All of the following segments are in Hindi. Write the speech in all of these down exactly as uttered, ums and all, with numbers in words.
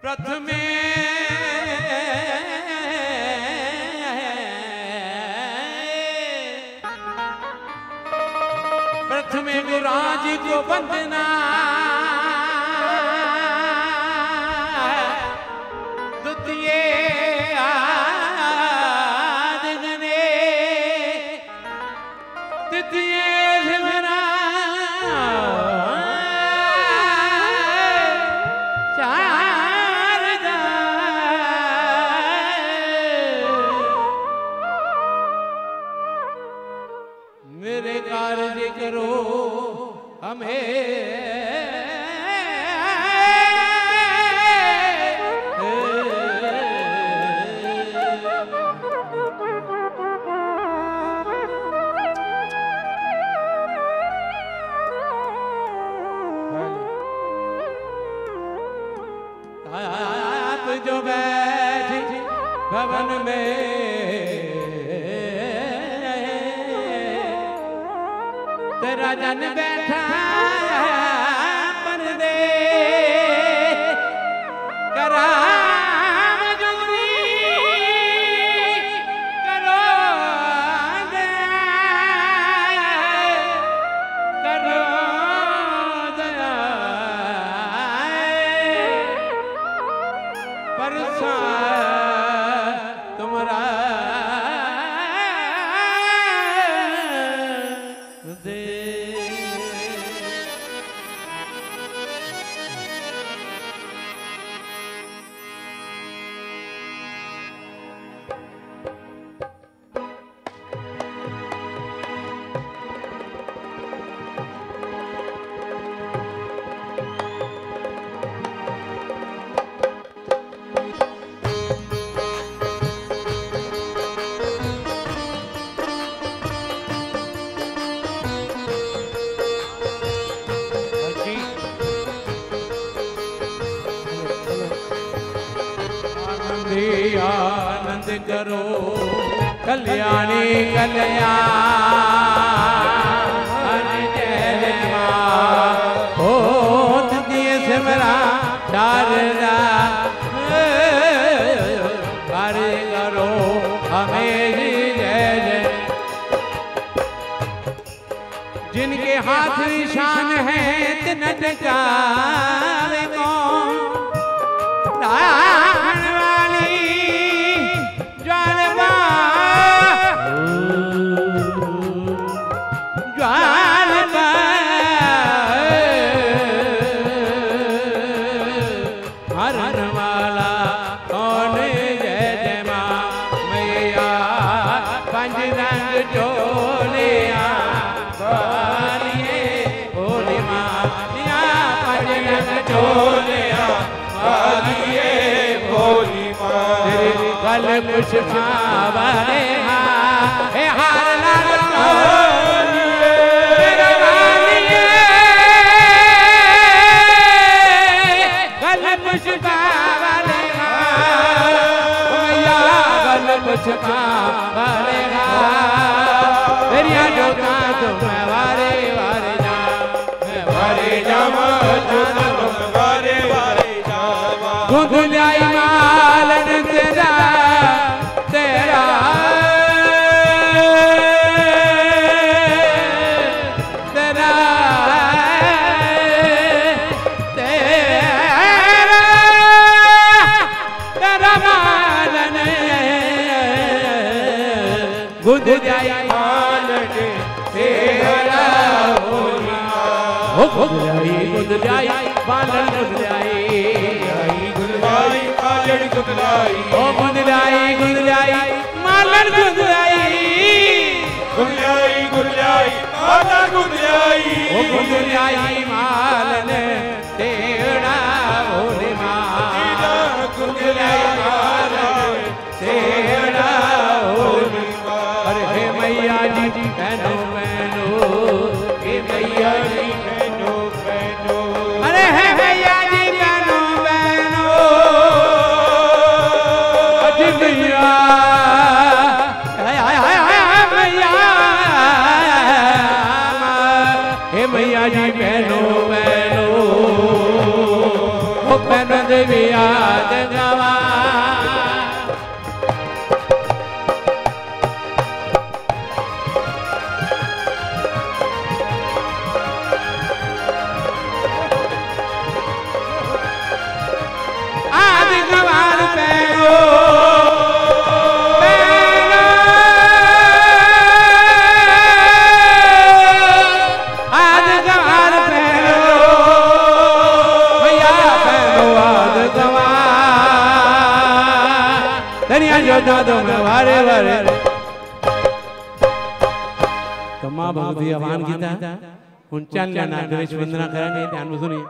प्रथमे प्रथमे गुरुराज को वंदना द्वितीय आदिगणे तृतीय शिवरा शारदा मेरे कार्य करो हमें आप जो बैठे भवन में तेरा जन बैठा पर्दे करा मजूरी करो दया करो दया परसा तुम्हारा दे आनंद करो कल्याणी कल्याण जय हो दिए से मेरा डालना कार्य करो हमें जय जय जिनके हाथ निशान है तिन टकावे को कल कुछ पावने हे हार लाल कल कुछ पावने कल कुछ पावने तेरिया जो का तुम वारे वारे जा वारे जावा तुम वारे वारे जावा गुंगुलाई मालन तेरा तेरा तेरा तेरा तेरा मालन गुंगुलाई मालन तेरा हो गुंगुलाई गुंगुलाई मालन गुंगुलाई गुंगुलाई मालन गुंगुलाई ओ गुंगुलाई गुंगुलाई मालन गुंगुलाई गुंगुलाई गुंगुलाई मालन गुंगुलाई ओ गुंगुलाई मालन तेरा भोले माला गुंगुलाई मालन तेरा भोले माला अरे हे मैया जी बहनों बहनों हे मैया जी बहनों बहनों अरे हे मैया जी बहनों बहनों मैया हे मैया जी बहनों बहनों बहनों देवी तालियां जो दादो में वारे वारे तो मां भगवती आह्वान कीता हुन चालियां ना गणेश वंदना करांगे ध्यान में सुनिए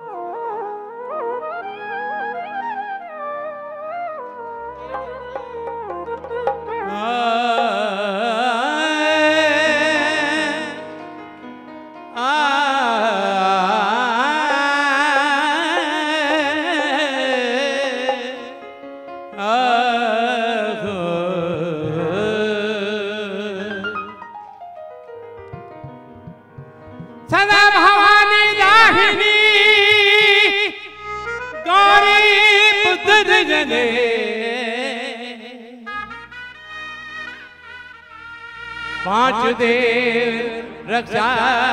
पांच देव रक्षा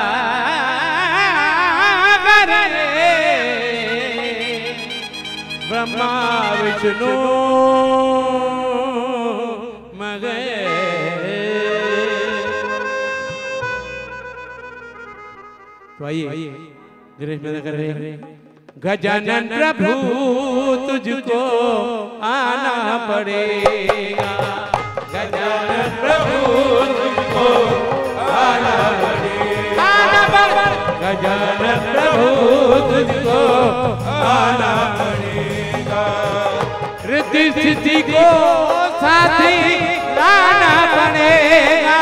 करे ब्रह्मा विष्णु महेश। तो आइए गणेश वंदना कर रहे हैं। गजानन प्रभु तुझको आना पड़ेगा, गजानन प्रभु तुझको आना पड़ेगा, गजानन प्रभु तुझको आना पड़ेगा। रिद्धि सिद्धि को साथी लाना पड़ेगा,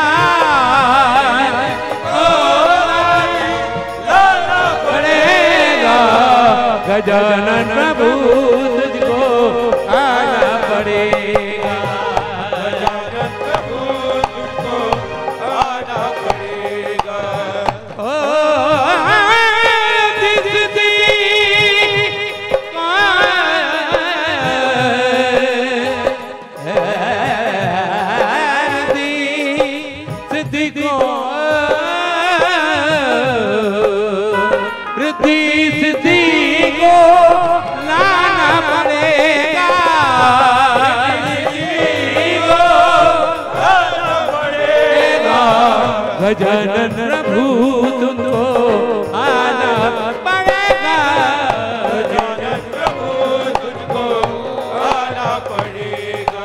लाना पड़ेगा, गजानन प्रभु तुझको आना पड़ेगा, गजानन प्रभु तुझको आना पड़ेगा। ओ सिद्धि सिद्धि को रिद्धि सिद्धि को लाना पड़ेगा, गजानन प्रभु तुमको आना पड़ेगा, गजानन प्रभु तुझको आना पड़ेगा।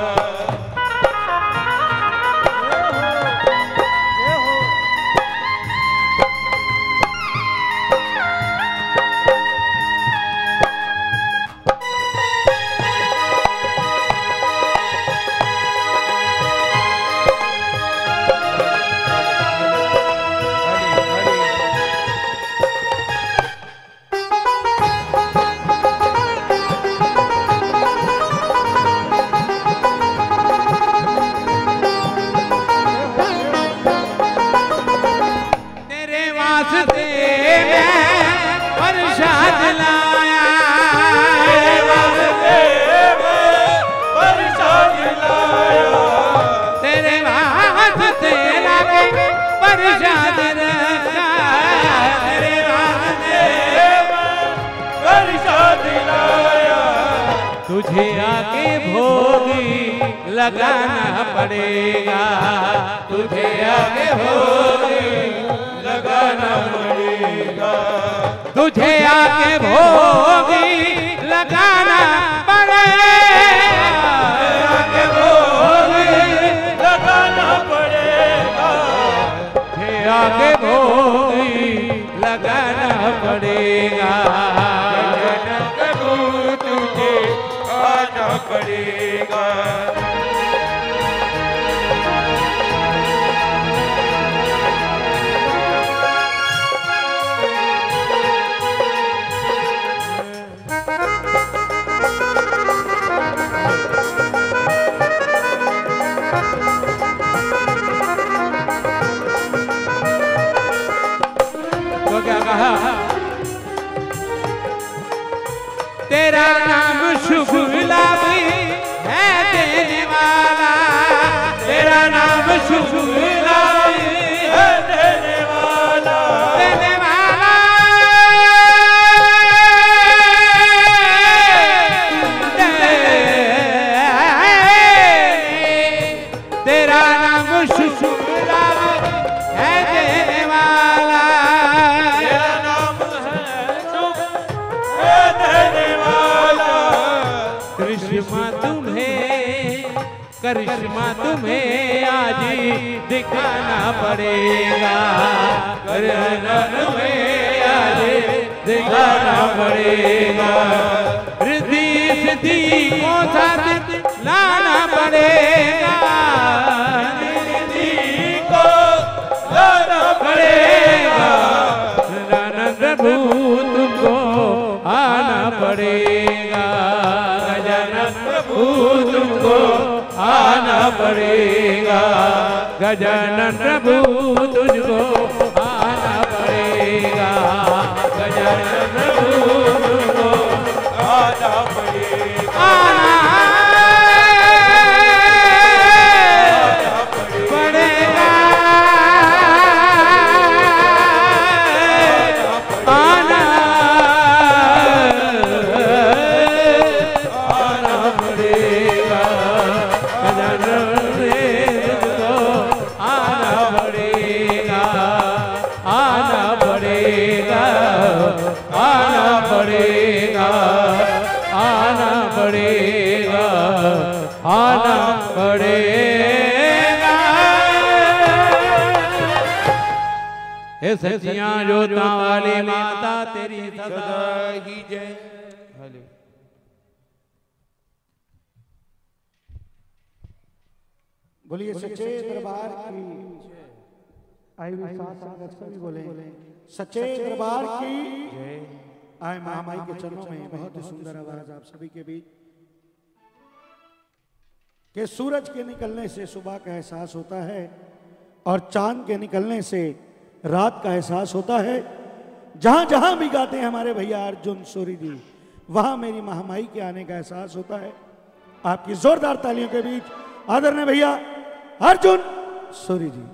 तुझे आके भोगी लगाना पड़ेगा, तुझे आके भोगी लगाना पड़ेगा, तुझे आके भोगी लगाना पड़ेगा, आके भोगी लगाना पड़ेगा, तुझे आके भोगी लगाना पड़ेगा, पड़ेगा। तो क्या कहा, तेरा नाम शुभ लाभ है देने वाला, तेरा नाम शुभ लाभ है देने वाला, देने वाला, तेरा नाम शुभ लाभ है देने वाला, तेरा नाम है शुभ है देने वाला। कृष्ण तुम्हें करिश्मा तुम्हें आज दिखाना पड़ेगा, करिश्मा तुम्हें आज दिखाना पड़ेगा। रिद्धि सिद्धि को साथ लाना पड़ेगा, रिद्धि को लाना पड़ेगा। गजानन प्रभु तुमको आना पड़ेगा, गजानन प्रभु तुमको आना पड़ेगा, गजानन प्रभु तुझको आना पड़ेगा, गजानन प्रभु तुझको आना पड़ेगा, आना पड़ेगा, आना आना पड़ेगा, आना पड़ेगा, आना पड़ेगा, आना पड़ेगा, आना पड़ेगा। हे सच्चियां जोता वाली माता तेरी सदा ही जय। बोलिए सच्चे दरबार की आए हुए साथ संगत सभी बोले सच्चे दरबार की जय। आए महामाई के चरणों में बहुत ही सुंदर आवाज आप सभी के बीच कि सूरज के निकलने से सुबह का एहसास होता है और चांद के निकलने से रात का एहसास होता है। जहां जहां भी गाते हैं हमारे भैया अर्जुन सूरी जी, वहां मेरी महामाई के आने का एहसास होता है। आपकी जोरदार तालियों के बीच आदरणीय भैया अर्जुन सूरी जी।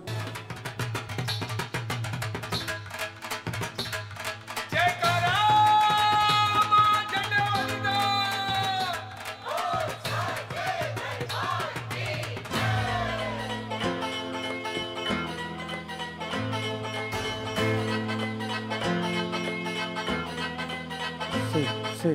से, से।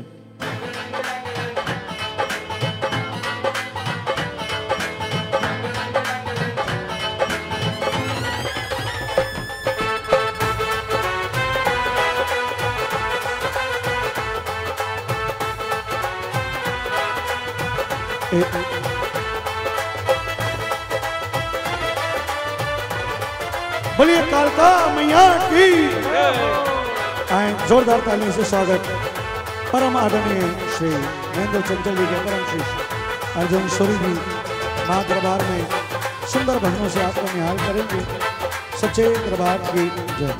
बोलिए कालका मैया की आए जोरदार तालियों से स्वागत परम आदरणीय श्री महेंद्र चंचल जी के परम शिष्य अर्जुन सूरी जी मां दरबार में सुंदर भजनों से आपको निहाल करेंगे। सच्चे दरबार की जय।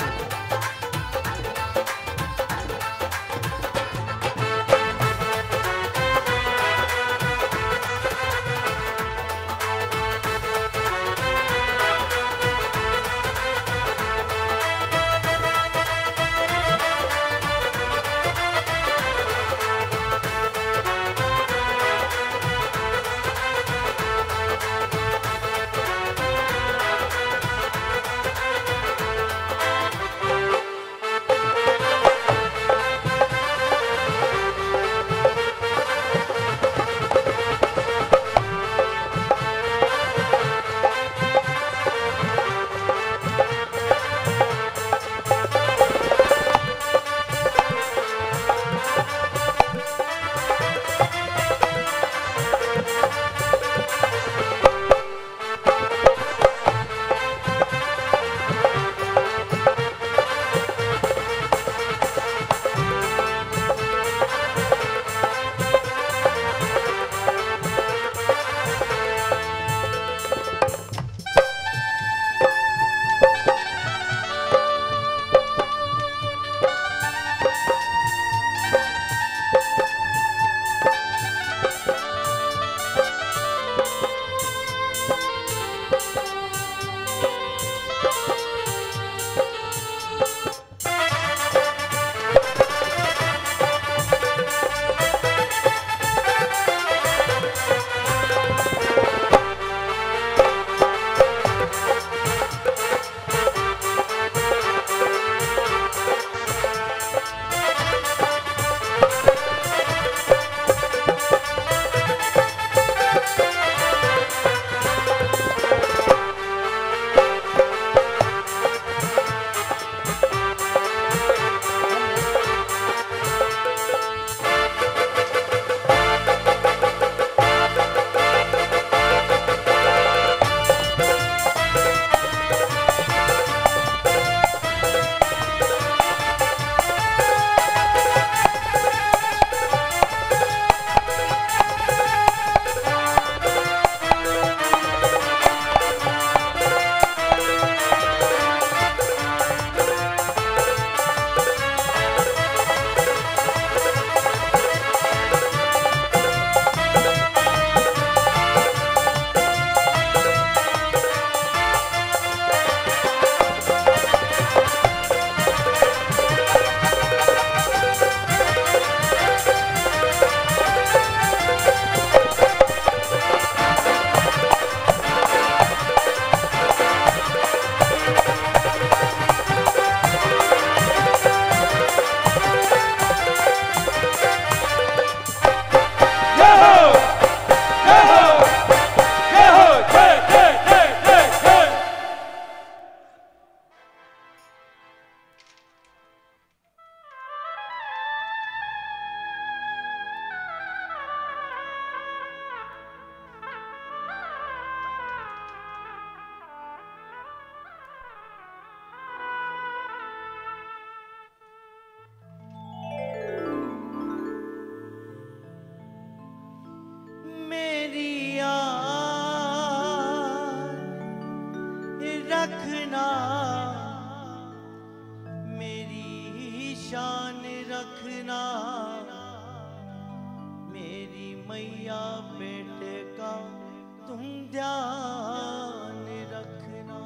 मैया बेटे का तुम ध्यान रखना,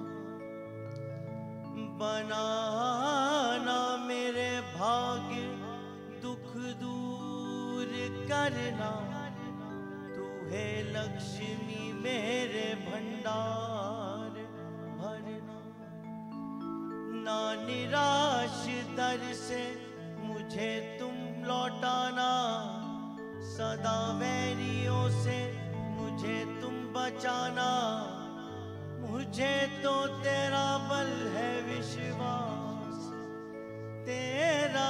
बनाना मेरे भाग्य दुख दूर करना, तू है लक्ष्मी मेरे भंडार भरना, ना निराश दर से मुझे तुम लौटाना, सदा वैरियों से मुझे तुम बचाना, मुझे तो तेरा बल है विश्वास तेरा,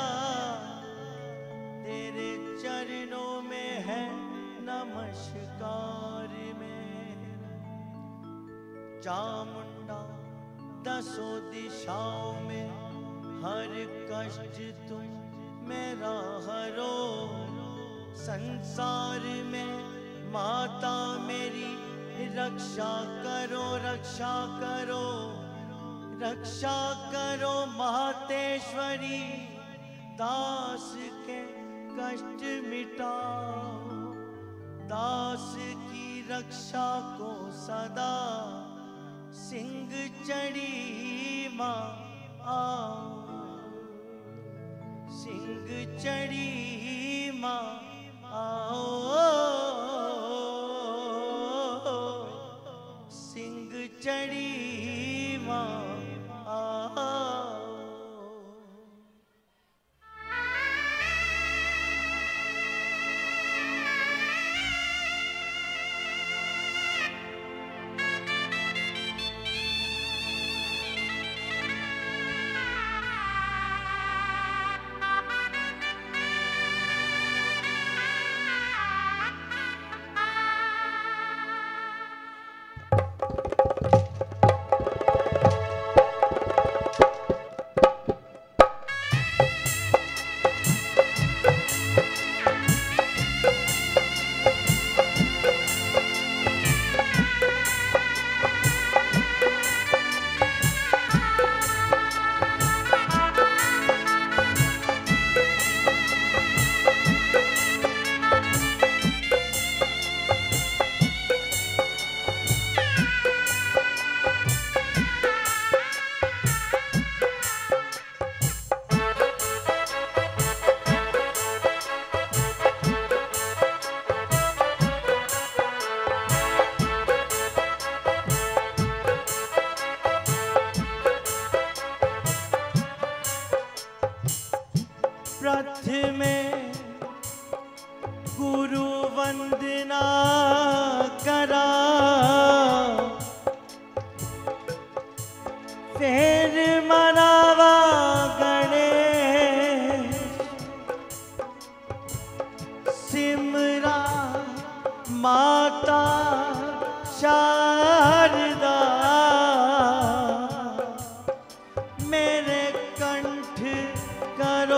तेरे चरणों में है नमस्कार मेरा। चामुंडा दसों दिशाओं में हर कष्ट तुम मेरा हरो, संसार में माता मेरी रक्षा करो, रक्षा करो, रक्षा करो मातेश्वरी, दास के कष्ट मिटाओ, दास की रक्षा को सदा सिंह चढ़ी माँ आओ, सिंह चढ़ी माँ आओ, सिंह चढ़ी माँ आओ। प्रथमे गुरु वंदना करा, फिर मनावा गणेश, सिमरा माता शारदा, मेरे कंठ करो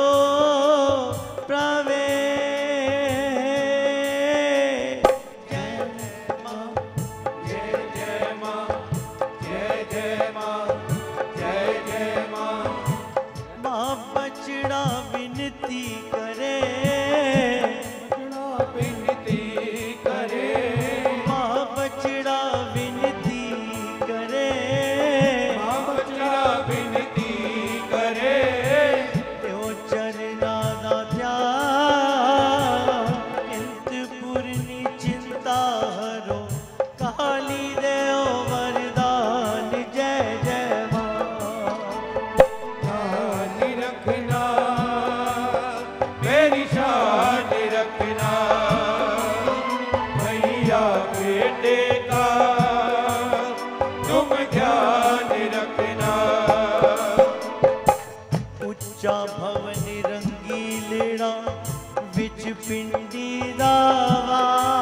पिंडी दावा,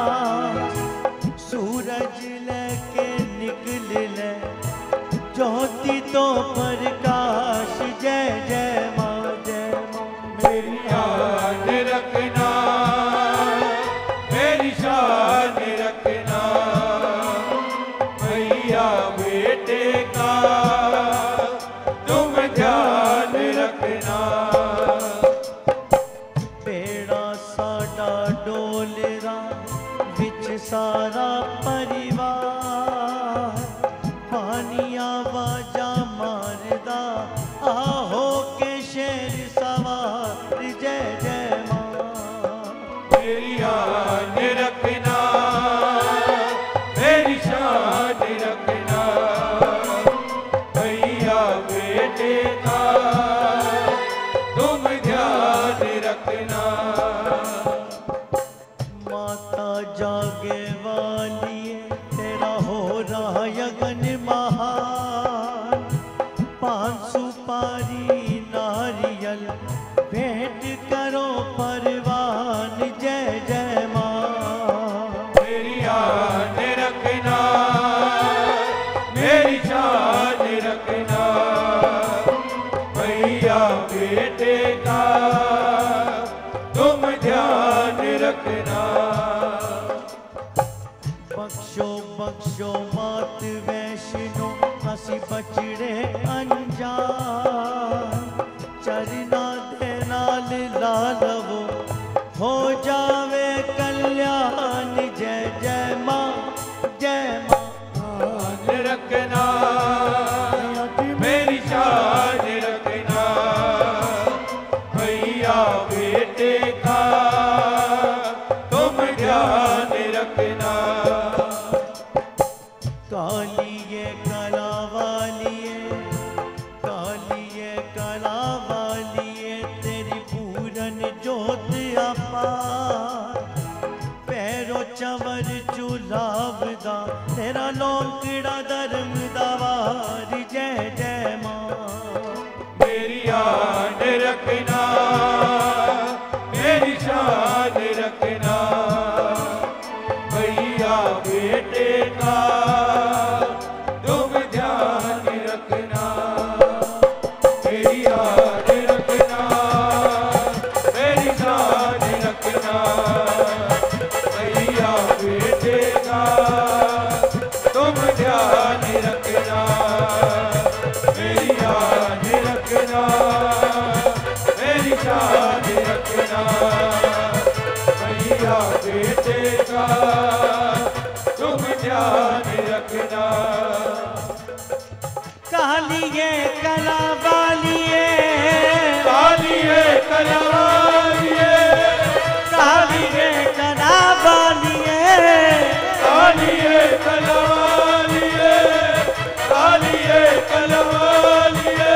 सूरज लेके निकल ले ज्योति तो प्रकाश, जय जय माँ जय माँ। मेरी शान रखना, मेरी शान रखना, भैया बेटे का तुम ध्यान रखना। बेड़ा साडा डोलरा सारा परिवार पानिया बाजा मारदा आहो के शेर सवार जय जय माँ मेरी शान रखना मेरी शान रखना भैया बेटे का तुम ध्यान रखना माता जागे वाली तेरा हो रहा यज्ञ महान पान सुपारी नारियल भेंट करो परवान जय जय माँ मेरी शान रखना मेरी शान रखना भैया बेटे का तुम ध्यान रखना बख्शो बख्शो मात वैष्णो हसी बचड़े अनजान चरना दे नाल लालवो हो जावे कल्याण जय जय माँ जय माँ शान रखना मेरी शान रखना भैया बेटे का तुम ध्यान रखना कालिए कला वालिए कालिए कला वालिए तेरी पूरन जोत अपार पैरो चवर चुलावदा तेरा लौंकड़ा धर्म दवार जय जय माँ मेरी शान रखना मेरी शान रखना भैया बेटे का तुम ध्यान रखना मेरी शान रखना मेरी शान रखना भैया बेटे का तुम ध्यान रखना मेरी शान रखना मेरी शान रखना भैया बेटे का तुम ध्यान रखना कालिए कला वालिए कालिए कला वालिए कालिए कला वालिए कालिए कला वालिए कालिए कला वालिए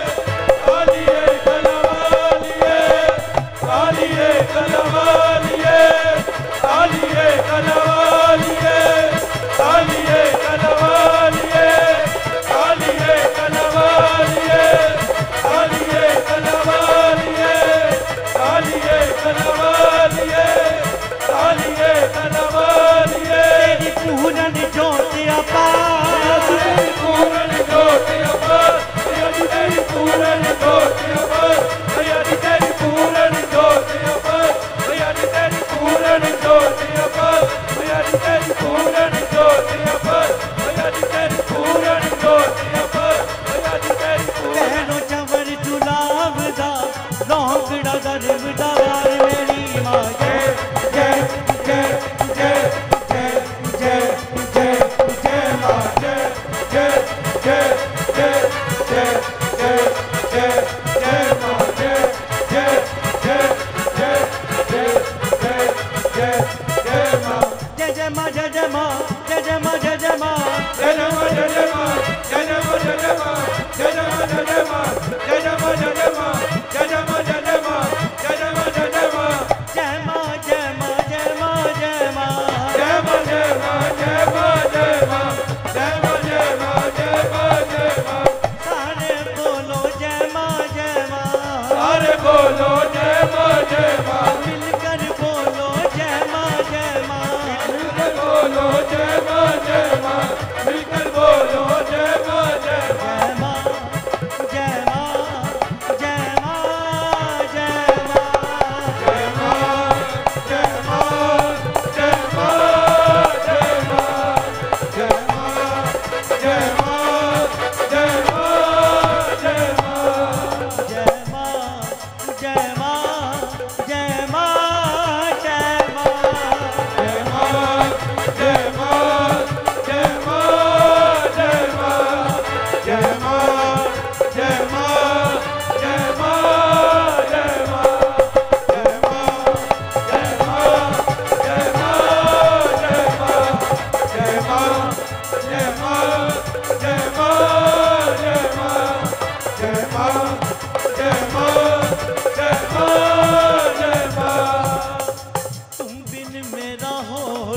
कालिए कला वालिए कालिए कला वालिए कालिए कला वालिए कालिए कला वालिए कालिए कला वालिए कालिए कला वालिए कालिए कला वालिए कालिए कला वालिए तेरी पूरन जोत अपार पूरन जोत अपार तेरी पूरन जोत अपार तेरी पूरन जोत अपार तेरी पूरन जोत अपार तेरी पूरन जोत अपार तेरी पूरन जोत अपार तेरी बहनो चवर चुलावदा लौंकड़ा धर्म दवार मेरी माँ जय जय जय जय जय जय जय जय माँ जय जय जय जय जय जय जय जय माँ जय जय जय जय जय जय जय जय माँ जय जय माँ जय जय माँ जय जय माँ जय जय माँ जय जय माँ जय जय माँ जय जय माँ जय जय माँ जय जय माँ जय जय माँ जय जय माँ जय जय माँ जय जय माँ जय जय माँ जय जय माँ जय जय माँ जय माँ जय माँ जय माँ जय माँ जय माँ जय माँ जय माँ जय माँ जय माँ जय माँ जय माँ जय माँ सारे बोलो जय माँ जय माँ सारे बोलो जय माँ जय माँ मिलकर बोलो जय माँ जय माँ मिलकर बोलो जय माँ जय माँ मिलकर बोलो जय माँ जय माँ जय माँ जय माँ जय माँ जय माँ जय माँ जय माँ जय माँ जय माँ जय माँ जय माँ जय माँ जय माँ जय माँ जय माँ जय माँ जय माँ जय माँ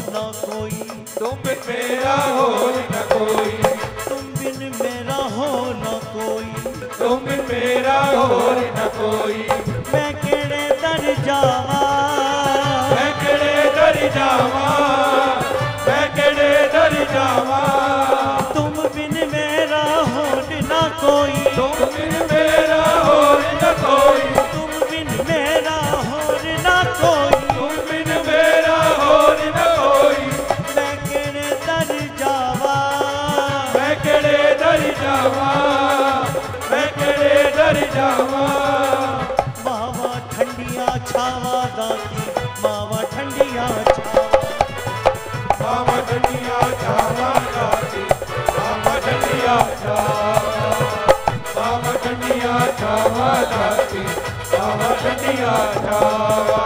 न कोई, तुम बिन मेरा हो न कोई, तुम बिन मेरा हो न कोई, तुम बिन मेरा हो न कोई। मैं केड़े दर जावा, मैं केड़े दर जावा, मैं केड़े दर जावा, तुम बिन मेरा हो न कोई, तुम बिन मेरा हो न कोई, तुम बिन मेरा हो न कोई, तुम बिन मेरा हो न कोई। मैं केड़े दर जावा, मैं केड़े दर जावा, मैं केड़े दर जावा। मावा ठंडिया छावा दाती, मावा ठंडिया छावा, मावा ठंडिया छावा दाती, मावा ठंडिया छावा, मावा ठंडिया छावा दाती, मावा ठंडिया छावा।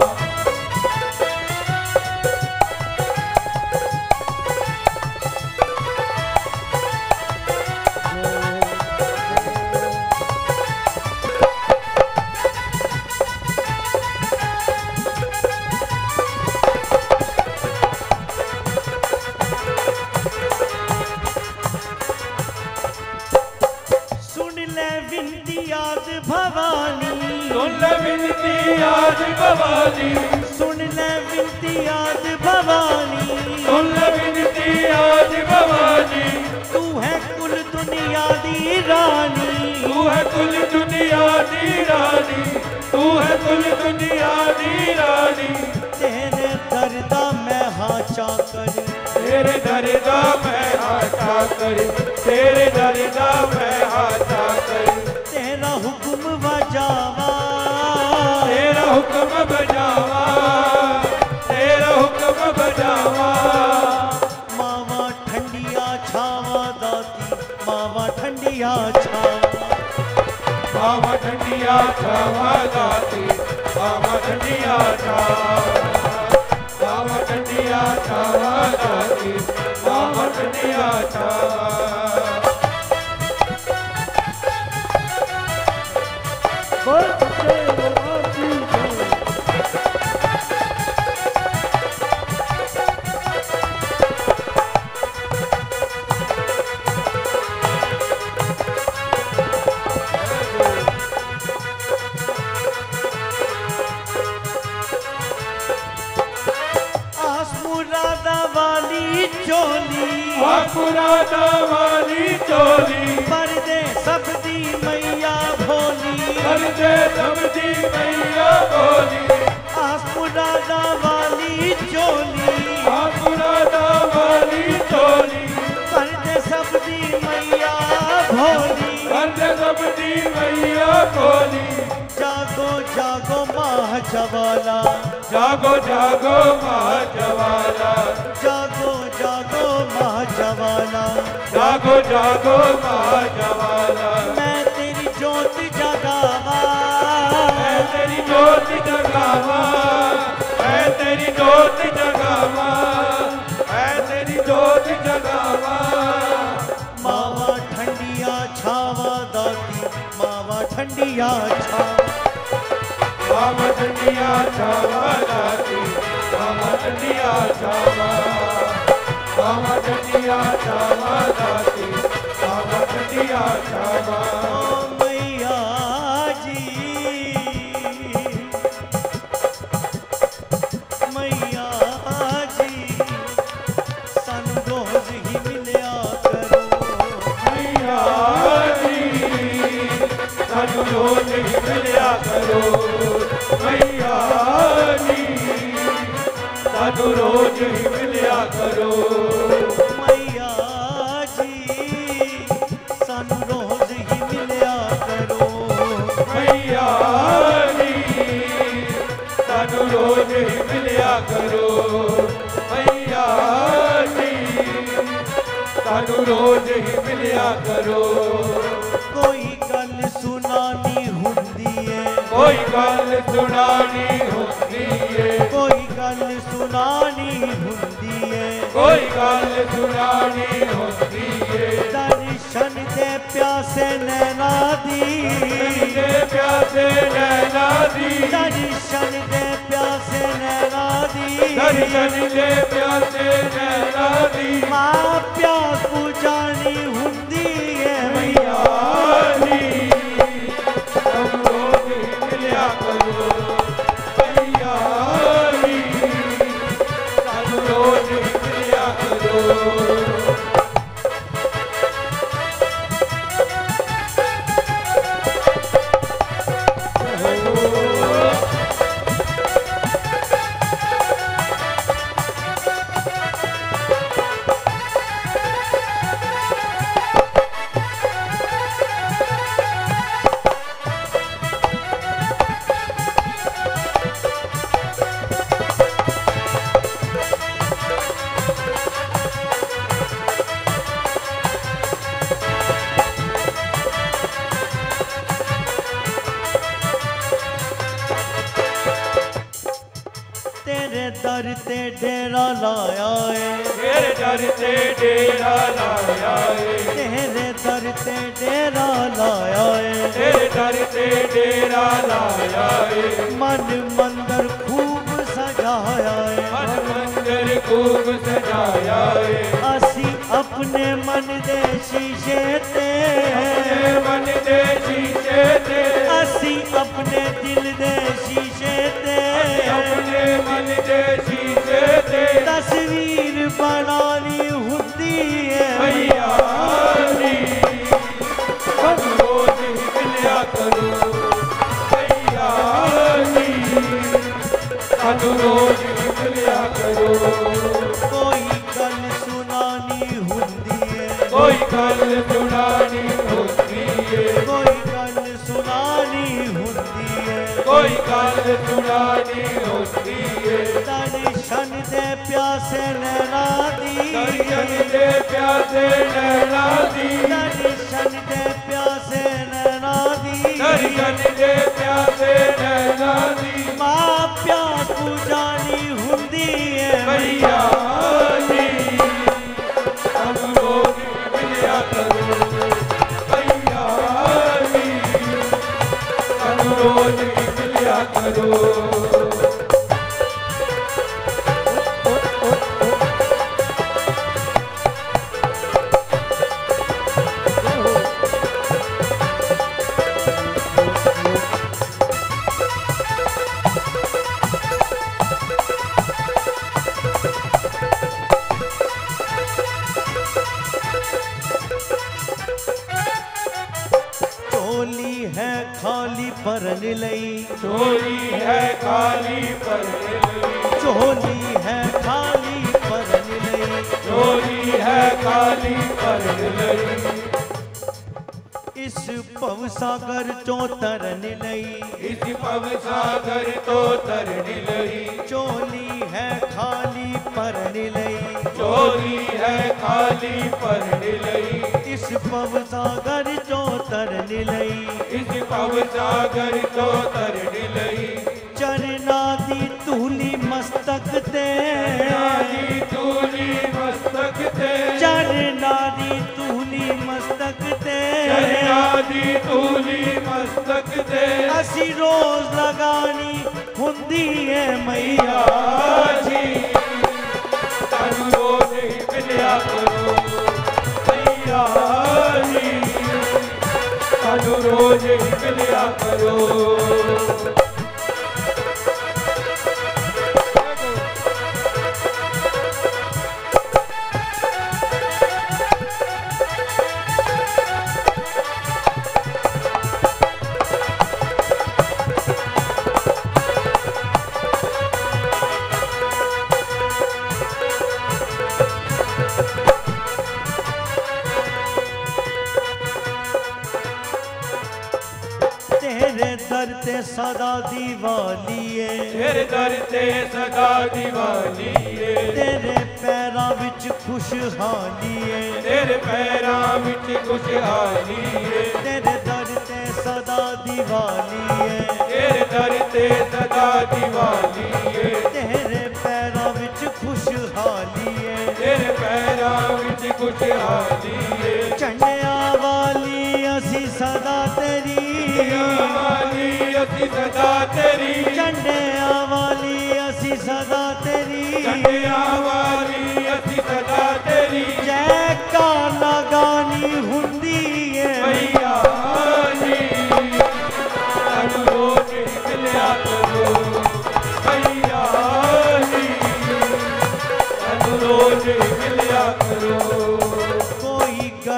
सुन ले विनती आज भवानी, सुन ले विनती आज भवानी, सुन ले विनती आज भवानी, सुन ले विनती आज भवानी। तू है कुल दुनिया दी रानी, तू है कुल दुनिया दी रानी, तू है कुल दुनिया दी रानी। तेरे दर्दा मैं हाँ चाकर, तेरे दरदा मैं हाथा कर, तेरे दरदा मैं हाथा कर। तेरा हुक्म बजावा, तेरा हुक्म बजावा, तेरा हुक्म बजावा। मावा ठंडिया छावा दाती, मावा ठंडिया छावा, मावा ठंडिया छावा दाती, मावा ठंडिया छावा, मावा ठंडिया छावा दाती, मावा ठंडिया छावा। आसमुरादा वाली चोली, आसमुरादा वाली चोली, पर्दे सब दी मैया भोली, पर्दे सब दी मैया भोली। आसमुरादा वाली चोली, आसमुरादा वाली चोली, पर्दे सब दी मैया भोली, पर्दे सब दी मैया भोली। जागो जागो माह जवाला, जागो जागो माँ जवाला, जागो जागो माह जवाला, जागो जागो माँ जवाला। मैं तेरी जोत जगावा, मैं तेरी जोत जगावा, मैं तेरी जोत जगावा, मैं तेरी जोत जगावा। मावा ठंडिया छावा दाती, मावा ठंडिया छावा, मामा ठंडिया छावा दाती, मामा ठंडिया छावा, मामा ठंडिया छावा दाती, मामा ठंडिया छावा। ओ मैया जी, मैया जी, सानू रोज ही मिलिया करो, मैया जी, सानू रोज ही मिलिया करो। मैया जी, सानू रोज ही मिलिया करो। मैया जी, सानू रोज ही मिलिया करो, मैया जी, सानू रोज ही मिलिया करो। मैया जी, सानू रोज ही मिलिया करो। कोई गल सुनानी हुंदी है, कोई गल सुनानी होती है, कोई गल सुनानी हुंदी है, कोई गल सुनानी होती है। दर्शन दे प्यासे नैना दी, दे प्यासे नैना दी, दर्शन दे प्यासे नैना दी, दर्शन दे प्यासे प्यासे नैना दी मां प्यास बुझानी हुंदी है मैया दी सब रोज मिलिया करो मैया दी सब रोज मिलिया करो। तेरे दर ते डेरा लाया है तेरे दर ते डेरा लाया है तेरे दर ते डेरा लाया है तेरे दर ते डेरा लाया है मन मंदिर खूब सजाया है मन मंदिर खूब सजाया है असी अपने मन दे शीशे ते अपने मन दे शीशे ते असी अपने दिल दे शीशे ते अपने मन दे शीशे ते तस्वीर बनानी हुंदी है मैया दी सब रोज मिलिया करो मैया दी सब रोज मिलिया करो। कोई गल सुनानी हुंदी है कोई गल सुनानी होती है कोई गल सुनानी हुंदी है कोई गल सुनानी होती है दर्शन दे प्यासे नैना दी दर्शन दे प्यासे नैना दी दर्शन दे प्यासे नैना दी दर्शन दे प्यासे नैना दी मां प्यास बुझानी हुंदी है मैया दी सब लोग मिलिया करो मैया दी सब रोज मिलिया करो। चोली है खाली परन लई चोरी है खाली परने लगी चोली है खाली परन लई चोरी है खाली परने लगी इस भव सागर चो तरन लई इस भव सागर तो तरने लगी चोली है खाली परन लई चोरी है खाली परने लगी इस भव सागर चो तरन लई इस भव सागर तो तरने लगी चरना दी तूली मस्तक ते नादी तूली मस्तक ते चरना दी तूली मस्तक ते नादी तूली मस्तक ते असी रोज लगानी हुंदी है मैया जी तनु रोज मिलिया करो मैया जी तनु रोज मिलिया करो। तेरे दर ते सदा दीवाली है तेरे दर ते सदा दिवाली है तेरे पैरां विच खुशहाली है तेरे पैरां विच खुशहाली है तेरे दर ते सदा दीवाली है तेरे दर ते सदा दिवाली है तेरे पैरां विच खुशहाली है तेरे पैरां विच खुशहाली है झंडिया वाली असी सदा तेरी वाली असी सदा तेरी झंडिया वाली असी सदा तेरी झंडिया वाली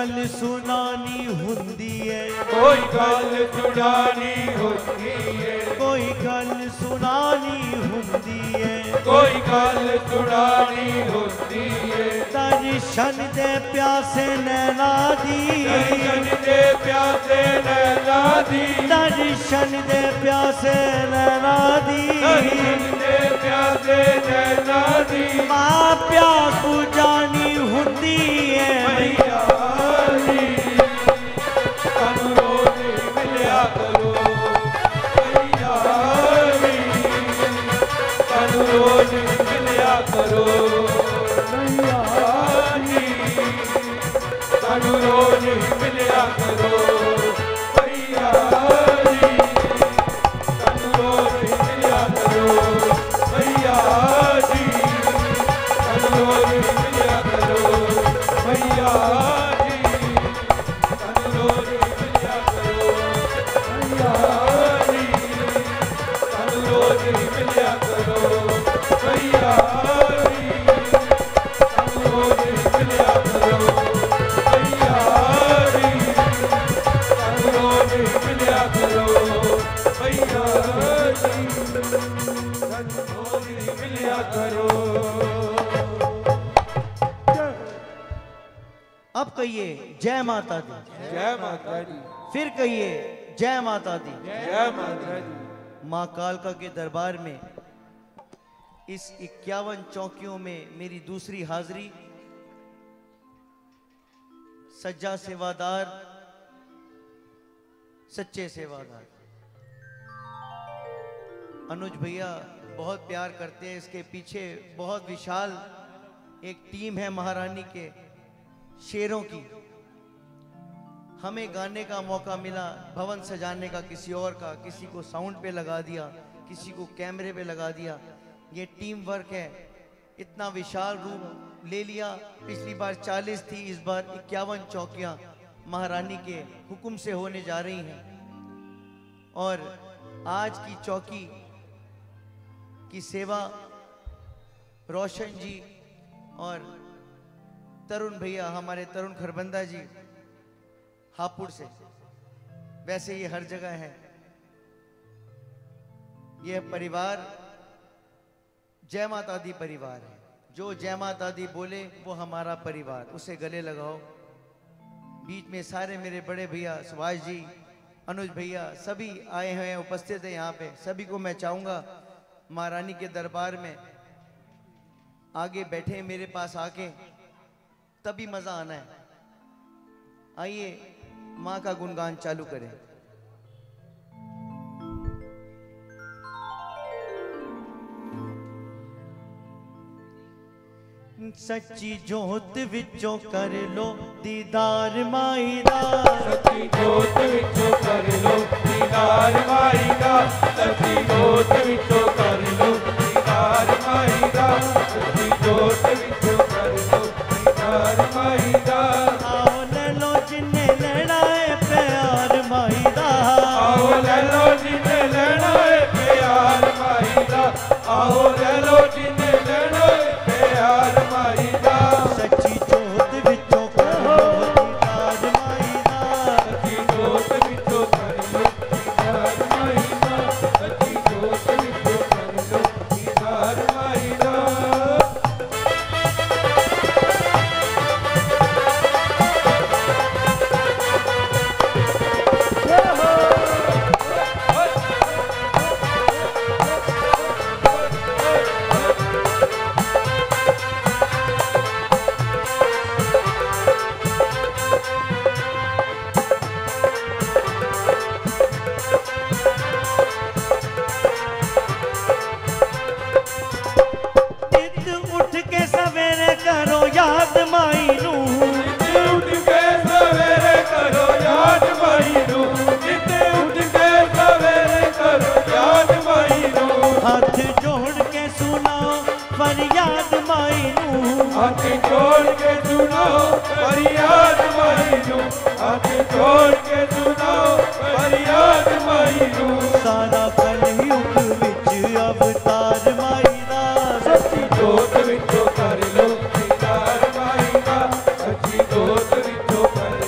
गल सुनानी हुंदी है, कोई गल सुनानी होती है, कोई गल सुनानी हुंदी है, कोई गल सुनानी होती है। दर्शन दे प्यासे नैना दी, दर्शन दे प्यासे नैना दी, दर्शन दे प्यासे नैना दी, दर्शन दे प्यासे नैना दी। मां प्यास बुझानी हुंदी है मैया दी, सानू रोज मिलिया करो मैया दी, सानू रोज मिलिया करो मैया दी, सानू रोज मिलिया करो मैया दी, सानू रोज मिलिया करो मैया दी, सानू रोज मिलिया करो मैया जी, सानू रोज मिलिया करो मैया जी, सानू रोज मिलिया करो मैया जी, सानू रोज मिलिया करो मैया जी, सानू रोज मिलिया करो मैया जी, सानू रोज मिलिया करो। अब कहिए जय माता दी, जय माता दी, फिर कहिए जय माता दी। जय माता दी। माँ कालका के दरबार में इस इक्यावन चौकियों में मेरी दूसरी हाजिरी। सच्चा सेवादार, सच्चे सेवादार अनुज भैया बहुत प्यार करते हैं। इसके पीछे बहुत विशाल एक टीम है महारानी के शेरों की। हमें गाने का मौका मिला, भवन सजाने का किसी और का, किसी को साउंड पे लगा दिया, किसी को कैमरे पे लगा दिया। ये टीम वर्क है। इतना विशाल रूप ले लिया। पिछली बार चालीस थी, इस बार इक्यावन चौकियां महारानी के हुक्म से होने जा रही हैं। और आज की चौकी की सेवा रोशन जी और तरुण भैया, हमारे तरुण खरबंदा जी हापुड़ से, वैसे ये हर जगह है। यह परिवार जय माता दी परिवार है। जो जय माता दी बोले वो हमारा परिवार, उसे गले लगाओ। बीच में सारे मेरे बड़े भैया सुभाष जी, अनुज भैया सभी आए हुए हैं, उपस्थित है यहाँ पे। सभी को मैं चाहूँगा महारानी के दरबार में आगे बैठे मेरे पास आके, तभी मजा आना है। आइए माँ का गुणगान चालू करें। सच्ची जोत विचों कर लो दीदार माई दा, सच्ची जोत विचों कर लो दीदार माई दा, सच्ची जोत विचों कर लो दीदार माई दा, सच्ची जोत विचों कर लो दीदार माई दा। आओ ले लो जिन्ने लेना है प्यार माई दा, आओ ले लो जिन्ने लेना है प्यार माई दा, आओ ले लो जिन्ने लेना है प्यार माई दा। सच्ची जोत विचों कर लो दीदार माई दा, सच्ची जोत विचों कर लो दीदार माई दा, सच्ची जोत विचों कर लो दीदार माई दा। नित उठ के सवेरे करो याद माई नू, जिते उठ के सवेरे करो याद माई नू, जिते उठ के सवेरे करो याद माई नू। हाथ जोड़ के सुनाओ फरियाद माई नू, हाथ जोड़ के सुनाओ फरियाद माई नू, हाथ जोड़ के सुनाओ फरियाद माई नू। सारा कलयुग विच अवतार माई दा, सच्ची जोत विचों कर लो दीदार माई दा, सच्ची जोत विचों कर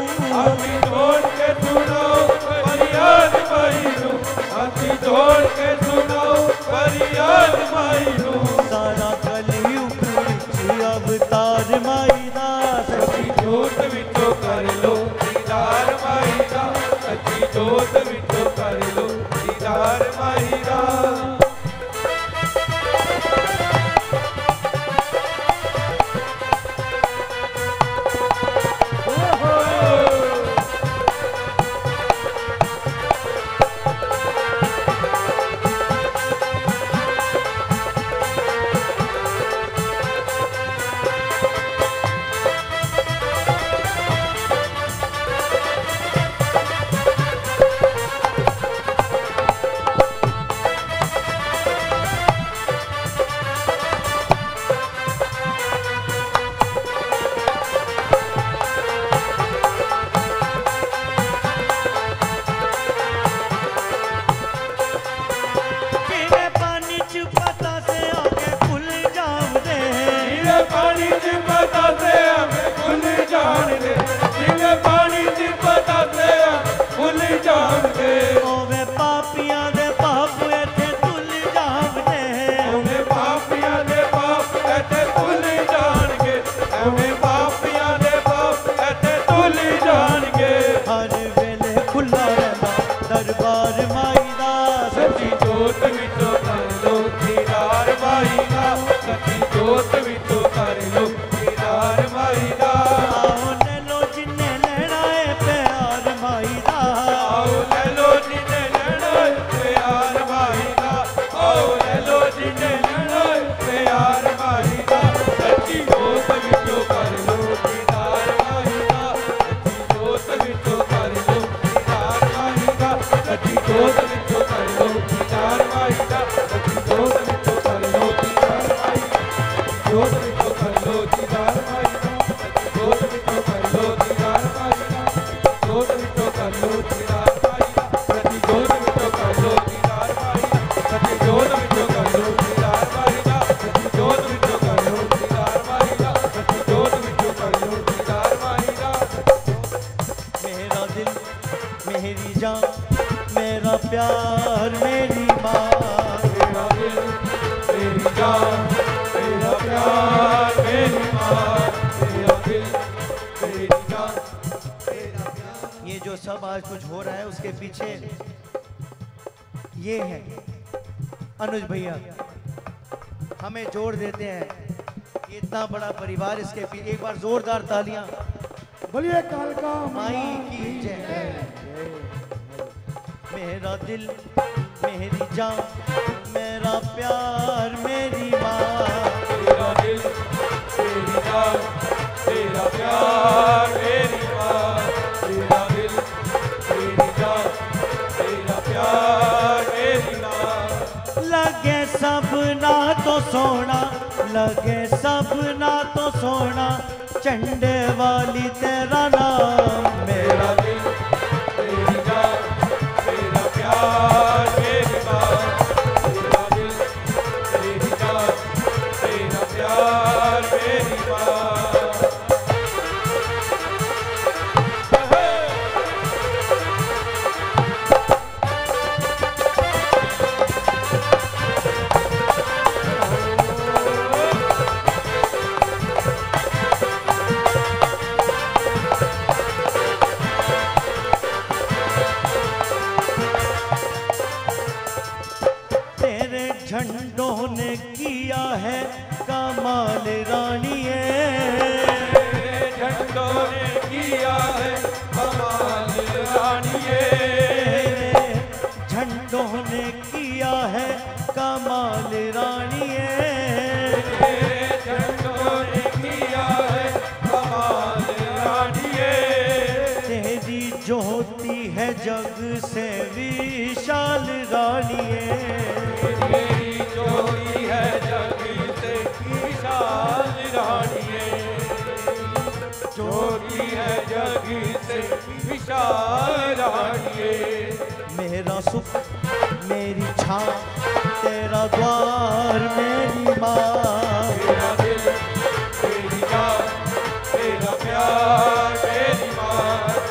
हाथी जोड़ के सुनाओ फरियाद माई नू, हाथी जोड़ के सुनाओ फरियाद माई नू। सारा कलयुग विच अवतार माई दा, सच्ची जोत विचों कर लो दीदार माई दा, सच्ची जोत विचों कर लो दीदार माई दा। अनुज भैया हमें जोड़ देते हैं, इतना बड़ा परिवार इसके पीछे। एक बार जोरदार तालियां बोलिए कालका माई की जय। मेरा दिल मेरी जान मेरा प्यार मेरी माँ, मेरा दिल मेरी जान मेरा प्यार मेरी माँ, मेरा दिल मेरी जान मेरा प्यार मेरी माँ। लगे सब ना तो सोना, लगे सब ना तो सोना, चंडे वाली तेरा नाम। मेरा दिल मेरी जान मेरा प्यार मेरी माँ, मेरा दिल मेरी जान मेरा प्यार मेरी माँ। झंडों ने किया है कमाल रानिए, झंडों ने किया है कमाल रानिए, झंडों ने किया है कमाल रानिए, झंडों ने किया है कमाल रानिए। तेरी ज्योति है जग से विशाल रानिए, ज्योति है जग से विशाल रानिए, ज्योति है जग से विशाल रानिए। मेरा सुख मेरी छां तेरा द्वार मेरी माँ, मेरा दिल मेरी जान मेरा प्यार मेरी माँ,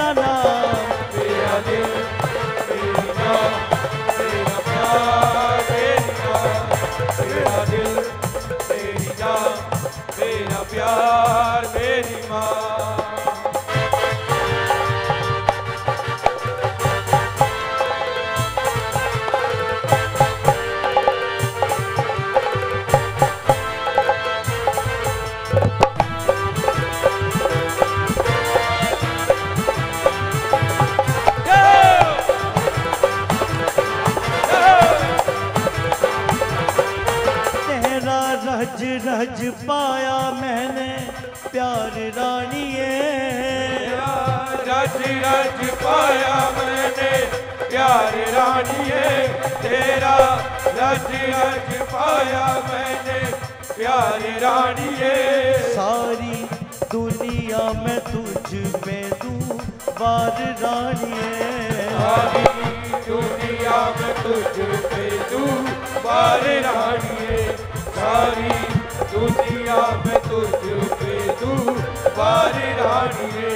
तेरा नाम। मेरा दिल तेरी जान तेरा प्यार मेरी माँ। मेरा दिल तेरी जान तेरा प्यार मेरी माँ। रज रज पाया मैंने प्यार रानिए। रज रज पाया मैंने प्यार रानिए। तेरा रज रज पाया मैंने प्यार रानिए। सारी दुनिया में तुझ पे तू वार रानिए। सारी दुनिया में तुझ पे तू वार रानिए। सारी दुनिया में तुझ पे तू वार रानिए।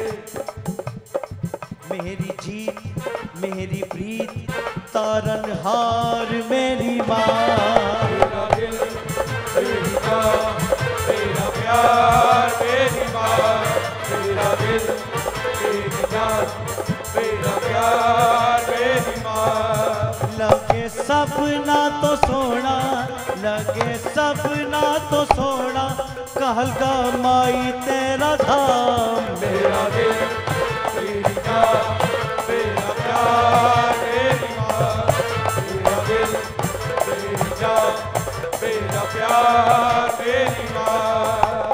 मेरी जीत मेरी प्रीत तारनहार मेरी माँ। मेरा दिल मेरी जान तेरा प्यार मेरी माँ। मेरा दिल मेरी जान तेरा प्यार मेरी माँ। लगे सपना तो सोना लगे सपना तो सोना कहलगा माई तेरा धाम। मेरा दिल तेरी जान तेरा प्यार मेरी माँ। मेरा दिल तेरी जान तेरा प्यार मेरी माँ।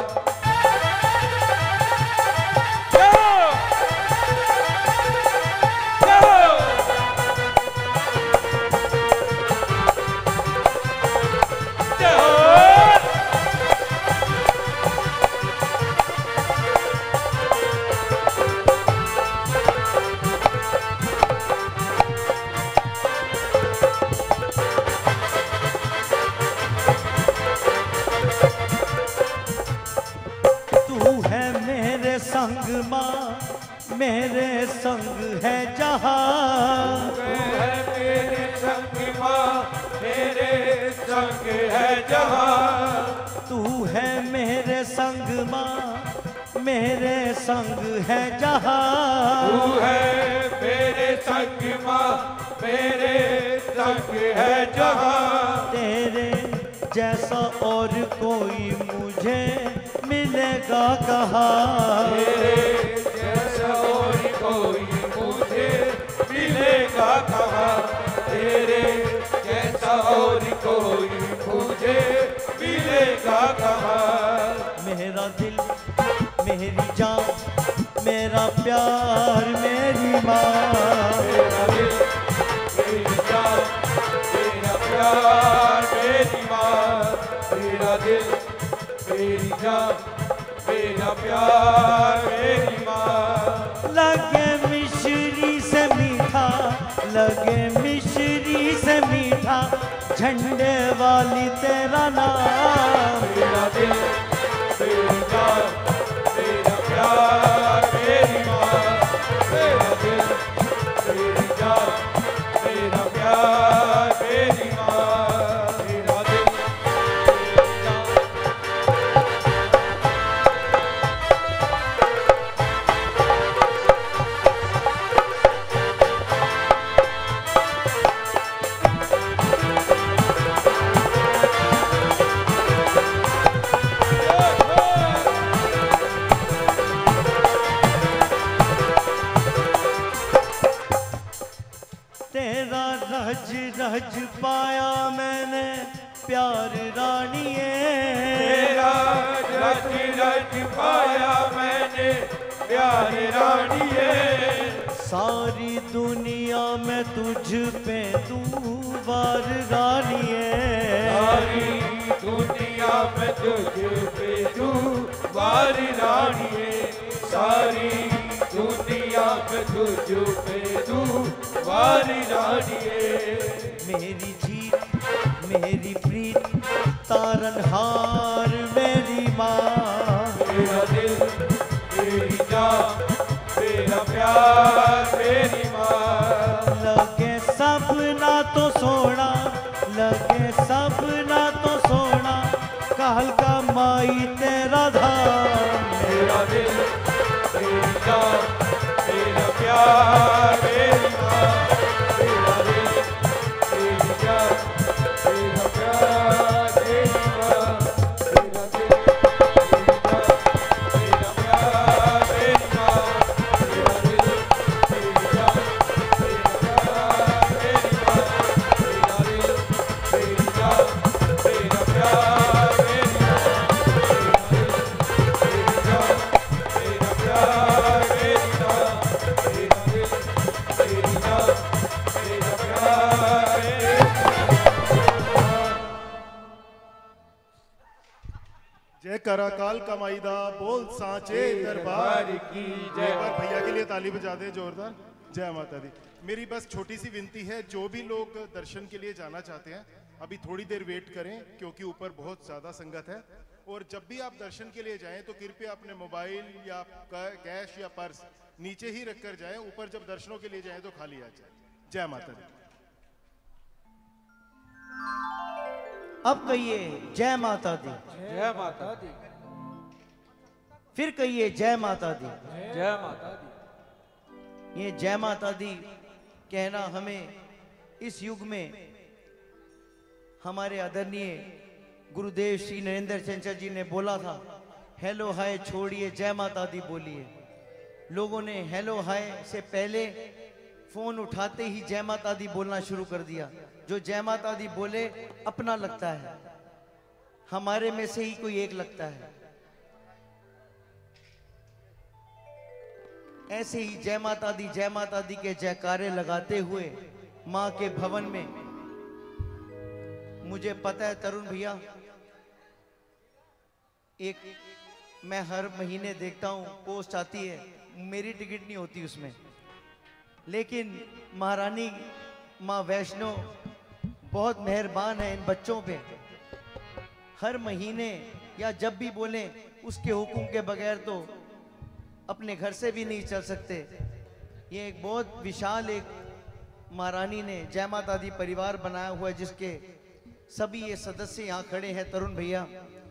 संग माँ मेरे संग है जहाँ। तू है मेरे संग माँ मेरे संग है जहाँ। तू है मेरे संग माँ मेरे संग है जहाँ। तू है मेरे संग माँ मेरे संग है जहाँ। तेरे जैसा और कोई मुझे मिलेगा कहाँ। तेरे जैसा और कोई मुझे मिलेगा कहाँ। तेरे जैसा और कोई मुझे मिलेगा कहाँ। मेरा दिल मेरी जान मेरा प्यार मेरी माँ। मेरा दिल मेरी जान तेरा प्यार मेरी माँ। मेरा दिल मेरी जान मेरा प्यार मेरी माँ। लगे मिश्री से मीठा लगे मिश्री से मीठा झंडे वाली तेरा नाम। मेरा दिल मेरी जान मेरा प्यार मेरी माँ। मेरा दिल मेरी जान मेरा प्यार मेरी माँ। मेरा दिल मेरी जान तेरा रज रज पाया मैंने प्यार रानिए। तेरा रज रज पाया मैंने प्यार रानिए। सारी दुनिया में तुझ पे तू वार रानिए। सारी दुनिया में तुझ पे तू वार रानिए। सारी दुनिया में तुझ पे तू वार रानिए। मेरी जीत मेरी प्रीत तारनहार मेरी माँ। मेरा दिल मेरी जान मेरा प्यार प्यार मेरी माँ। लगे सपना तो सोना, लगे सपना तो सोना, कालका माई तेरा धाम। मेरा दिल तेरी जान, तेरा प्यार मेरी माँ। मेरा दिल तेरी जान, तेरा प्यार मेरी माँ। मेरा दिल तेरी जान, तेरा प्यार मेरी माँ। मेरा दिल तेरी जान, तेरा प्यार मेरी माँ। मेरा दिल तेरी जान, तेरा प्यार मेरी माँ। जय कराकाल कमाईदा बोल सांचे दरबार की जय। एक बार भैया के लिए ताली बजा दे जोरदार। जय माता दी। मेरी बस छोटी सी विनती है, जो भी लोग दर्शन के लिए जाना चाहते हैं अभी थोड़ी देर वेट करें, क्योंकि ऊपर बहुत ज्यादा संगत है। और जब भी आप दर्शन के लिए जाएं तो कृपया अपने मोबाइल या कैश या पर्स नीचे ही रखकर जाएं। ऊपर जब दर्शनों के लिए जाएं तो खाली आ जाए। जय माता दी। अब कहिए जय माता दी, जय माता दी, फिर कहिए जय माता दी। जय माता दी। ये जय माता दी कहना हमें इस युग में हमारे आदरणीय गुरुदेव श्री नरेंद्र चंचल जी ने बोला था, हेलो हाय छोड़िए जय माता दी बोलिए। लोगों ने हेलो हाय से पहले फोन उठाते ही जय माता दी बोलना शुरू कर दिया। जो जय माता दी बोले अपना लगता है, हमारे में से ही कोई एक लगता है। ऐसे ही जय माता दी जय माता दी के जयकारे लगाते हुए मां के भवन में, मुझे पता है तरुण भैया, एक मैं हर महीने देखता हूं पोस्ट आती है, मेरी टिकट नहीं होती उसमें, लेकिन महारानी मां वैष्णो बहुत मेहरबान है इन बच्चों पे। हर महीने या जब भी बोले उसके हुक्म के बगैर तो अपने घर से भी नहीं चल सकते। ये एक बहुत विशाल एक महारानी ने जय माता दी परिवार बनाया हुआ है, जिसके सभी ये सदस्य यहाँ खड़े हैं। तरुण भैया,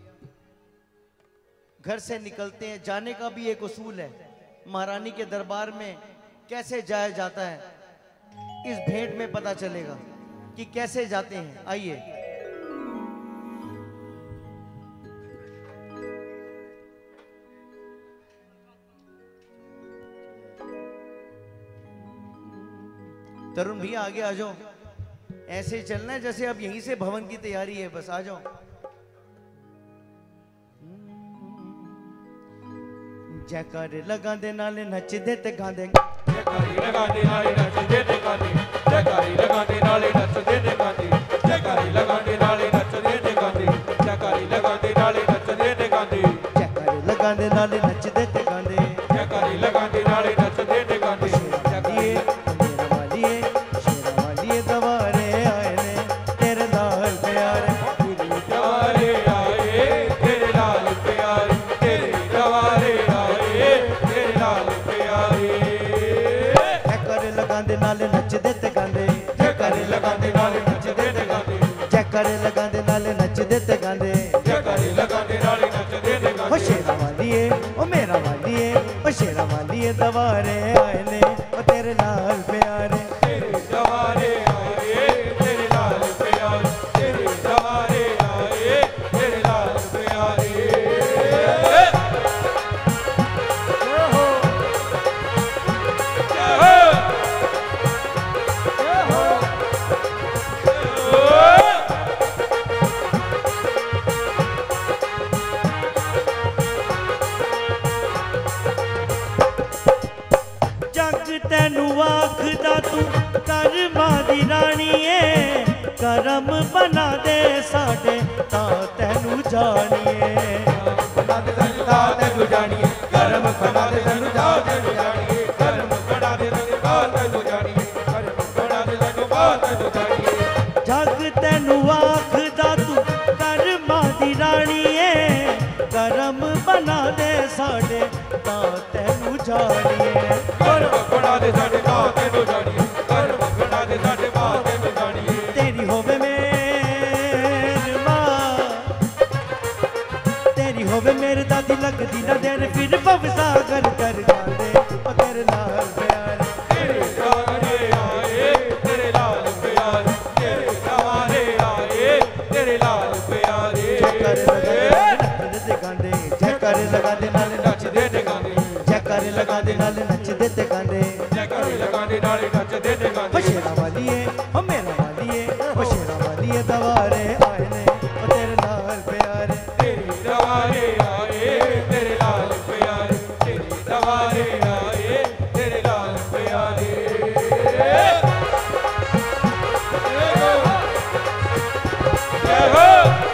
घर से निकलते हैं, जाने का भी एक उसूल है। महारानी के दरबार में कैसे जाया जाता है इस भेंट में पता चलेगा कि कैसे जाते हैं। आइए। तरुण भैया आगे आ जाओ, ऐसे ही चलना है जैसे अब यहीं से भवन की तैयारी है, बस आ जाओ। जयकारे लगांदे नाले नचदे ते गांदे, जयकारी लगांदे नाले नचदे ते गांदे, जयकारी लगांदे नाले नचदे ते गांदे, जयकारी लगांदे नाले नचदे ते गांदे, जयकारी लगांदे नाले नचदे ते गांदे, जयकारे लगांदे नाले नचदे ते गांदे, जयकारी लगांदे नाले नचदे ते गांदे। जगिए मेरा वालिए शेरा वालिए दवारे आए ने तेरे लाल प्यारे, तेरे दवारे आए तेरे लाल प्यारे, तेरे दवारे आए तेरे लाल प्यारे। जयकारे लगांदे नाले नचदे ते गांदे, जयकारी लगांदे नाले नचदे ते गांदे, जयकारे लगांदे नाले नचदे ते गांदे, जयकारी लगांदे नाले नचदे ते ओ गांदे। शेरा वालिए ओ मेरा वालिए ओ शेरा वालिए दवारे आए ने ओ तेरे लाल प्यारे। तेरे दवारे आए तेरे लाल प्यारे, तेरे दवारे आए तेरे लाल प्यारे। जय हो जय हो जय हो जग तेनू आखदा तू कर्मां दी रानी ए, करम बना दे साडे तां तैनू जानिए। बना दे तैनू ता तैनू जानिए, कर्म बना दे तैनू ता तैनू जानिए, कर्म बना दे तैनू ता तैनू जानिए, कर्म बना दे तैनू ता तैनू जानिए। जग तेनू आखदा तू कर्मां दी रानी ए, करम बना दे साडे तां तैनू जानिए। कर्म फिर भवसागर तर जाने ओ तेरे लाल प्यारे तेरे दवारे आए तेरे लाल प्यारे तेरे दवारे आए तेरे लाल प्यारे जयकार लगा दे नाल नचदे ते गांदे जयकार लगा दे नाल नचदे ते गांदे जयकार लगा दे नाल नचदे ते गांदे ओ शेरा वालिए ओ मेरा वालिए ओ शेरा वालिए दवारे आए ने ओ तेरे लाल प्यारे तेरे दवारे आए तेरे लाल प्यारे तेरे दवारे आए तेरे लाल प्यारे जय हो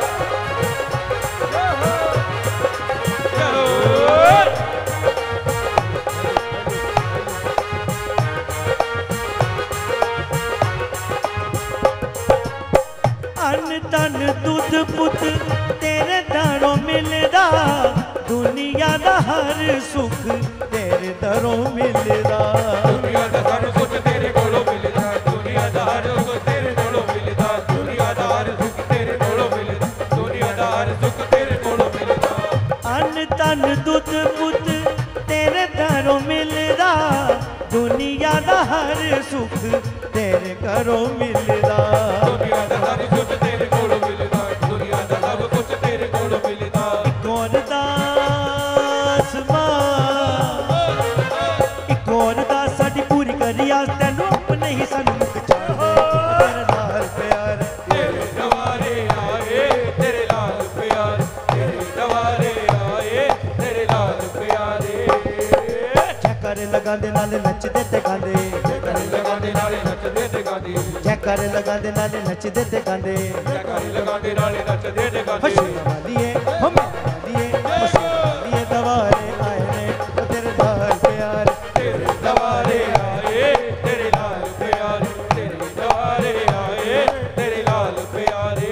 तन दूध पुत तेरे दरों मिलदा दुनिया दा हर सुख तेरे दरों मिलदा दुनिया दा हर सुख तेरे कोलों मिलदा दुनिया दा हर सुख तेरे कोलों मिलदा दुनिया दा हर सुख तेरे कोलों मिलदा दुनिया दा हर सुख तेरे कोलों मिलदा अन्न तन दूध पुत तेरे दरों मिलदा दुनिया दा हर सुख तेरे घरों मिलदा दुनिया दा हर सुख तेरे कोलों मिलदा दुनिया दा सब कुछ तेरे कोलों मिलदा कौन दास मां एक और दास साडी पूरी करी आस तैनू अपने ही सन मुख चाहे तेरे लाल प्यारे तेरे दवारे आए तेरे लाल प्यारे तेरे दवारे आए तेरे लाल प्यारे जयकार लगांदे नाल नचदे ते गांदे जयकार लगांदे नाले नचदे ते गांदे जयकार लगांदे नाल नचदे ते गांदे जयकार लगांदे नाले नचदे ते गांदे हशेरा वालिए हम वालिए हशेरा वालिए दवारे आए ने ओ तेरे लाल प्यारे तेरे दवारे आए तेरे लाल प्यारे तेरे दवारे आए तेरे लाल प्यारे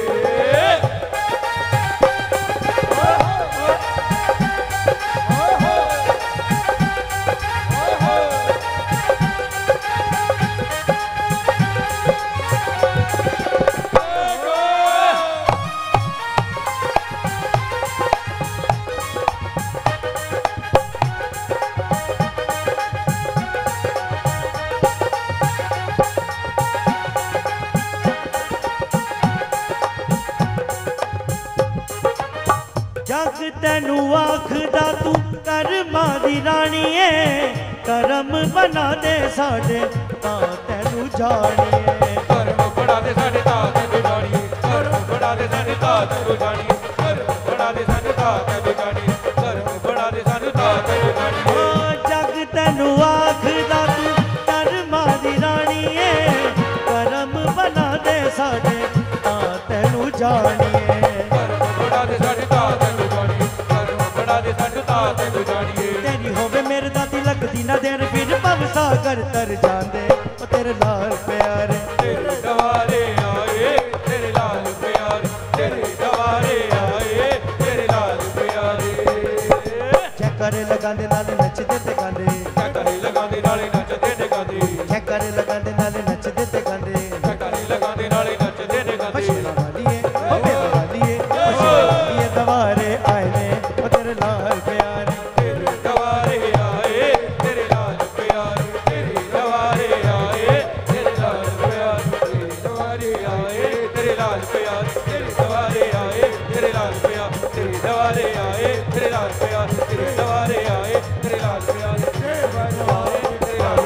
जग तैनू आखदा तू करमां दी रानी है करम बना दे साडे तां तैनू जानिए कर्म बड़ा दे साडे तां तैनू जानिए कर्म बड़ा दे साडे तां तैनू जानिए कर्म बड़ा दे साडे तां तैनू जानिए कर्म बड़ा दे साडे तां तैनू जानिए ओ जग तैनू आखदा तू करमां दी रानी है करम बना दे साडे तां तैनू जानिए कर्म बड़ा दे साडे तां तैनू जानिए कर्म बड़ा दे साडे तां तैनू जानिए तेरी होवे मेरे दाती लगदी ना देर फिर भव सागर तर जांदे ओ तेरे लाल प्यारे तेरे दवारे आए तेरे लाल प्यारे तेरे दवारे आए तेरे लाल प्यारे जयकार लगांदे नाल नचदे ते गांदे जयकारे लगांदे नाले नचदे ते गांदे जयकार लगांदे नाल नचदे ते गांदे जयकारे लगांदे नाले नचदे ते गांदे हशेरा वालिए ओ मेरा वालिए हशेरा वालिए दवारे आए ने ओ तेरे लाल प्यारे तेरे दवारे आए तेरे लाल प्यारे तेरे दवारे आए तेरे लाल प्यारे तेरे दवारे आए तेरे लाल प्यारे तेरे दवारे आए तेरे लाल प्यारे तेरे दवारे आए तेरे लाल प्यारे तेरे दवारे आए तेरे लाल प्यारे तेरे दवारे तेरे लाल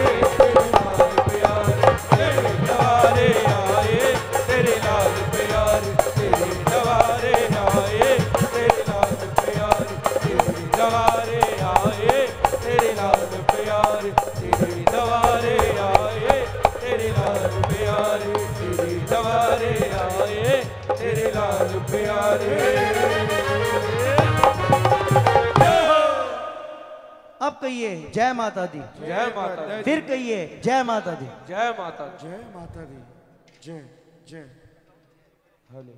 प्यारे तेरे लाल प्यारे तेरे दवारे आए तेरे लाल प्यारे तेरे दवारे आए तेरे लाल प्यारे तेरे दवारे आए तेरे लाल प्यारे तेरे दवारे आए तेरे लाल प्यारे अब कहिए जय माता दी जय माता दी फिर कहिए जय माता दी जय माता दी जय माता दी जय जय हेलो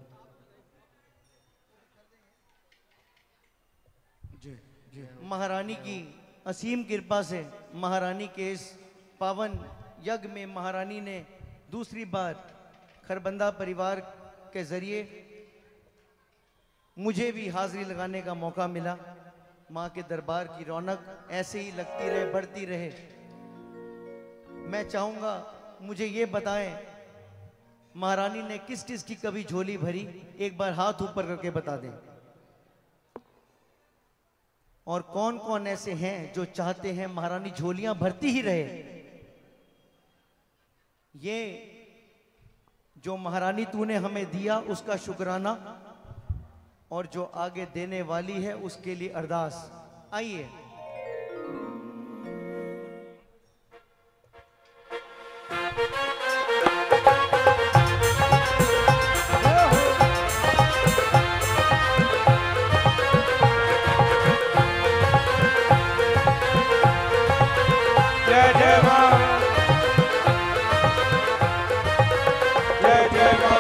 जय जय महारानी की असीम कृपा से महारानी के इस पावन यज्ञ में महारानी ने दूसरी बार खरबंदा परिवार के जरिए मुझे भी हाजिरी लगाने का मौका मिला। माँ के दरबार की रौनक ऐसे ही लगती रहे, बढ़ती रहे। मैं चाहूंगा मुझे ये बताएं, महारानी ने किस किस की कभी झोली भरी? एक बार हाथ ऊपर करके बता दें। और कौन कौन ऐसे हैं जो चाहते हैं महारानी झोलियां भरती ही रहे? ये जो महारानी तूने हमें दिया उसका शुक्राना, और जो आगे देने वाली है उसके लिए अरदास। आइए। जय जय मां, जय जय मां,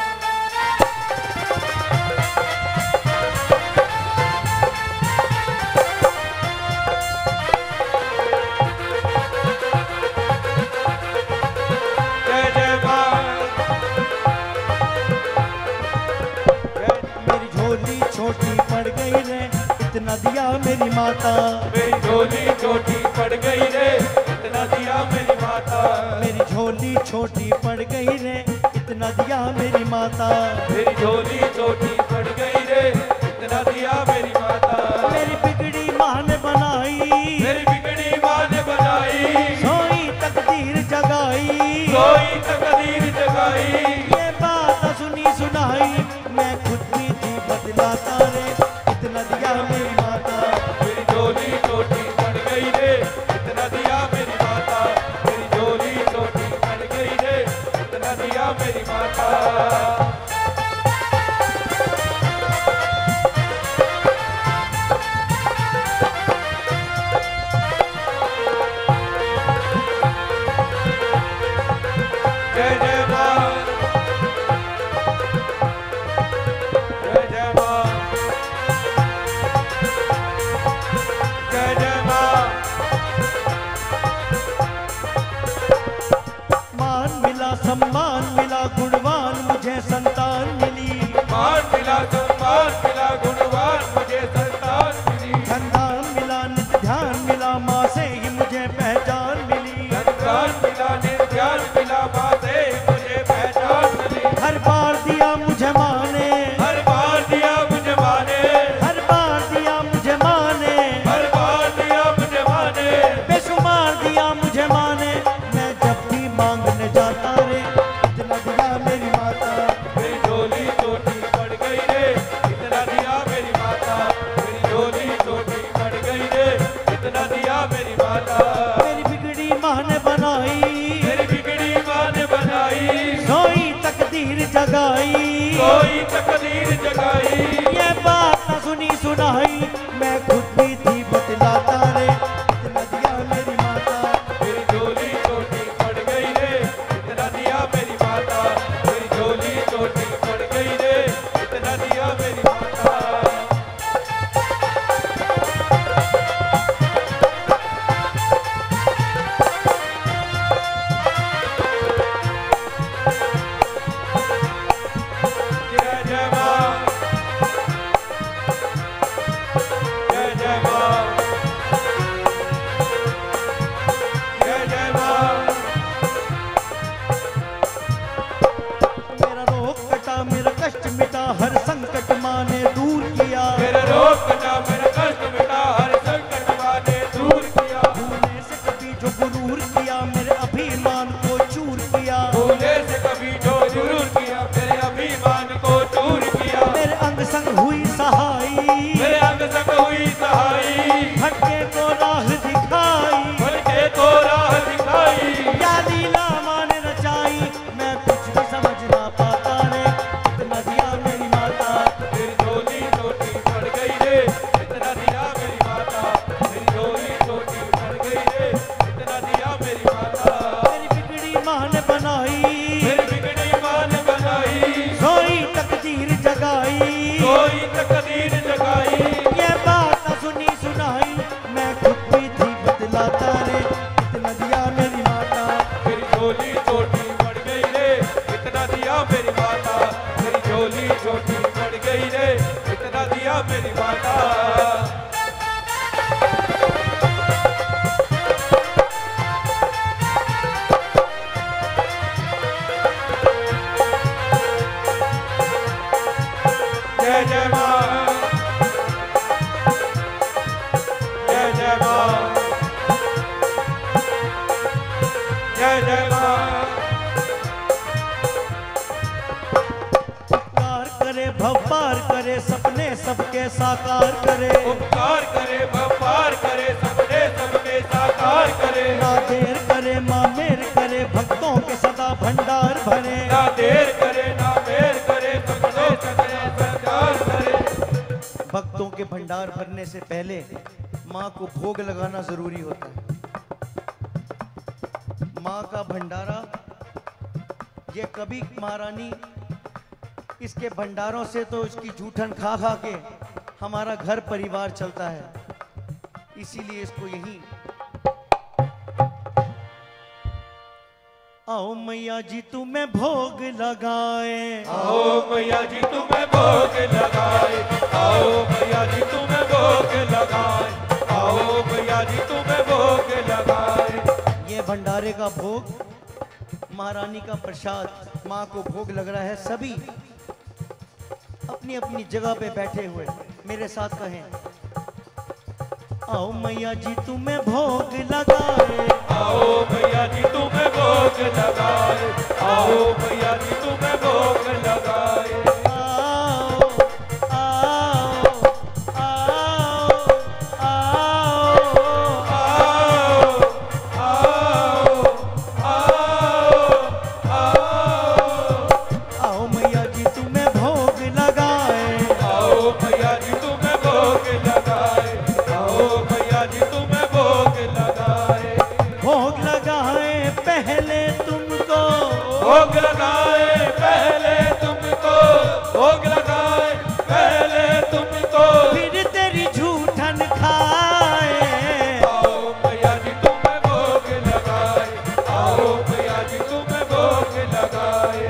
जय जय मां। मेरी झोली छोटी पड़ गई रे, इतना दिया मेरी माता। मेरी झोली छोटी पड़ गई रे, इतना दिया मेरी माता। मेरी झोली छोटी पड़ गई रे, इतना दिया मेरी माता। मेरी झोली छोटी पड़ गई रे, इतना दिया मेरी माता। मेरी बिगड़ी माँ ने बनाई, मेरी बिगड़ी माँ ने बनाई, सोई तकदीर जगाई। कोई तकदीर जगाई। ये बात सुनी सुनाई, मैं खुद भी थी बदलाता रे, इतना दिया मेरी माता। मेरी झोली छोटी पड़ गई रे, इतना दिया मेरी माता। मेरी झोली छोटी पड़ गई रे, इतना दिया मेरी माता। जय जय मां, जय जय मां, जय जय मां। मान मिला सम्मान मिला गुणवान मुझे संतान मिली। मान मिला सम्मान मिला गुणवान मुझे संतान मिली। धनदान मिला नित ध्यान मिला, माँ से ही मुझे पहचान मिली। धनदान मिला निर्ज्ञान मिला, माँ से मुझे पहचान मिली। हर बार दिया मुझे माने, हर बार दिया मुझे माने, हर बार दिया मुझे माने, हर बार दिया मुझे माने। बेशुमार दिया मुझे माने। मैं जब भी मांगने जाता रे, इतना दिया मेरी माता। मेरी झोली छोटी पड़ गई रे, इतना दिया मेरी माता। मेरी झोली छोटी पड़ गई रे, इतना दिया मेरी माता। मेरी बिगड़ी माँ ने बनाई, मेरी बिगड़ी माँ ने बनाई, सोई तकदीर जगाई। कोई तकदीर जगाई। ये बात न सुनी सुनाई, मैं खुद भी थी बतलाता रे, इतना दिया मेरी माता। मेरी झोली छोटी पड़ गई रे, इतना दिया मेरी माता। मेरी झोली छोटी पड़ गई रे, इतना दिया मेरी माता। जय जय मां, जय जय मां, जय जय मां। मेरा रोग कटा मेरा कष्ट मिटा, हर संकट माँ ने दूर किया। मेरा रोग कटा मेरा कष्ट मिटा, हर संकट माँ ने दूर किया। भूलने से कभी जो गुरूर किया, मेरे अभिमान को चूर किया। भूले से कभी जो जरूर किया, मेरे अभिमान को चूर किया। मेरे अंग संग हुई सहाई, मेरे अंग संग हुई सहाई, भटके को राह दिखाई। भटके को राह दिखाई। क्या लीला माँ ने रचाई, मैं कुछ भी समझ ना पाता रे, इतना दिया मेरी माता। मेरी झोली छोटी पड़ गई रे, इतना दिया मेरी माता। मेरी झोली छोटी पड़ गई रे, इतना दिया मेरी माता। जय जय माँ। उपकार करे भवपार करे सपने सबके साकार करे, उपकार करे भवपार करे सपने सबके साकार करे, ना देर करे माँ मेर करे भक्तों के सदा भंडार भरे, ना देर करे ना मेर करे सपने सबके साकार करे। भक्तों के भंडार भरने से पहले माँ को भोग लगाना जरूरी होता है। माँ का भंडारा ये कभी महारानी इसके भंडारों से तो इसकी जूठन खा खा के हमारा घर परिवार चलता है, इसीलिए इसको यही आओ मैया जी तुम्हें भोग लगाए, आओ मैया जी तुम्हें भोग लगाए, आओ मैया जी तुम्हें भोग लगाए, आओ मैया जी तुम्हें भोग लगाए। ये भंडारे का भोग महारानी का प्रसाद माँ को भोग लग रहा है। सभी अपनी अपनी जगह पे बैठे हुए मेरे साथ कहें, आओ मैया जी तुम्हें भोग लगाए, आओ मैया जी तुम्हें भोग लगाए, आओ मैया जी तुम्हें भोग लगाए। आओ आओ आओ आओ आओ आओ आओ आओ मैया जी तुम्हें भोग लगाए, आओ मैया जी तुम्हें भोग लगाए, आओ मैया जी तुम्हें भोग लगाए। भोग लगाए पहले तुमको, भोग लगाए पहले तुमको, भोग लगाए पहले तुमको, फिर तेरी झूठन खाए। आओ मैया जी तुम्हें भोग लगाए, आओ मैया जी तुम्हें भोग लगाए।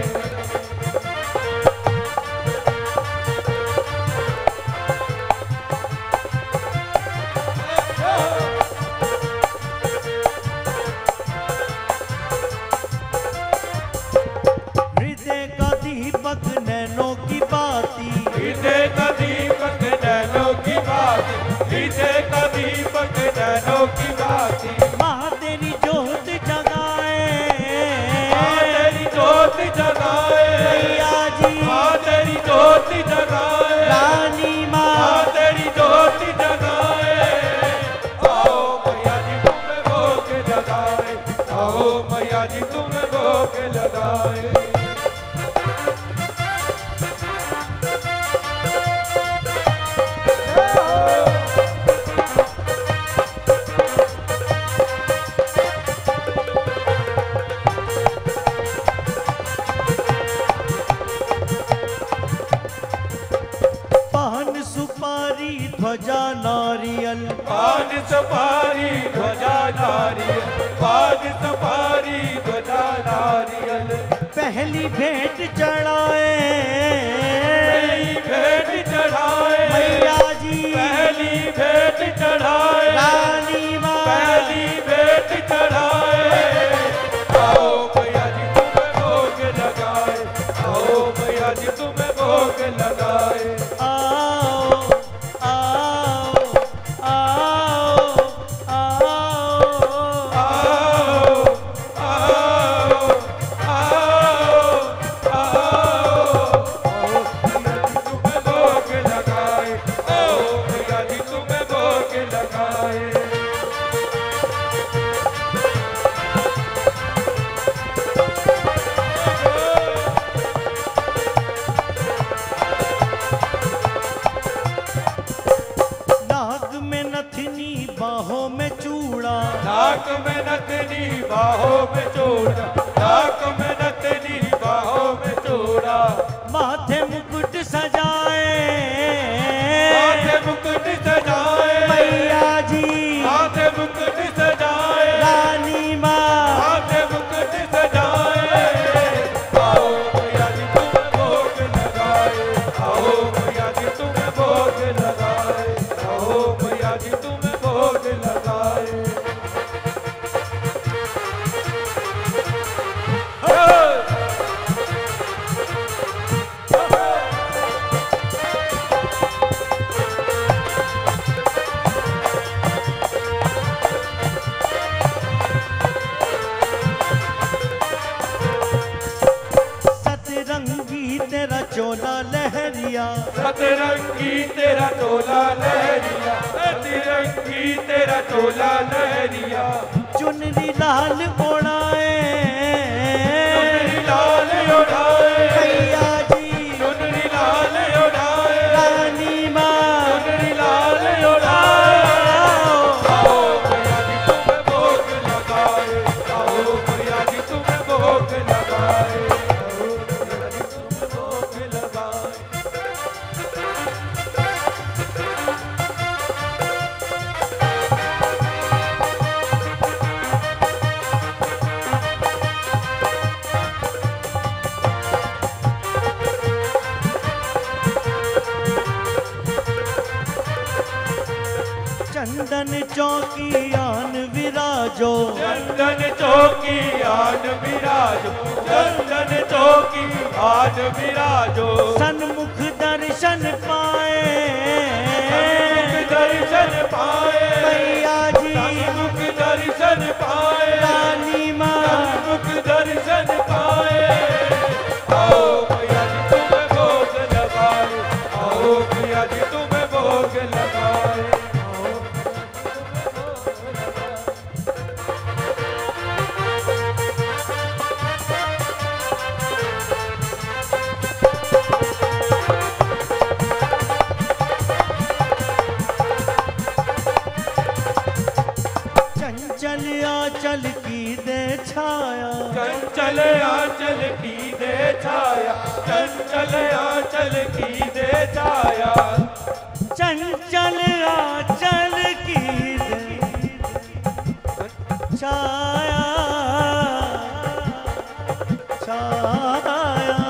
हृदय का दीपक नैनों की बाती, हृदय का दीपक नैनों की बात, हृदय का दीपक नैनों की बात, माँ तेरी जोत जगाए, माँ तेरी ज्योत जगाए, मैया जी माँ तेरी ज्योत जगाए, रानी माँ माँ तेरी ज्योत जगाए। आओ मैया जी तुम्हें भोग लगाए, आओ मैया जी तुम्हें भोग लगाए। पान सुपारी ध्वजा नारियल, पान सफारी ध्वजा नारियल, पान सफारी ध्वजा नारियल, पहली भेंट चढ़ाए, पहली भेंट चढ़ाए, मैया जी पहली भेंट चढ़ाए, रानी माँ पहली भेंट चढ़ाए। आओ मैया जी तुम्हें भोग लगाए, आओ मैया जी तुम्हें भोग लगाए। आओ आओ आओ आओ आओ आओ आओ आओ मैया जी तुम्हें भोग लगाए, आओ मैया जी तुम्हें भोग लगाए। नाक में नथनी बाहों में चूड़ा, नाक में नथनी बाहों में चूड़ा, नाक में नथनी बाहों में चूड़ा, माथे मुकुट सजाए, माथे मुकुट सजाए, मैया जी माथे मुकुट सजाए, रानी माँ माथे मुकुट सजाए। आओ मैया जी तुम्हें भोग लगाए, आओ मैया जी तुम्हें भोग लगाए, आओ मैया जी तुम्हें भोग लगाए। तिरंगी तेरा चोला लहरिया, तिरंगी तेरा चोला लहरिया। चुनरी लाल ओढ़ाए, चुनरी लाल ओढ़ाए भैया जी, चुनरी लाल ओढ़ाए रानी माँ, चुनरी लाल ओढ़ाए। आओ भैया जी तुम्हें भोग लगाए, आओ भैया जी तुम्हें भोग लगाए, आओ भैया जी तुम्हें भोग लगाए। चंदन चौकी आन विराजो, चंदन चौकी आन विराजो, चंदन चौकी आन विराजो। सन्मुख दर्शन पाए, सन्मुख दर्शन पाए भैया जी, सन्मुख दर्शन पाए रानी माँ, सन्मुख दर्शन पाए। आओ भैया जी तुम्हें भोग लगाए, आओ भैया जी तुम्हें भोग लगाए, आओ चंचल आंचल की दे छाया, चंचल आंचल की दे छाया, चंचल आंचल की दे छाया, चंचल आंचल की दे छाया, छाया,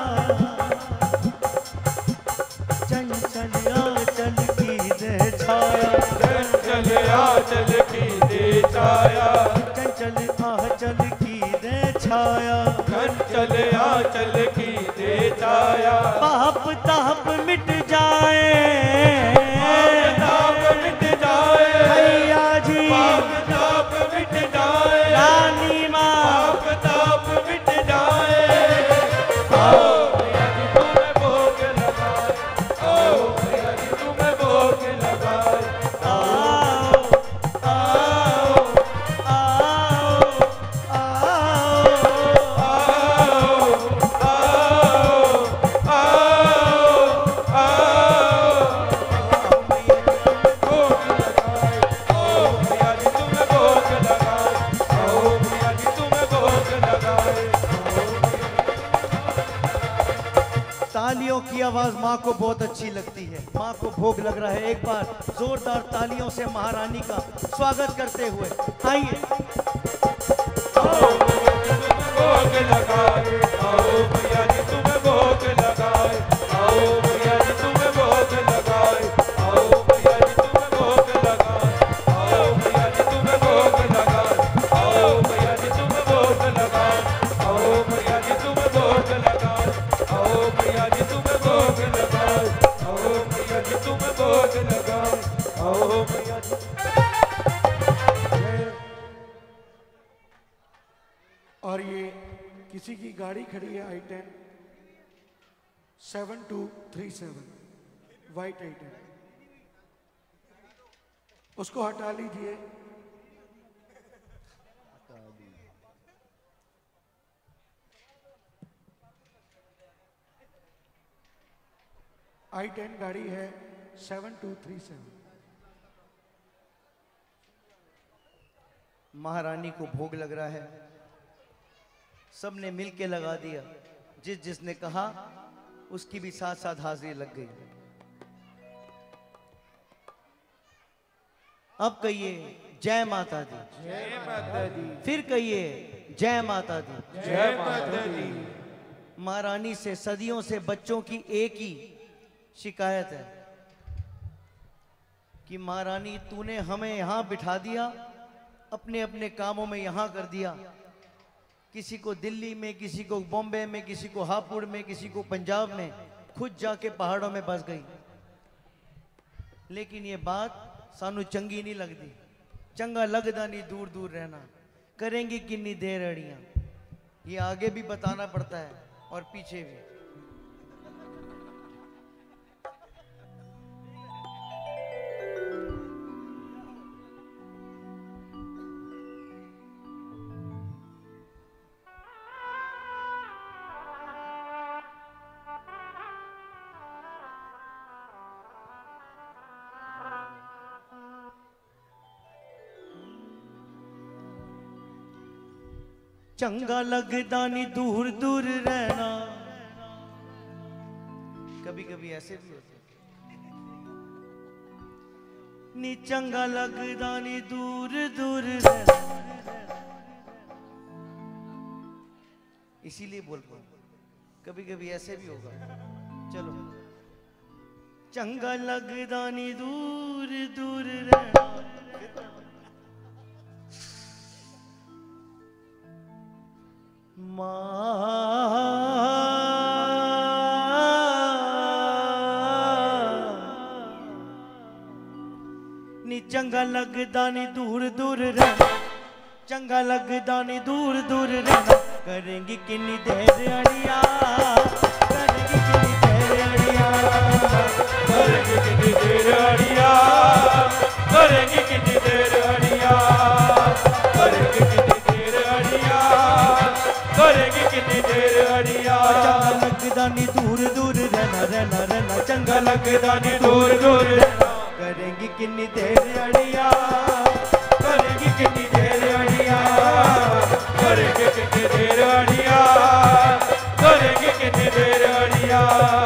चंचल आंचल की दे छाया, चंचल आंचल की दे छाया, चंचल आंचल की दे छाया, चंचल आंचल की दे छाया। पाप ताप मिट जाए, पाप ताप मिट जाए भैया जी, पाप ताप मिट जाए रानी माँ, पाप ताप मिट जाए। आओ भैया जी तुम्हें भोग लगाए, आओ भैया जी तुम्हें भोग लगाए, आओ आओ आओ आओ आओ आओ तालियों की आवाज माँ को बहुत अच्छी लगती है। माँ को भोग लग रहा है। एक बार जोरदार तालियों से महारानी का स्वागत करते हुए आइए। भोग लगाए, आओ भैया जी तुम्हें भोग लगाए, आओ भैया जी तुम्हें भोग लगाए, आओ भैया जी तुम्हें भोग लगाए, आओ भैया जी तुम्हें भोग लगाए, आओ भैया जी तुम्हें भोग लगाए, आओ भैया जी तुम्हें भोग लगाए, आओ भैया जी तुम्हें भोग लगाए, आओ भैया जी तुम्हें भोग लगाए, आओ भैया जी। और ये किसी की गाड़ी खड़ी है I ten seven two three seven white I ten, उसको हटा लीजिए। आई टेन गाड़ी है सेवन टू थ्री सेवन। महारानी को भोग लग रहा है। सबने मिल के लगा दिया। जिस जिसने कहा उसकी भी साथ साथ हाजिरी लग गई। अब कहिए जय माता दी, जय माता दी, फिर कहिए जय माता दी। जय माता दी। महारानी से सदियों से बच्चों की एक ही शिकायत है कि महारानी तूने हमें यहां बिठा दिया, अपने अपने कामों में यहां कर दिया। किसी को दिल्ली में, किसी को बॉम्बे में, किसी को हापुड़ में, किसी को पंजाब में, खुद जाके पहाड़ों में बस गई। लेकिन ये बात सानू चंगी नहीं लगती। चंगा लगदा नहीं दूर दूर रहना। करेंगी किन्नी देर अड़ियां, ये आगे भी बताना पड़ता है और पीछे भी। चंगा लगदा नी दूर दूर रहना। कभी कभी ऐसे भी होते नी चंगा लगदा नी दूर दूर रहना। इसीलिए बोल पाऊं, कभी कभी ऐसे भी होगा। चलो, चंगा लगदा नी दूर दूर रहना। नी चंगा लगदा नी दूर दूर रहना। चंगा लगदा नी दूर दूर रहना। करेंगी किन्नी देर अड़िया, करेंगी किन्नी देर अड़िया, करेंगे कितनी देर अड़िया, करेंगे कितनी देर अड़िया, करेंगे कितनी देर अड़िया, करेंगे कितनी देर अड़िया। चंगा लगदा नी दूर दूर रहना रहना रहना। चंगा लगदा नी दूर दूर रहना। करेंगी किन्नी देर अड़िया, करेंगे कितनी देर अड़िया, करेंगे कितनी देर अड़िया, करेंगे कितनी देर अड़िया।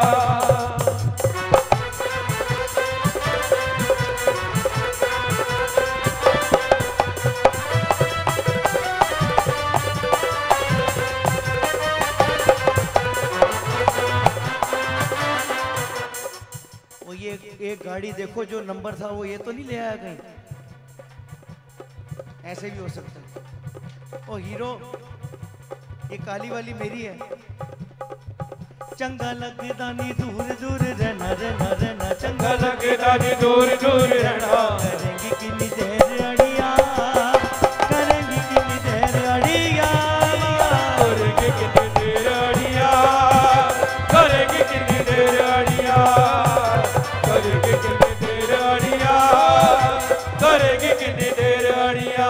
वो ये एक गाड़ी देखो, जो नंबर था वो ये तो नहीं ले आया कहीं। ऐसे भी हो सकता है। ओ हीरो, ये काली वाली मेरी है। चंगा लगदा नी दूर दूर रहना रहना रहना। चंगा लगदा नी दूर दूर रहना। करेंगी किन्नी देर अड़िया, करेंगी किन्नी देर अड़िया, करेंगे कितनी देर अड़िया, करेंगे कितनी देर अड़िया, करेंगे कितनी देर अड़िया, करेंगे कितनी देर अड़िया।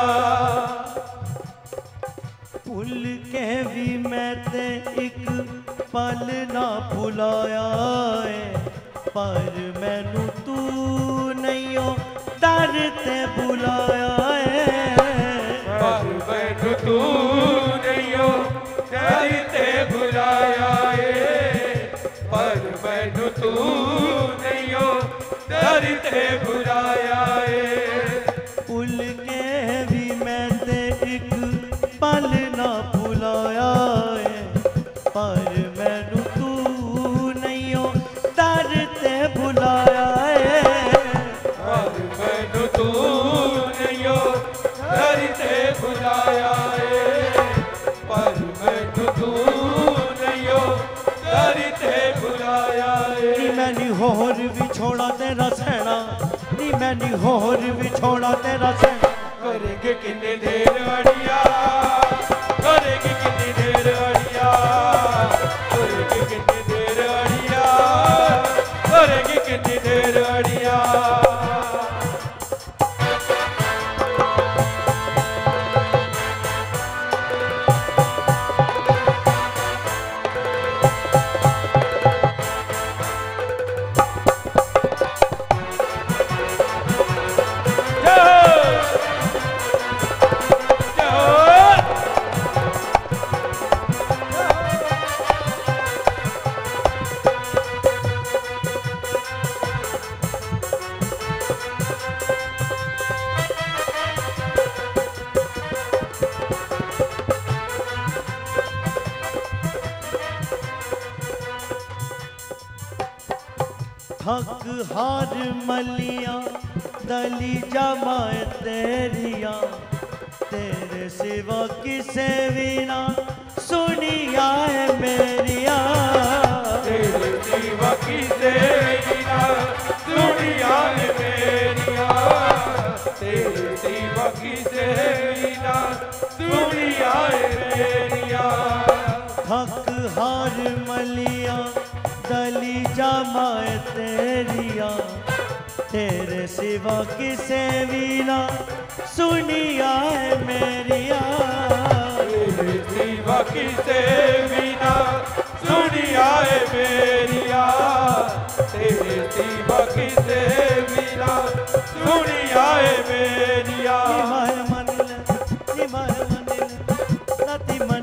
भुल के भी मैं ते एक पल ना भुलाया है, पर मैनू तू नहीं हो दर ते बुलाया है। पर मैनू तू नहीं हो दर ते बुलाया है, पर मैनू तू नहीं हो दर ते बुलाया है। भुल के भी मैं ते एक पल ना भुलाया है, पर मैनू तू नहीं हो दर ते बुलाया है। पर मैनू तू नहीं हो दर ते बुलाया है, पर मैनू तू नहीं हो दर ते बुलाया है। नी मैंने होर भी छोड़ा तेरा सहना, नी मैंने होर भी छोड़ा तेरा सहना। करेंगे कितनी देर अड़िया, करेंगे कितनी देर अड़िया, करेंगे कितनी देर अड़िया, करेंगे कितनी देर अड़िया। थक हार मलिया दली जमाए तेरिया, तेरे सिवा किसे बिना सुनिया है मेरिया। तेरे सिवा किसे बिना दुनिया है मेरिया, तेरे सिवा किसे बिना दुनिया है मेरिया। थक हार मलिया दली जमाए तेरिया, तेरे सिवा किसे बिना सुनिया है मेरिया। तेरे सिवा किसे बिना सुनिया है मेरिया, तेरे सिवा किसे बिना सुनिया है मेरिया। निमाय मन ले, निमाय मन ले, नती मन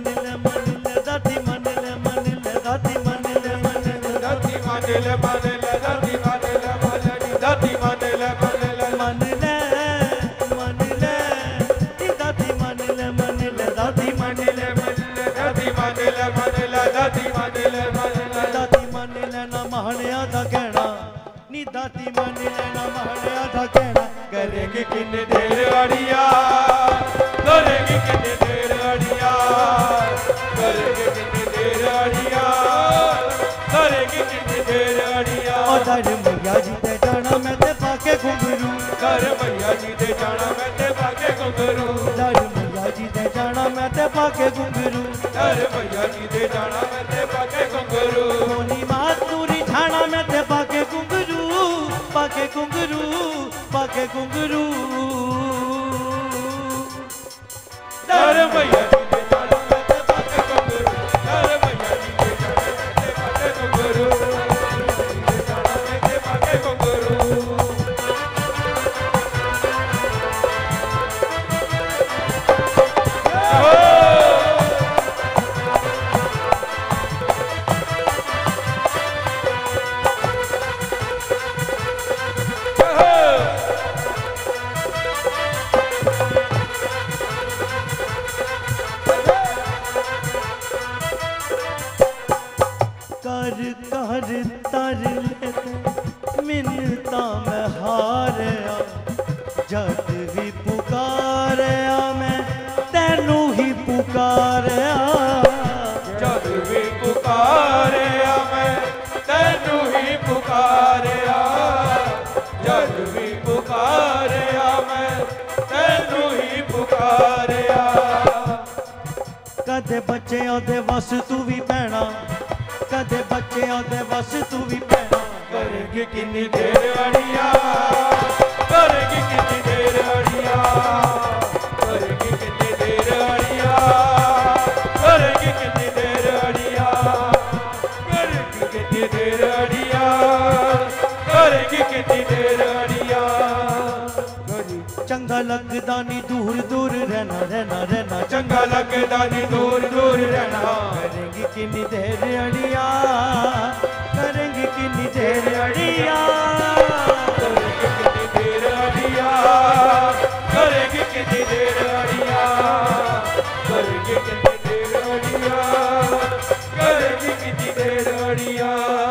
ले मान ले दादी मान ले मान ले दादी मान ले मान ले मन ले मन ले नी दादी मन ले मन ले दादी मन ले मन ले दादी मान ले मान ले दादी मान ले मान ले दादी मन ले ना महणिया दा कहना नी दादी मन ले ना महणिया दा कहना करेगी कितने देर अड़िया करेगी कितने देर अड़िया करेगी कितने देर अड़िया करेगी कितने देर अड़िया ओ दर मैया जी ते जाना मैं ते पाके घुंघरू कर मैया जी दे जाना मैं ते पाके घुंघरू दर मैया जी ते जाना मैं ते पाके घुंघरू कर मैया जी दे जाना मैं ते पाके घुंघरू मोनी मात नूरी ठाणा मैं ते पाके घुंघरू पाके घुंघरू पाके घुंघरू कर मैया जी दे जाना मैं ते पाके घुंघरू कर मैया जी दे जाना मैं ते पाके घुंघरू दे जाना मैं ते पाके घुंघरू कर कर तर लेते मिन्नता मैं हारिया जद भी पुकारिया मैं तेनू ही पुकारिया जद भी पुकारिया मैं तेनू ही पुकारिया जद भी पुकारिया मैं तेनू ही पुकारिया कदे बच्चों दे वस तू भी पैना कदे बच्चों दे वस तू भी पैना करेगी कितनी देर अड़िया करेगी कितनी देर अड़िया करेगी कितनी देर अड़िया करेगी कितनी देर अड़िया करेगी कितनी देर अड़िया करेगी कितनी देर अड़िया चंगा लगदा नी दूर दूर रहना रहना रहना चंगा लगदा नी दूर दूर रहना करेंगी कितनी देर अड़िया करेंगी कितनी देर अड़िया करेगी कितनी देर अड़िया करेगी कितनी देर अड़िया करेगी कितनी देर अड़िया करेगी कितनी देर अड़िया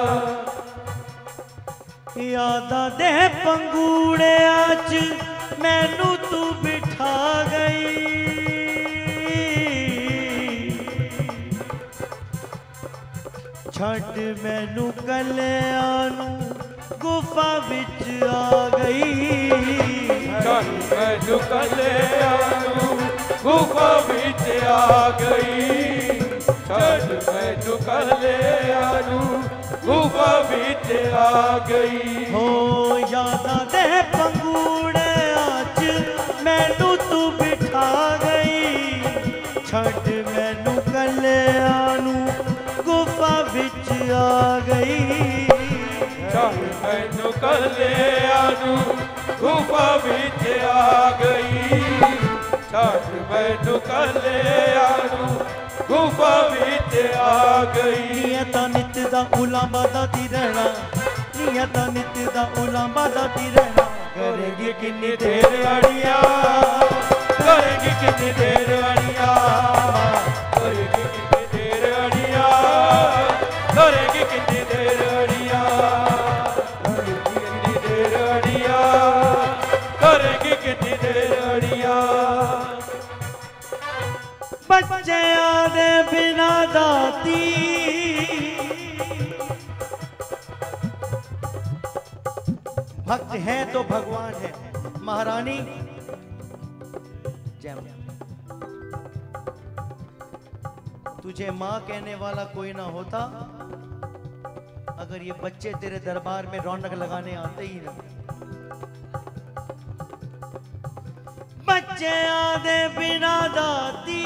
यादा दे पंगूड़े आज मैनू तू बिठा गई छड़ मैनू कल्याणू गुफा बिच आ गई चल मैनू कल्याणू गुफा बिच आ गई चल मैनू कल्याणू गुफा बिच आ गई हो यादा दे पंगूड़े आज मैनू तू बिठा गई छड़ मैनू कल्याणू गुफा बिच आ गई चल मैनू कल्याणू गुफा बिच आ गई चल मैनू कल्याणू गुफा बिच आ गई नियत नित दा उलांबा दाती रहना नियत नित दा उलांबा दाती रहना करेगी कितनी देर अड़िया करेगी कितनी देर अड़िया करेगी कितनी देर अड़िया करेगी कितनी देर अड़िया करेगी कितनी देर अड़िया करेगी कितनी देर अड़िया बच्चे आदे बिना दाती भक्त है तो भगवान है महारानी जय मां। तुझे माँ कहने वाला कोई ना होता अगर ये बच्चे तेरे दरबार में रौनक लगाने आते ही ना। बच्चे आदे बिना दाती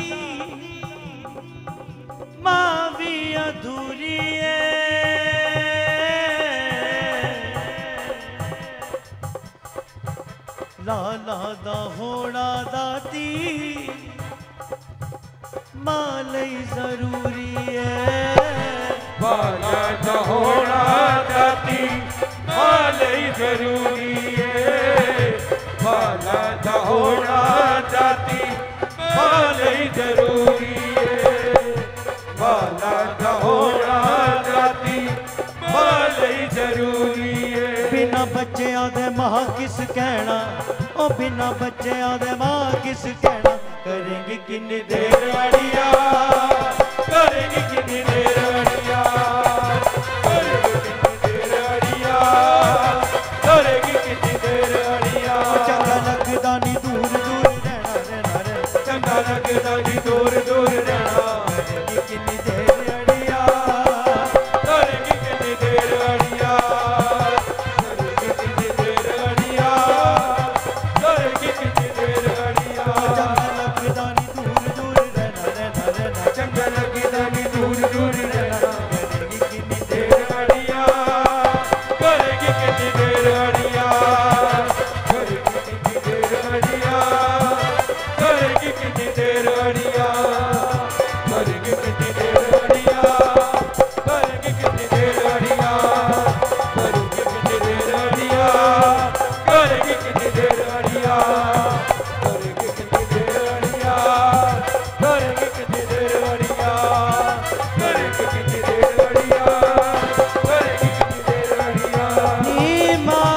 माँ भी अधूरी है। लाला दा होना दाती माँ लई जरूरी है। बाला दा होना दाती होना जाती वाले जरूरी है, वाला दा होना जाती वाले जरूरी है। बिना बच्चे आदे मां किस कहना, ओ बिना बच्चे आदे मां किस कहना, करेंगे किन्नी देर अड़िया करेंगे कितनी देर अड़िया, करेंगे कितनी देर अड़िया, करेंगे कितनी देर अड़िया। चंगा लगदा नी दूर दूर रहना रहना रे, चंगा लगदा नी दूर दूर रहना, करेंगे किन्नी देर अड़िया, करेंगे कितनी देर अड़िया, करेंगे कितनी देर अड़िया, करेंगे कितनी देर अड़िया। चंगा लगदा नी दूर दूर रहना रहना रहना, चंगा लगदा नी दूर दूर रहना, करेंगे किन्नी देर अड़िया, करेंगे कितनी देर अड़िया, करेंगे कितनी देर अड़िया, करेंगे कितनी देर अड़िया, करेंगे कितनी देर अड़िया, करेंगे कितनी देर अड़िया, करेंगे कितनी देर अड़िया, करेंगे कितनी देर अड़िया, करेंगे कितनी देर अड़िया, करेंगे कितनी देर अड़िया, करेंगे कितनी देर अड़िया, करेंगे कितनी देर अड़िया। नी मां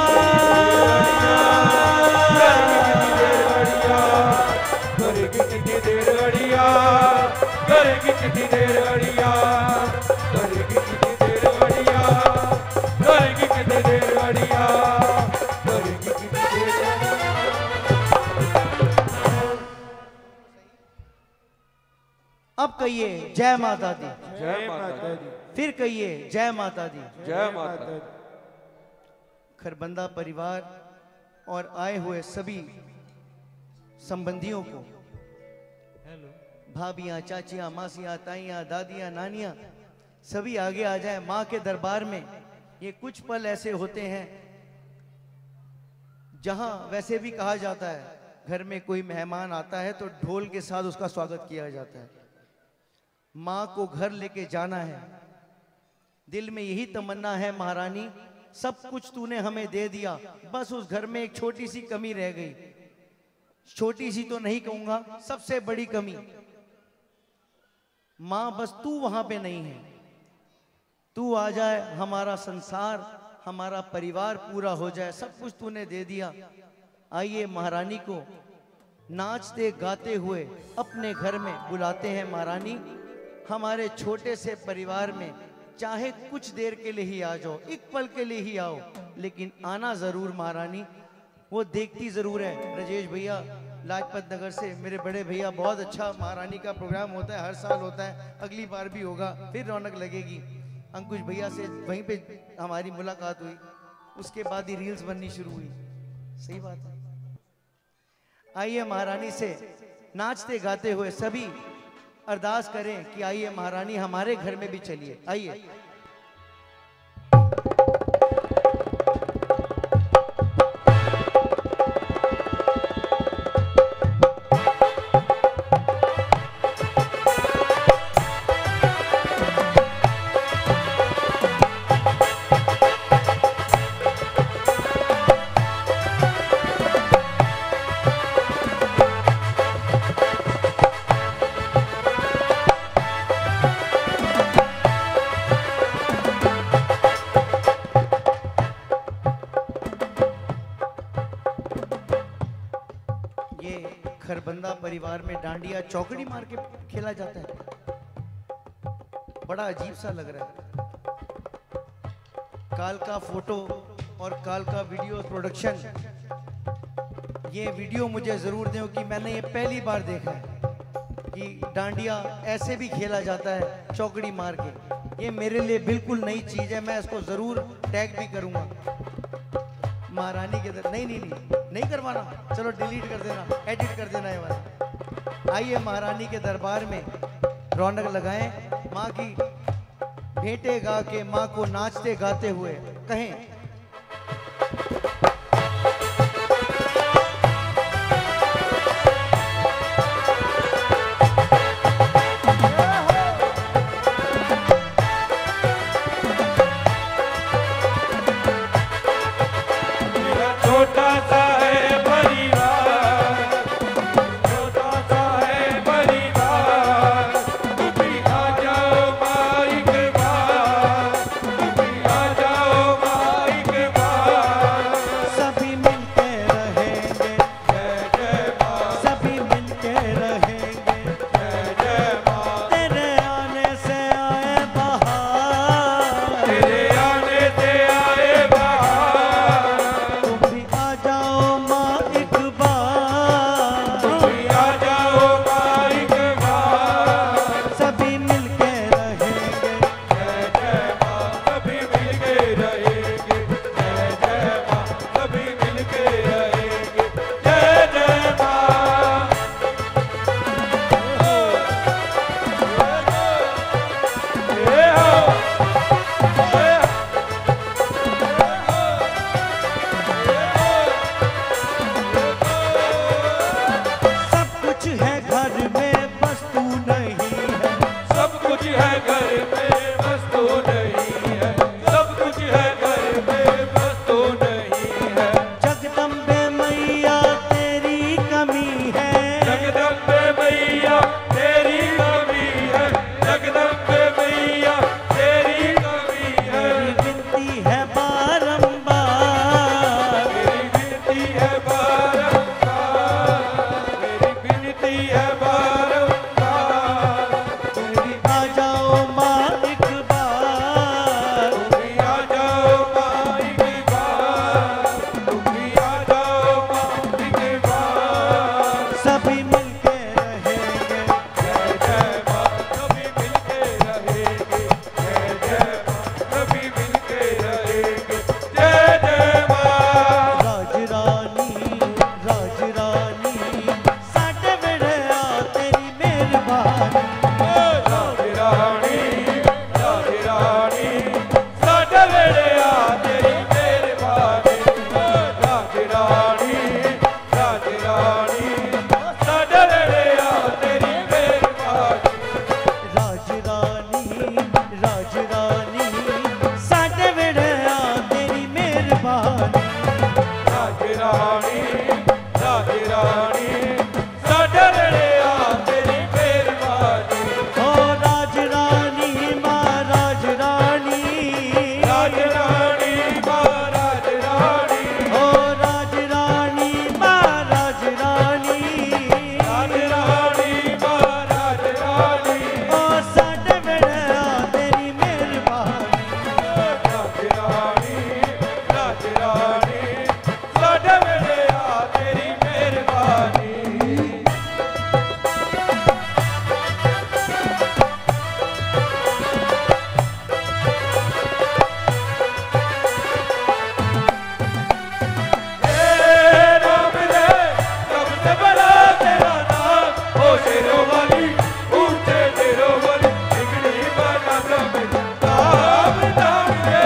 करेगी कितनी देर अड़िया, करेगी कितनी देर अड़िया, करेगी कितनी देर अड़िया, करेगी कितनी देर अड़िया, करेगी कितनी देर अब कहिए जय माता दी, जय माता दी, फिर कहिए जय माता दी। जय माता दी। खरबंदा परिवार और आए हुए सभी संबंधियों को, भाभियां, चाचियां, मासियां, ताइयां, दादियां, नानियां, सभी आगे आ जाए माँ के दरबार में। ये कुछ पल ऐसे होते हैं जहां वैसे भी कहा जाता है घर में कोई मेहमान आता है तो ढोल के साथ उसका स्वागत किया जाता है। माँ को घर लेके जाना है, दिल में यही तमन्ना है महारानी, सब कुछ तूने हमें दे दिया, बस उस घर में एक छोटी सी कमी रह गई। छोटी सी तो नहीं कहूंगा, सबसे बड़ी कमी, मां बस तू वहां पे नहीं है। तू आ जाए, हमारा संसार, हमारा परिवार पूरा हो जाए, सब कुछ तूने दे दिया। आइए महारानी को नाचते गाते हुए अपने घर में बुलाते हैं। महारानी, हमारे छोटे से परिवार में चाहे कुछ देर के लिए ही आ जाओ, एक पल के लिए ही आओ, लेकिन आना जरूर महारानी। वो देखती जरूर है। ब्रजेश भैया लाजपत नगर से, मेरे बड़े भैया, बहुत अच्छा महारानी का प्रोग्राम होता है, हर साल होता है, अगली बार भी होगा, फिर रौनक लगेगी। अंकुश भैया से वहीं पे हमारी मुलाकात हुई, उसके बाद ही रील्स बननी शुरू हुई। सही बात है। आइए महारानी से नाचते गाते हुए सभी अरदास करें कि आइए महारानी हमारे घर में भी चलिए। आइए। खरबंदा परिवार में डांडिया चौकड़ी मार के खेला जाता है, बड़ा अजीब सा लग रहा है। काल का फोटो और काल का वीडियो प्रोडक्शन, ये वीडियो मुझे जरूर दें कि मैंने ये पहली बार देखा है कि डांडिया ऐसे भी खेला जाता है चौकड़ी मार के। ये मेरे लिए बिल्कुल नई चीज है, मैं इसको जरूर टैग भी करूंगा महारानी के दर। नहीं नहीं नहीं नहीं करवाना, चलो डिलीट कर देना, एडिट कर देना ये वाला। आइए महारानी के दरबार में रौनक लगाएं, माँ की भेंटे गा के माँ को नाचते गाते हुए कहें। छोटा सा है परिवार, है घर में बस तू नहीं है, सब कुछ है घर में बस तू नहीं है। जगदम्बे मैया तेरी कमी है, जगदम्बे मैया तेरी कमी है, जगदम्बे मैया तेरी कमी है। मेरी विनती है बारंबार, मेरी विनती है बारंबार, मेरी विनती है बारंबार। तुम भी आ जाओ माँ एक बार, तुम भी आ जाओ माँ एक बार, तुम भी आ जाओ माँ एक बार। सभी मिलके रहेंगे जय जय माँ सभी मिलके रहेंगे, जय जय माँ सभी मिलके रहेंगे, जय जय माँ। राज रानी राज रानी साडे वेड़े आ तेरी मेहरबानी। राज रानी राज रानी साडे वेड़े आ तेरी मेहरबानी। राज रानी राज रानी साडे वेड़े आ तेरी मेहरबानी। राज रानी राज रानी साडे वेड़े आ तेरी मेहरबानी। राज रानी राज रानी साडे वेड़े आ तेरी मेहरबानी। ओ राज रानी माँ राज रानी, राज रानी माँ राज रानी, ओ राज रानी माँ राज रानी, राज रानी माँ राज रानी। ओ साडे वेड़े आ तेरी मेहरबानी। राज रानी राज रानी साडे वेड़े आ तेरी मेहरबानी। हे राम रे सबसे बड़ा तेरा नाम, ओ शेरों वाली ऊंचे शेरों वाली बिगड़ी बना सब नाम नाम रे।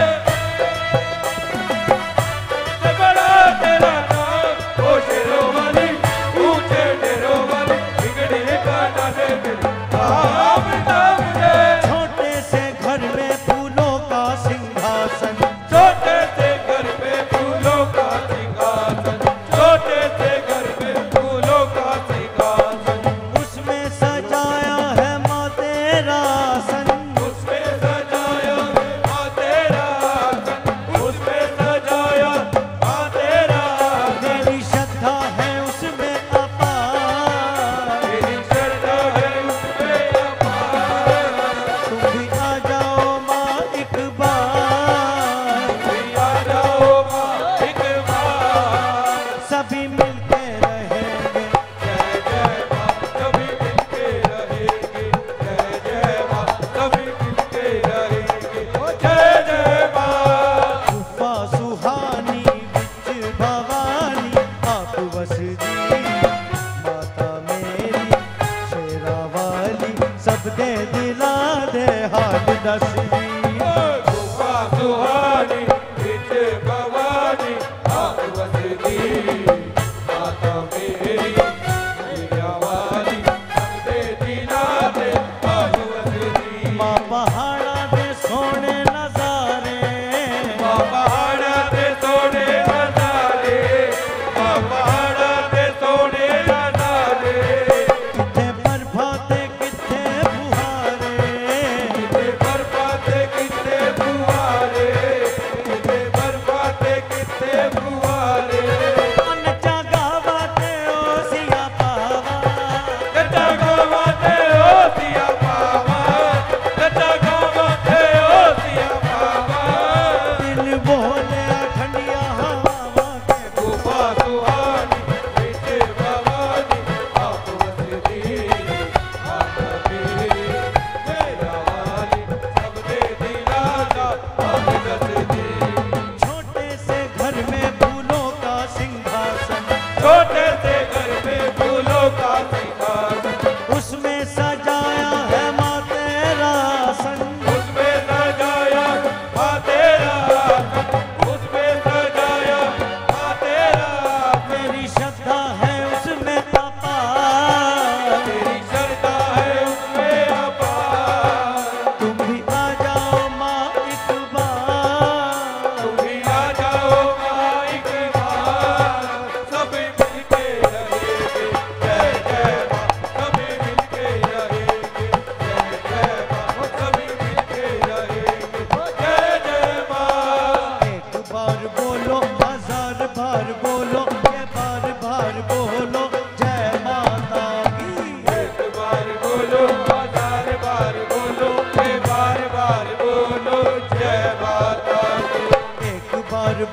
सबसे बड़ा तेरा नाम, ओ शेरों वाली ऊंचे शेरों वाली बिगड़ी बना सब नाम नाम रे। छोटे से घर में फूलों का सिंहासन, छोटे से घर में फूलों का सिंहासन, छोटे से घर में फूलों का सिंहासन। उसमें सजाया है माँ तेरा आसन। उसमें सजाया है माँ तेरा आसन, उसमें सजाया माँ तेरा आसन। मेरी श्रद्धा है उसमें अपार, तेरी श्रद्धा है उसमें अपार। तुम भी आ जाओ माँ एक बार, भी आ जाओ माँ एक बार। सभी मिलके रहेंगे जय जय माँ सभी मिलके रहेंगे, जय जय माँ सभी मिलके रहेंगे, ओ जय जय माँ। गुफा सुहानी विच भवानी आप वसदी, माता मेरी शेरा वाली सब दे दिला दे हाल दसदी। गुफा सुहानी विच भवानी आप वसदी, माता मेरी मैया वाली सबदे दिला दे आप वसदी। माँ पहाड़ा दे सोने नजारे, माँ पहाड़ा ते सोने नजारे, माँ पहाड़ा ते सोने नजारे। किथे बर्फा ते किथे फुहारे, किथे बर्फा ते किथे फुहारे, किथे बर्फा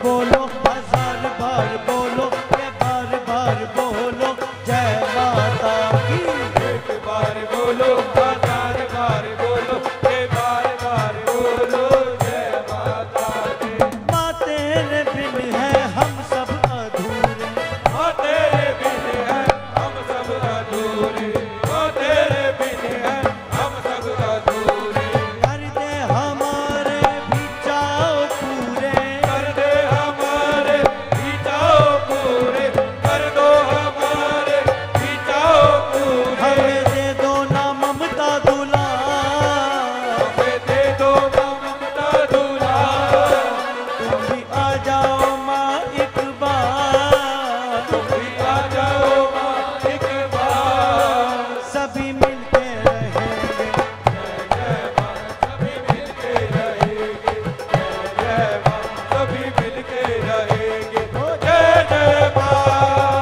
बोलो, हजार बार बोलो, ये बार बार बोलो जय माता की। एक बार बोलो, हजार बार बोलो, ये बार बार बोलो जय माता दी। माँ तेरे बिन है हम सब अधूरे, माँ तेरे बिन है हम सब अधूरे, माँ तेरे बिन है हम सब अधूरे। कर दे हमारे भी चाव पूरे, कर दे हमारे भी जाओ पूरे, कर दो हमारे भी जाओ पूरे। हमें दे दो ना ममता दुलार, हमें दे दो ना ममता दुलार, तुम भी आ जाओ माँ एक बार, तुम भी आ जाओ माँ एक बार। सभी मिलके रहेंगे, सभी मिलके रहेंगे, जय जय माँ, सभी मिलके रहेंगे, जय जय माँ।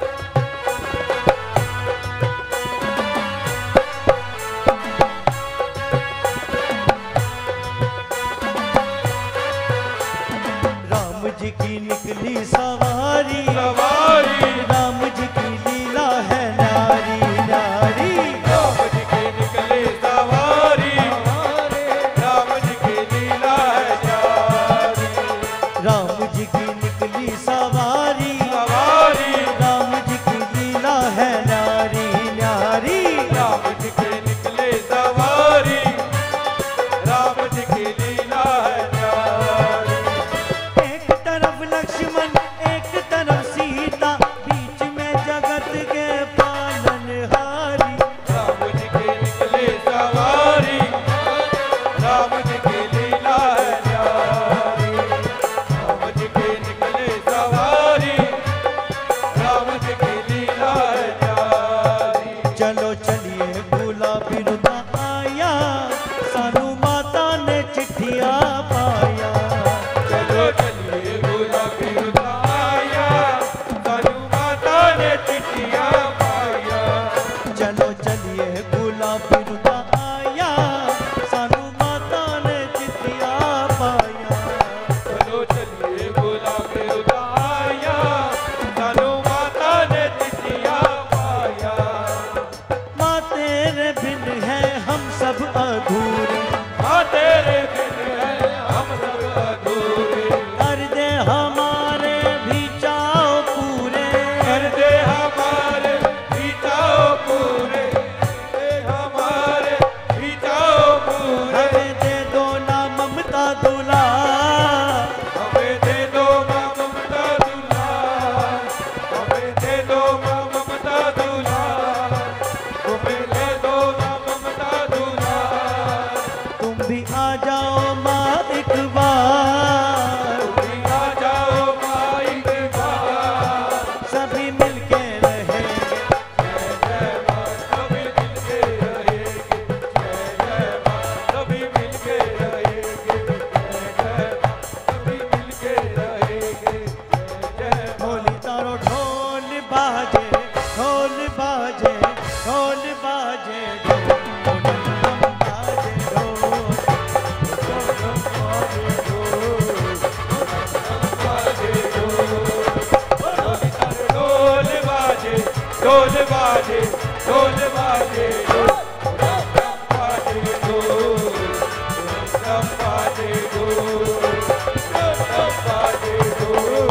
राम जी की निकली सवारी, सवारी राम जी की लीला है नारी नारी। राम जी की निकली सवारी, राम जी की लीला है जारी। राम जी की निकली सवारी, सवारी राम जी की लीला है नारी नारी। राम जी की निकले सवारी, राम जी की लीला है जारी। एक तरफ लक्ष्मण एक तरफ सीता, बीच में जगत के पालनहारी। राम जी की निकले सवारी, राम जी की लीला है जारी। राम जी की निकले सवारी, राम जी की लीला है जारी। चलो चलिए गुलाबी रुता आया, सानू माता ने चिट्ठिया पाया। चलो चलिए गुलाबी रुता आया, सानू माता ने चिट्ठियां पाया। चलो चलिए गुलाबी रुता आया, सानू माता ने चिट्ठिया पाया। चलो चलिए गुलाबी रुता आया, सानू माता ने चिट्ठियां पाया। माँ तेरे बिन है हम सब अधूरे, माँ तेरे बिन है हम सब अधूरे, कर दे हमारे भी चाव पूरे। कर दे हमारे भी जाओ पूरे, दे हमारे भी जाओ पूरे। हमें दे दो ना ममता दुलार, हमें दे दो माँ ममता दुलार, हमें दे दो माँ ममता दुलार, हमें दे दो माँ ममता दुलार। तुम भी आ जाओ माँ एक बार, तुम भी आ जाओ माँ एक बार। सभी मिलके रहेंगे, जय जय माँ, सभी मिलके रहेंगे, जय जय माँ, सभी मिलके रहेंगे, जय जय माँ, सभी मिलके रहेंगे, जय जय माँ। ढोली तारो ढोल बाजे, ढोल बाजे, ढोल बाजे, ढोल ढोल बाजे, ढोल ढोल बाजे, ढोल बाजे, ढोल बाजे, ढोल बाजे, ढोल बाजे, ढोल बाजे, ढोल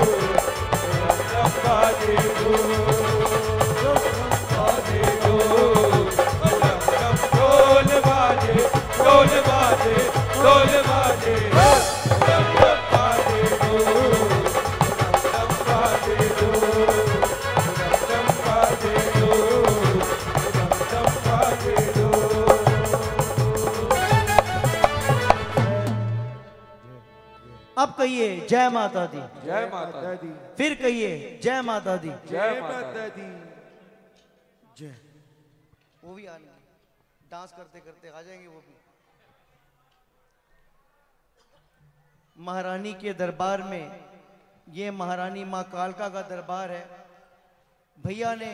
बाजे, ढोल बाजे, ढोल बाजे, ढोल बाजे, अब कहिए जय माता दी, जय माता दी, फिर कहिए जय माता दी। जय माता दी। जय। वो भी आएंगे, डांस करते करते आ जाएंगे वो भी। महारानी के दरबार में, ये महारानी माँ कालका का दरबार है। भैया ने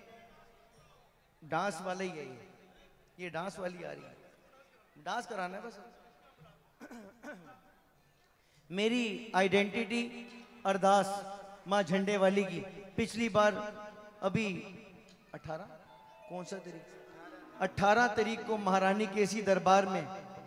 डांस वाले ही है ये ये डांस वाली आ रही है, डांस कराना है बस। मेरी आइडेंटिटी अरदास माँ झंडे वाली की। पिछली बार अभी अठारह कौन सा तारीख अठारह तारीख को महारानी के इसी दरबार में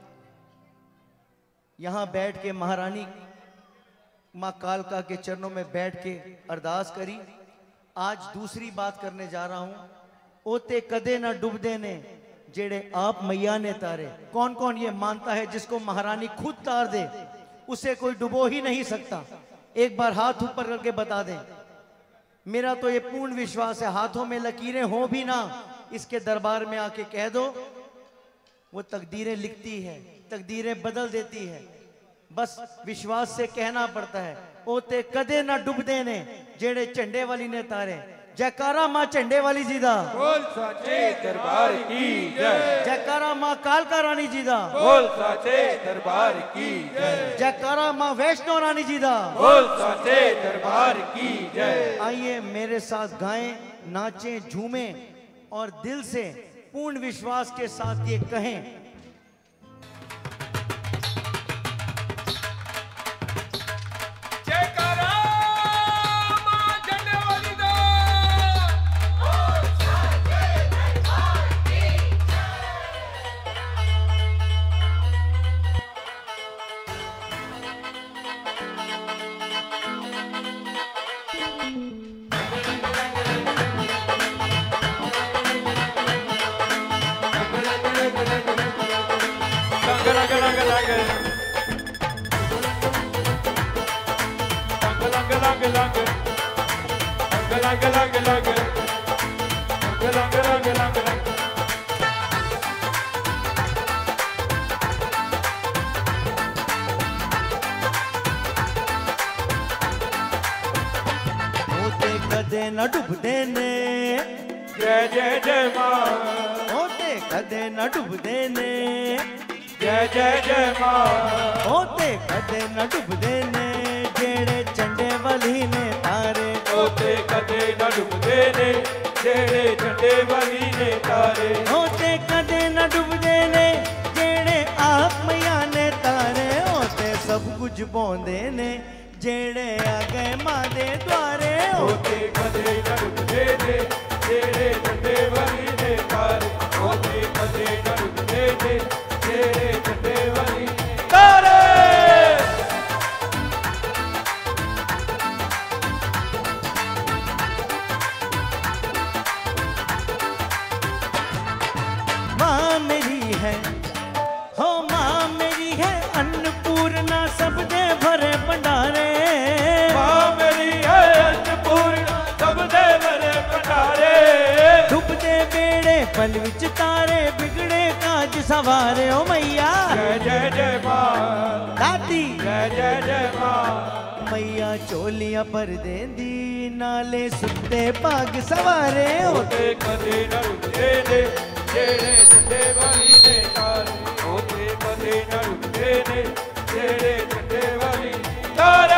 यहां बैठ के महारानी माँ कालका के चरणों में बैठ के अरदास करी। आज दूसरी बात करने जा रहा हूं। ओते कदे ना डूबदे ने जेड़े आप मैया ने तारे। कौन कौन ये मानता है जिसको महारानी खुद तार दे उसे कोई डुबो ही नहीं सकता? एक बार हाथ ऊपर करके बता दें। मेरा तो ये पूर्ण विश्वास है, हाथों में लकीरें हो भी ना, इसके दरबार में आके कह दो, वो तकदीरें लिखती है, तकदीरें बदल देती है। बस विश्वास से कहना पड़ता है। ओते कदे ना डूबदे ने जेड़े झंडे वाली ने तारे। जयकारा माँ झंडे वाली जी दा, बोल साचे दरबार की जय। जयकारा माँ कालका रानी जी दा, बोल साचे दरबार की जय। जयकारा माँ वैष्णो रानी जी दा, बोल साचे दरबार की जय। आइए मेरे साथ गाएं, नाचें, झूमें और दिल से पूर्ण विश्वास के साथ ये कहें। जयकारा मां झंडे वाली दा। लंग लंग लंग लंग लंग लंग लंग लंग लंग लंग लंग लंग लंग लंग लंग। होते कदे न डूबदे ने, जय जय जय मां। होते कदे न डूबदे ने, जय जय जय मां। होते कदे न डूबदे ने जेड़े झंडे वाली ने तारे। होते कदे न डूबदे ने जेड़े झंडे वाली ने तारे। होते कदे न डूबदे ने जेड़े आप मैया ने तारे। होते सब कुछ बोंदे ने जेड़े आ गए मां दे द्वारे। होते कदे न डूबदे ने जेड़े झंडे वाली ने तारे। होते कदे न डूबदे ने जेड़े झंडे वाली ने तारे। माँ मेरी है, हो माँ मेरी है अन्नपूर्णा सब दे भरे भंडारे। मां मेरी है अन्नपूर्णा सब दे भरे भंडारे। डूबदे बेड़े पल विच तारे बिगड़े काज सवारे। ओ मैया जय जय जय मां। दादी जय जय जय मां। मैया चोलियां पर देंदी नाले सुते पाग सवारे। होते कदे न डूबदे ने जेड़े झंडे वाली ने तारे। होते कदे न डूबदे ने जेड़े झंडे वाली ने तारे।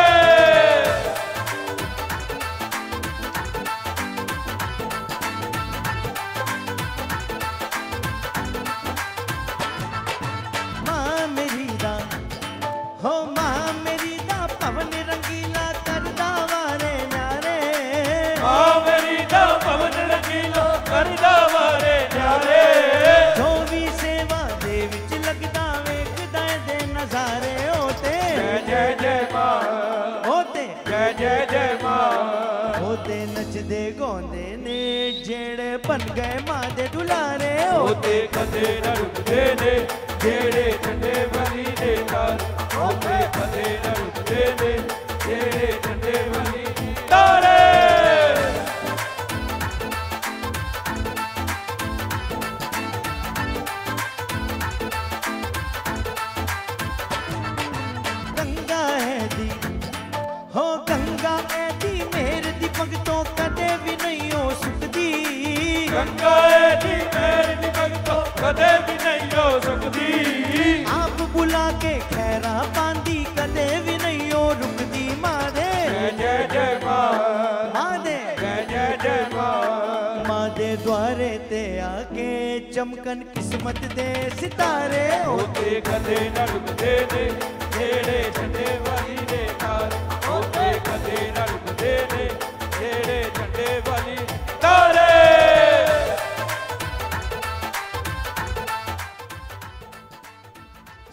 माँ मेरी दा, हो माँ मेरी दा पवन रंगीला करदा वारे न्यारे। मां मेरी दा पवन रंगीला करदा वारे न्यारे। जो भी सेवा दे विच लगदा वेखदा दे नजारे। होते जय जय जय मां। होते जय जय जय मां। होते नचदे गाउंदे ने जेड़े बन गए माँ दे दुलारे। होते कदे न डूबदे ने जेड़े झंडे वाली ने तारे। होते कदे न डूबदे ने जेड़े झंडे वाली ने तारे। गंगा है दी, हो गंगा है दी मेर दी भगतों कदे भी नहीं हो सकदी। गंगा दी मेरी दी भगतों कदे भी नहीं हो सकदी। आप बुला के खैरा पांदी कदे भी नहीं हो रुकदी। माँ दे जय जय जय मां। माँ दे जय जय जय मां। माँ दे द्वारे ते आके चमकन किस्मत दे सितारे। होते कदे न डूबदे ने जेड़े झंडे वाली ने तारे। होते कदे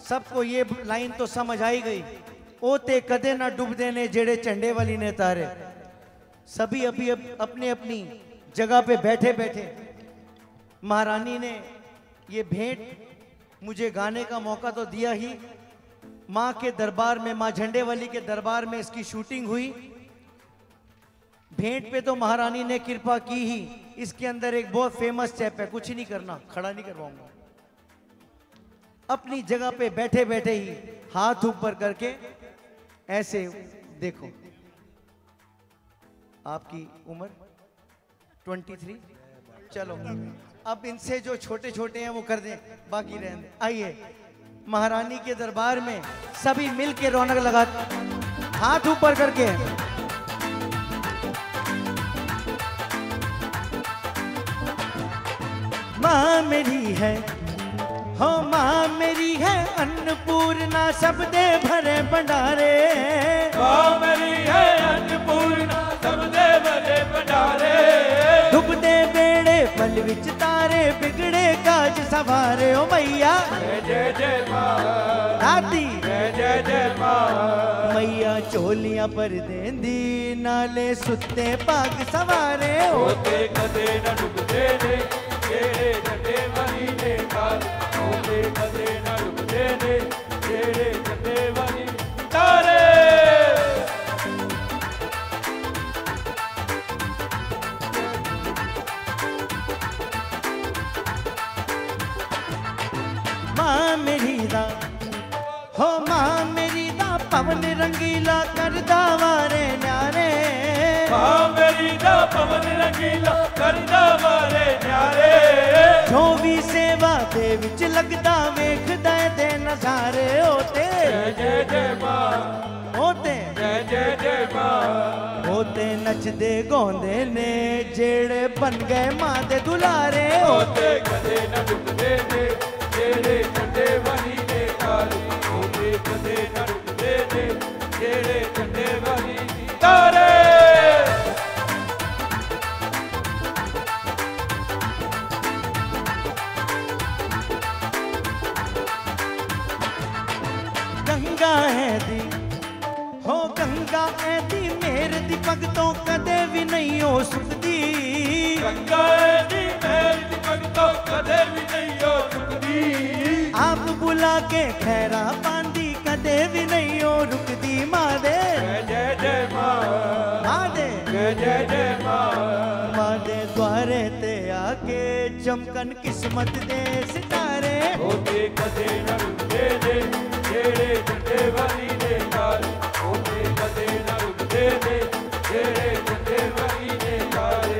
सबको ये लाइन तो समझ आई गई। ओते कदे ना डूबदे ने जेड़े झंडे वाली ने तारे। सभी अभी अप, अपने अपनी जगह पे बैठे बैठे महारानी ने ये भेंट मुझे गाने का मौका तो दिया ही। माँ के दरबार में, माँ झंडे वाली के दरबार में इसकी शूटिंग हुई। भेंट पे तो महारानी ने कृपा की ही। इसके अंदर एक बहुत फेमस स्टेप है, कुछ नहीं करना, खड़ा नहीं करवाऊंगा। अपनी जगह पे बैठे बैठे ही हाथ ऊपर करके ऐसे देखो। आपकी उम्र तेईस। चलो अब इनसे जो छोटे छोटे हैं वो कर दें, बाकी रहने दें। आइए महारानी के दरबार में सभी मिल के रौनक लगा, हाथ ऊपर करके। माँ मेरी है, हो माँ मेरी है अन्नपूर्णा, सब दे भरे भंडारे। माँ मेरी है अन्नपूर्णा, सब दे भरे भंडारे। डूबदे बेड़े पल विच तारे, बिगड़े काज सवारे। ओ मैया जय जय जय माँ, दादी जय जय जय माँ। मैया चोलियां पर देंदी, नाले सुत्ते पाग सवारे। होते कदे न डूबदे ने जेड़े झंडे वाली ने तारे। होते कदे न डूबदे ने जेड़े झंडे वाली तारे। माँ मेरी दा, हो माँ मेरी दा पवन रंगीला, करदा वारे न्यारे। माँ मेरी दा पवन रंगीला, करदा वारे न्यारे। जो भी सेवा दे विच लगदा, वेखदा दे नज़ारे। होते जय जय जय माँ, होते जय जय जय माँ। होते नचदे गाउंदे ने, जेड़े बन गए माँ दे दुलारे। होते कदे न डूबदे ने जेड़े झंडे वाली ने तारे। होते कदे न डूबदे ने जेड़े झंडे वाली तारे। गंगा है दी, हो गंगा है दी मेरे दी भगतों, कदे भी नहीं हो सुखदी। गंगा दी मेरी दी भगतों, कदे भी नहीं हो सुखदी। आप बुला के खैरा पांदी, कदे भी नहीं हो रुकदी। माँ दे जय जय जय माँ, माँ दे जय जय जय माँ। माँ दे द्वारे ते आके, चमकन किस्मत दे सितारे। होते कदे न डूबदे ने जेड़े झंडे वाली ने तारे। होते कदे न डूबदे ने जेड़े झंडे वाली ने तारे।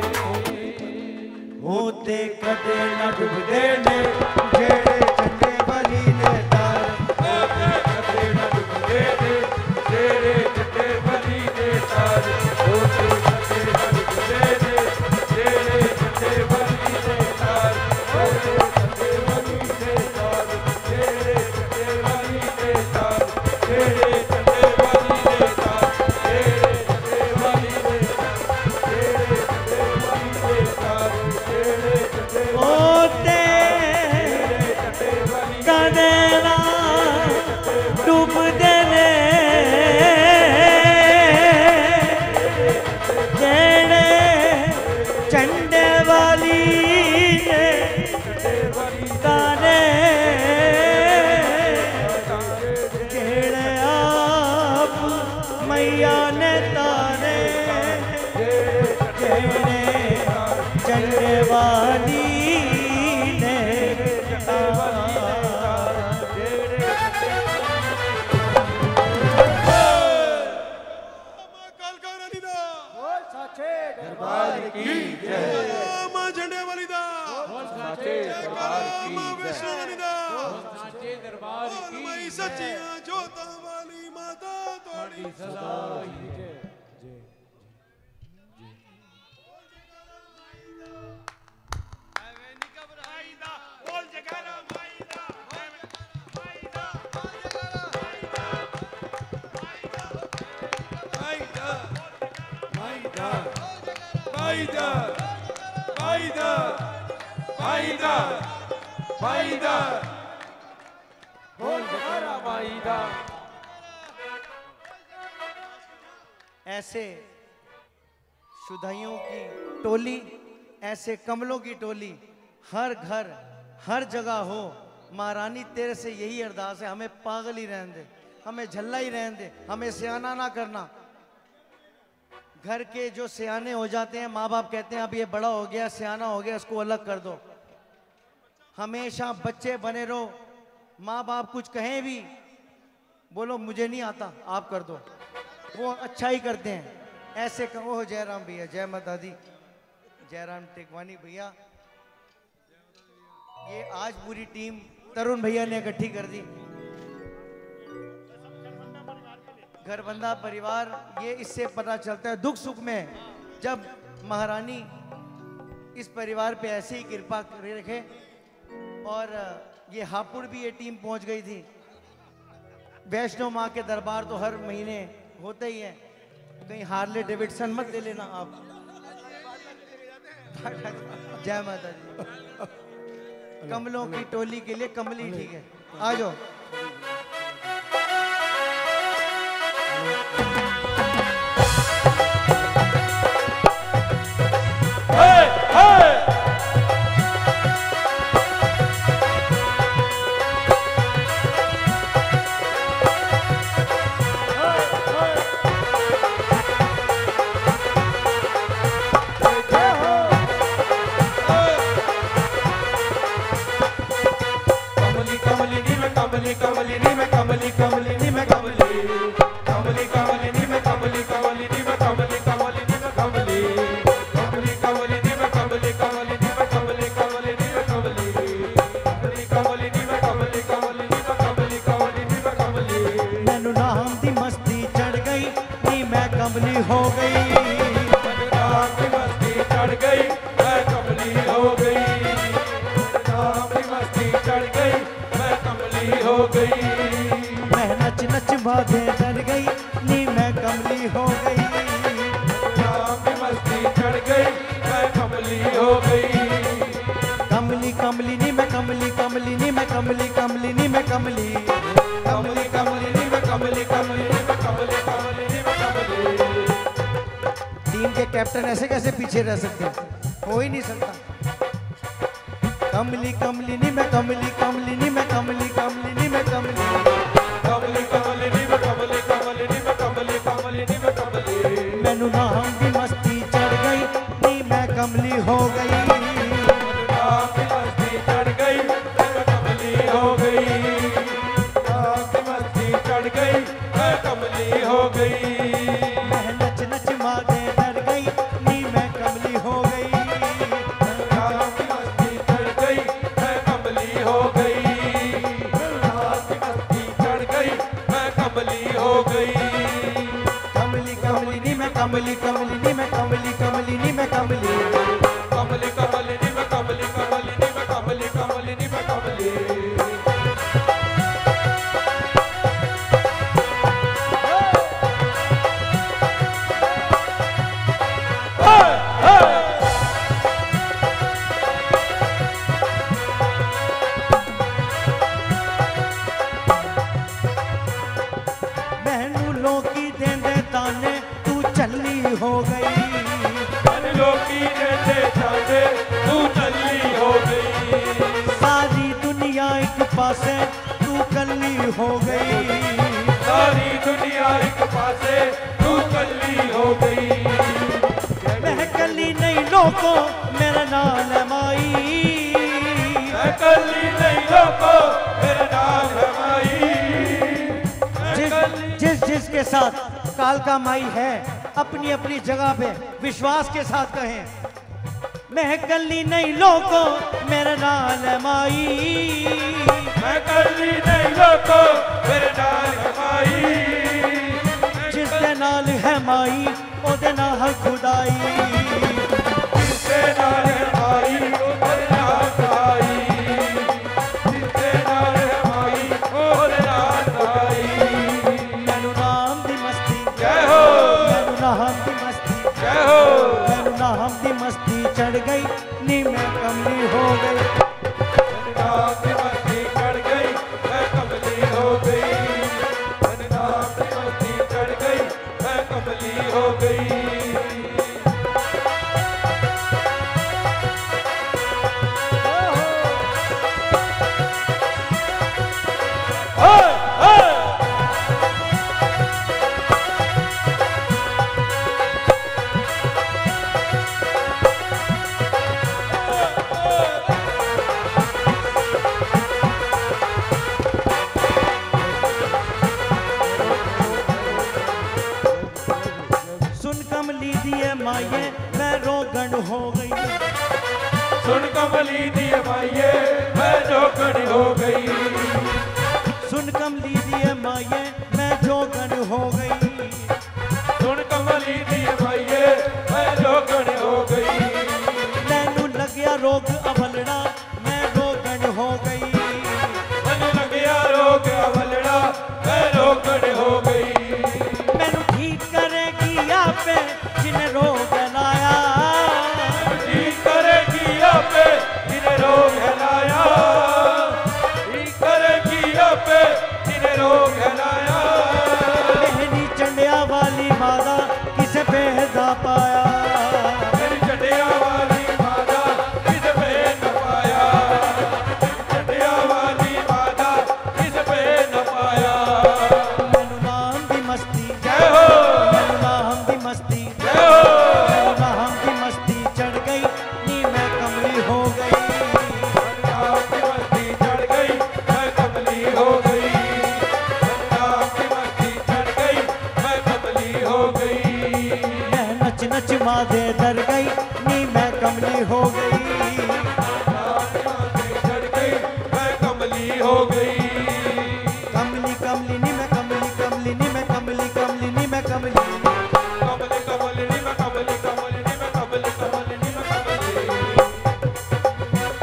होते कदे न डूबदे ने जेड़े झंडे वाली ने तारे। होते कदे न डूबदे ने जेड़े झंडे वाली ने तारे। होते कदे न डूबदे ने जेड़े झंडे वाली ने तारे। होते कदे वाली ने तारे, जेड़े झंडे वाली ने तारे। जेड़े झंडे वाली ने तारे, जेड़े झंडे वाली ने तारे। जेड़े झंडे वाली ने तारे, जेड़े झंडे होते कदे ना डूबदे ने जेड़े झंडे वाली ने तारे। जेड़े आप मैया ने तारे, जेड़े झंडे वाली ने तारे। दरबार की जय। माँ झंडे वाली दा, साचे दरबार की माँ जय। वैष्णो वाली दा, साचे दरबार की माई सच्चियां जोतां वाली माता तोड़ी सदा भाईदा भाईदा भाईदा माई दा। ऐसे शुदाइयों की टोली, ऐसे कमलों की टोली हर घर हर जगह हो। महारानी तेरे से यही अरदास है, हमें पागल ही रहने दे, हमें झल्ला ही रहने दे, हमें सियाना ना करना। घर के जो सियाने हो जाते हैं, माँ बाप कहते हैं अब ये बड़ा हो गया, सियाना हो गया, इसको अलग कर दो। हमेशा बच्चे बने रहो, माँ बाप कुछ कहें भी बोलो मुझे नहीं आता, आप कर दो, वो अच्छा ही करते हैं। ऐसे कहो जयराम भैया, जय माता दी, जयराम टेकवानी भैया। ये आज पूरी टीम तरुण भैया ने इकट्ठी कर दी। घरबंदा परिवार, ये इससे पता चलता है दुख सुख में जब महारानी इस परिवार पे ऐसे ही कृपा करे रखे। और ये हापुड़ भी ये टीम पहुंच गई थी। वैष्णो माँ के दरबार तो हर महीने होते ही है, कहीं हार्ले डेविडसन मत ले लेना आप। जय माता दी। कमलों की टोली के लिए कमली ठीक है, आ जाओ। कैप्टन ऐसे कैसे पीछे रह सकते हैं, हो ही नहीं सकता। कमली कमली नी मैं कमली कमली नी मैं कमली कमली नी मैं कमली कमली कमली नी मैं कमली कमली नी मैं कमली कमली नी मैं कमली। मैनू नाम की मस्ती चढ़ गई नी मैं कमली हो गई। नाम की मस्ती चढ़ गई मैं कमली हो गई। नाम की मस्ती चढ़ गई मैं कमली हो गई। मैं नच नच मारे डर गई नी मैं कमली हो गई। नाम की मस्ती चढ़ गई मैं कमली हो गई। नाम की मस्ती चढ़ गई मैं कमली हो गई। कमली कमली नी मैं कमली कमली नी मैं कमली कमली नी मैं कमली कमली कमली नी मैं कमली कमली नी मैं कमली कमली नी मैं कमली। मैनू लोकी देंदे ताने तू चली हो गई। लोकी देंदे ताने तू चली हो गई। सारी दुनिया एक पासे तू कली हो गई। सारी दुनिया एक पासे तू कली हो गई। मैं कली नहीं लोगों मेरा नाम है माई। मैं कली नहीं लोगों मेरा नाम है माई। जिस जिस जिसके साथ कालका माई है अपनी अपनी जगह पे विश्वास के साथ कहें। मैं कली नहीं लोगों मेरा नाम है माई। मैं कली नहीं लोगों मेरा नाम है माई। जिसके नाल है माई ओदे नाल खुदाई। जिसके नाल है माई ओदे नाल खुदाई। जिसके नाल है माई ओदे नाल खुदाई। मैनू नाम दी मस्ती जय हो। मैनू नाम दी मस्ती जय हो। मैनू नाम दी मस्ती चढ़ गई नी मैं कमली हो गई। नाम की मस्ती चढ़ गई मैं कमली कमली दिए माइये मैं जोगन हो गई। सुन कमली दिए माइये मैं जोगन हो गई। सुन कमली दिए माइये मैं जोगन हो गई। मैनू लग्या रोग अवलड़ा मैं रोगन हो गई। मैनू लग्या रोग अवलड़ा मैं रोगन हो गई। मैनू ठीक करेगी आपे जिन्हें रोग लाया। ठीक करेगी आपे जिन्हें रोग लाया। ठीक करेगी आपे जिन्हें रोग लाया। मेरी चंडिया वाली माता किसे बेहदा पाया। मेरी चंडिया वाली माता किसे बेहदा पाया। चंडिया वाली माता किसे बेहदा पाया। मैनू नाम दी मस्ती जय हो। मैनू नाम दी मस्ती जय हो। मैनू नाम दी मस्ती चढ़ गई नी मैं कमली हो गई। नाम की मस्ती चढ़ गई मैं कमली हो गई। नाम की मस्ती चढ़ गई मैं कमली हो गई। मैं नच नच मादे डर गई नी मैं कमली हो गई। नाम की मस्ती चढ़ गई मैं कमली हो गई। कमली कमली नी मैं कमली कमली नी मैं कमली कमली नी मैं कमली। कमली कमली नी मैं कमली कमली नी मैं कमली कमली नी मैं कमली।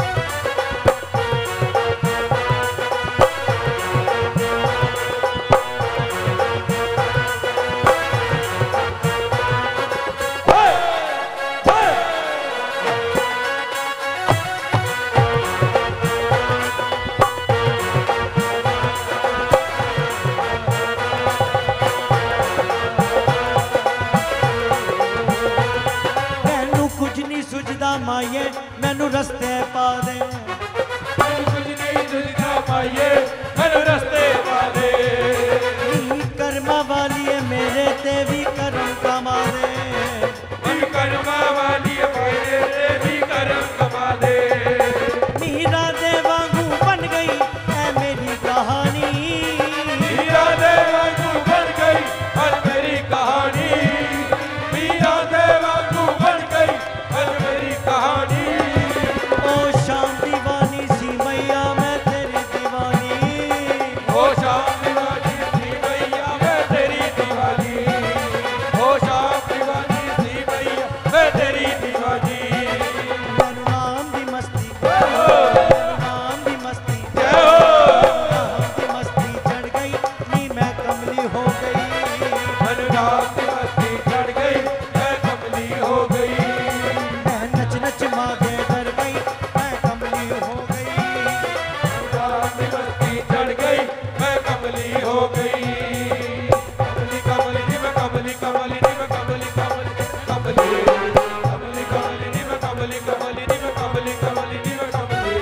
मैनू कुछ नहीं सुझदा माइये मैनू रस्ते पा दे। मैनू कुछ नहीं सुझदा माइये मैनू रस्ते पा दे। नी कर्मा वाली है मेरे ते भी करम कमा दे। नी कर्मा वाली मेरे ते भी करम कमा दे। मीरा दे वांगू बन गई है मेरी कहानी। मीरा दे वांगू बन गई हर मेरी कहानी। मीरा दे वांगू बन गई हर मेरी कहानी। ओ शाम दीवानी सी मैया मैं तेरी दीवानी। ओ शाम दीवानी सी मैया मैं तेरी दीवानी। ओ शाम दीवानी सी मैया मैं तेरी दीवानी। मैनू नाम दी मस्ती मैनू नाम दी मस्ती जय हो। नाम दी मस्ती चढ़ गई नी मैं कमली हो गई। मैनू नाम की मस्ती चढ़ गई मैं कमली हो गई। मैं नच नच मादे डर गई मैं कमली हो गई। नाम की मस्ती चढ़ गई मैं कमली हो गई। कमली कमली नी मैं कमली कमली नी मैं कमली कमली कमली। कमली कमली नी मैं कमली कमली नी मैं कमली कमली नी मैं कमली।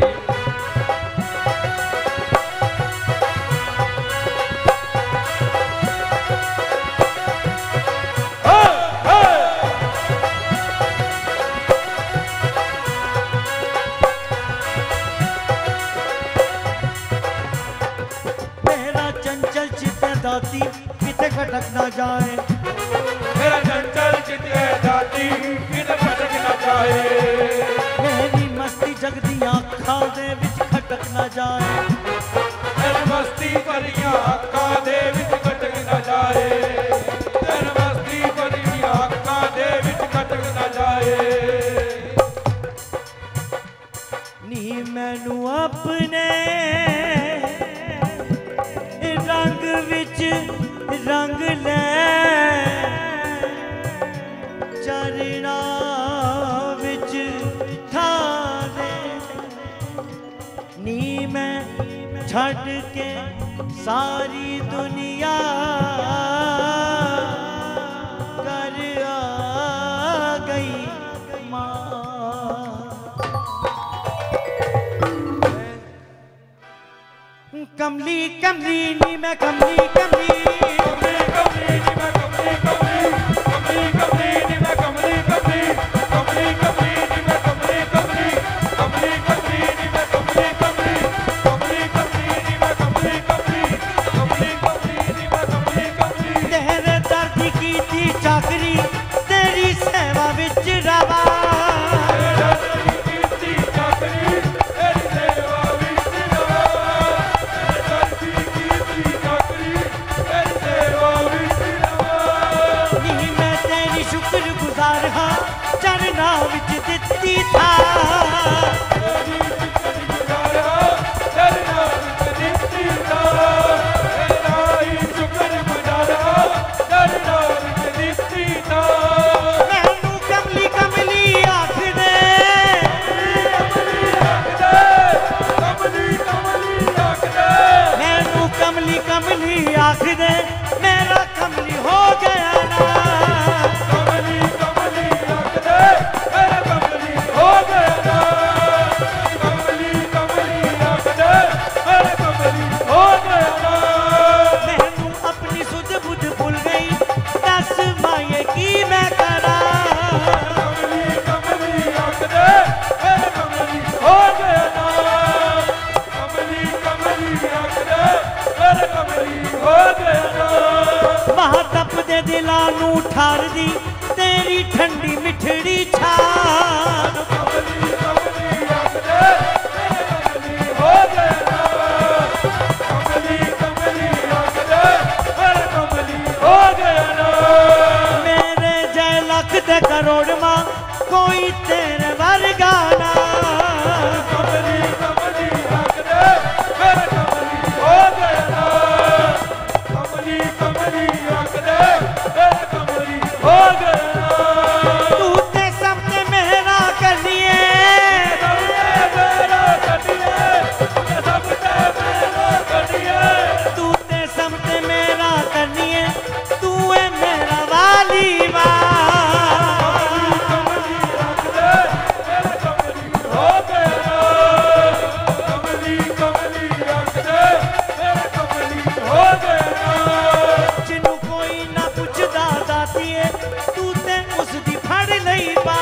मेरा चंचल चित्त दाती किते खटक ना जाए। मेरा चंचल चित है दाती किते भटक न जाए। मेरी मस्ती जगदियां अखां दे विच खटक ना जाए। तेरी मस्ती भरियां अखां दे विच खटक न जाए। तेरी मस्ती भरियां अखां दे विच खटक न जाए। नी मैनू अपने रंग विच रंग ले चरना विच ठा दे। नी मैं छड़ के सारी दुनिया कर आ गई मां। कमली कमली नी मैं कमली कमली। कमली कमली नी मैं कमली कमली। कमली कमली नी मैं कमली कमली। कमली कमली नी मैं कमली कमली। कमली कमली नी मैं कमली कमली। कमली कमली नी मैं कमली कमली। कमली कमली नी मैं कमली कमली। तेरे दर्द की थी चाकरी तेरी सेवा विच रवा। तेरे दर्द की कीती चाकरी दिखती था मैनू कमली कमली आख दे मैनू कमली कमली आख दे मेरा कमली हो गया ना मैनू अपनी सुध बुध भूल गई दस माये की मैं करा महा तप दे दिलां नू ठार दी तेरी ठंडी मिठड़ी छाल मेरे जय लख दे करोड़ मां कोई तेरे वर्गा ना तू ते सब ते मेरा करिए तू ते सब ते मेरा करिए तू है मेरा वाली वा जिन्नू कोई ना पुछदा दातीए तू ते उस दी फड़ लई पा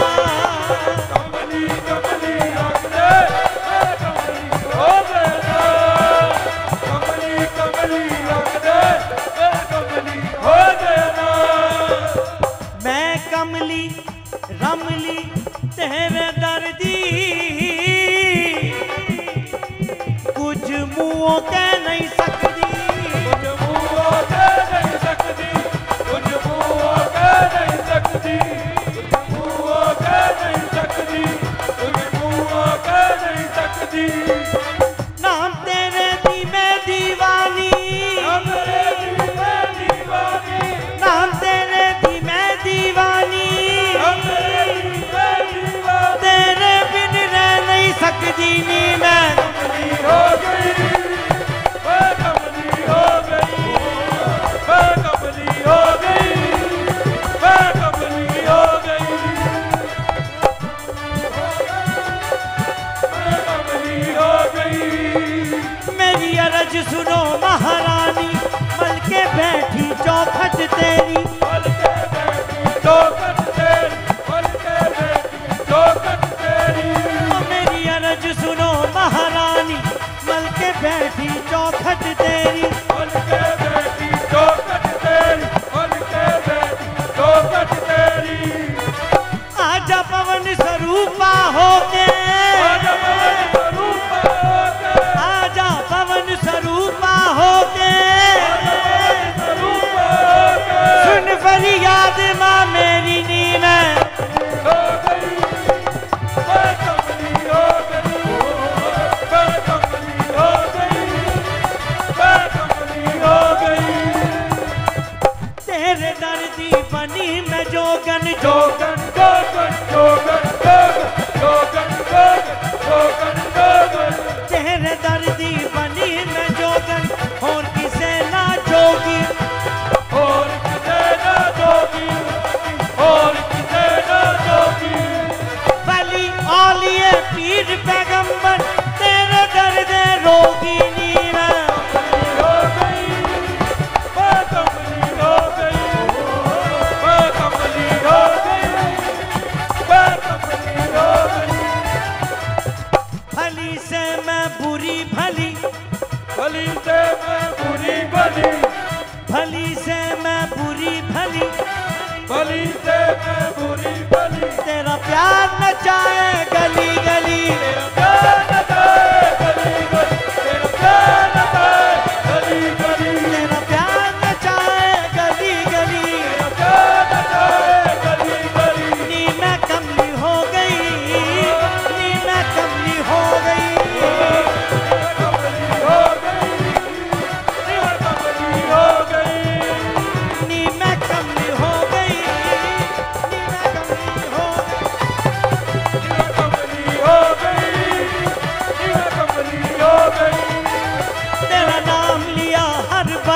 मैं कमली रमली तेरे दर्दी कुछ मुंहों कह नहीं सकती नाम तेरे दी मैं दीवानी नाम तेरे दी मैं दीवानी तेरे बिन रह नहीं सकती नी मैं मेरी अरज सुनो महारानी मल के बैठी चौखट तेरी ओ मेरी अरज सुनो महारानी मल के बैठी चौखट तेरी आजा पवन स्वरूपा होके आजा पवन स्वरूपा होके सुन फरियाद माँ मेरी नीम तेरे दर्दी बनी मैं जोगन जोगन तेरे दर्दी बनी मैं जोगन और किसे ना जोगी वली औलिए पीर पैगंबर तेरे दर्द रोगी नीम भली से मैं बुरी भली भली से मैं बुरी भली भली से मैं बुरी भली भली से मैं बुरी भली तेरा प्यार नचाए गली गली तेरा प्यार नचाए गली गली तेरा प्यार नचाए गली गली तेरा प्यार नचाए गली गली तेरा प्यार नचाए गली गली नी मैं कमली हो गई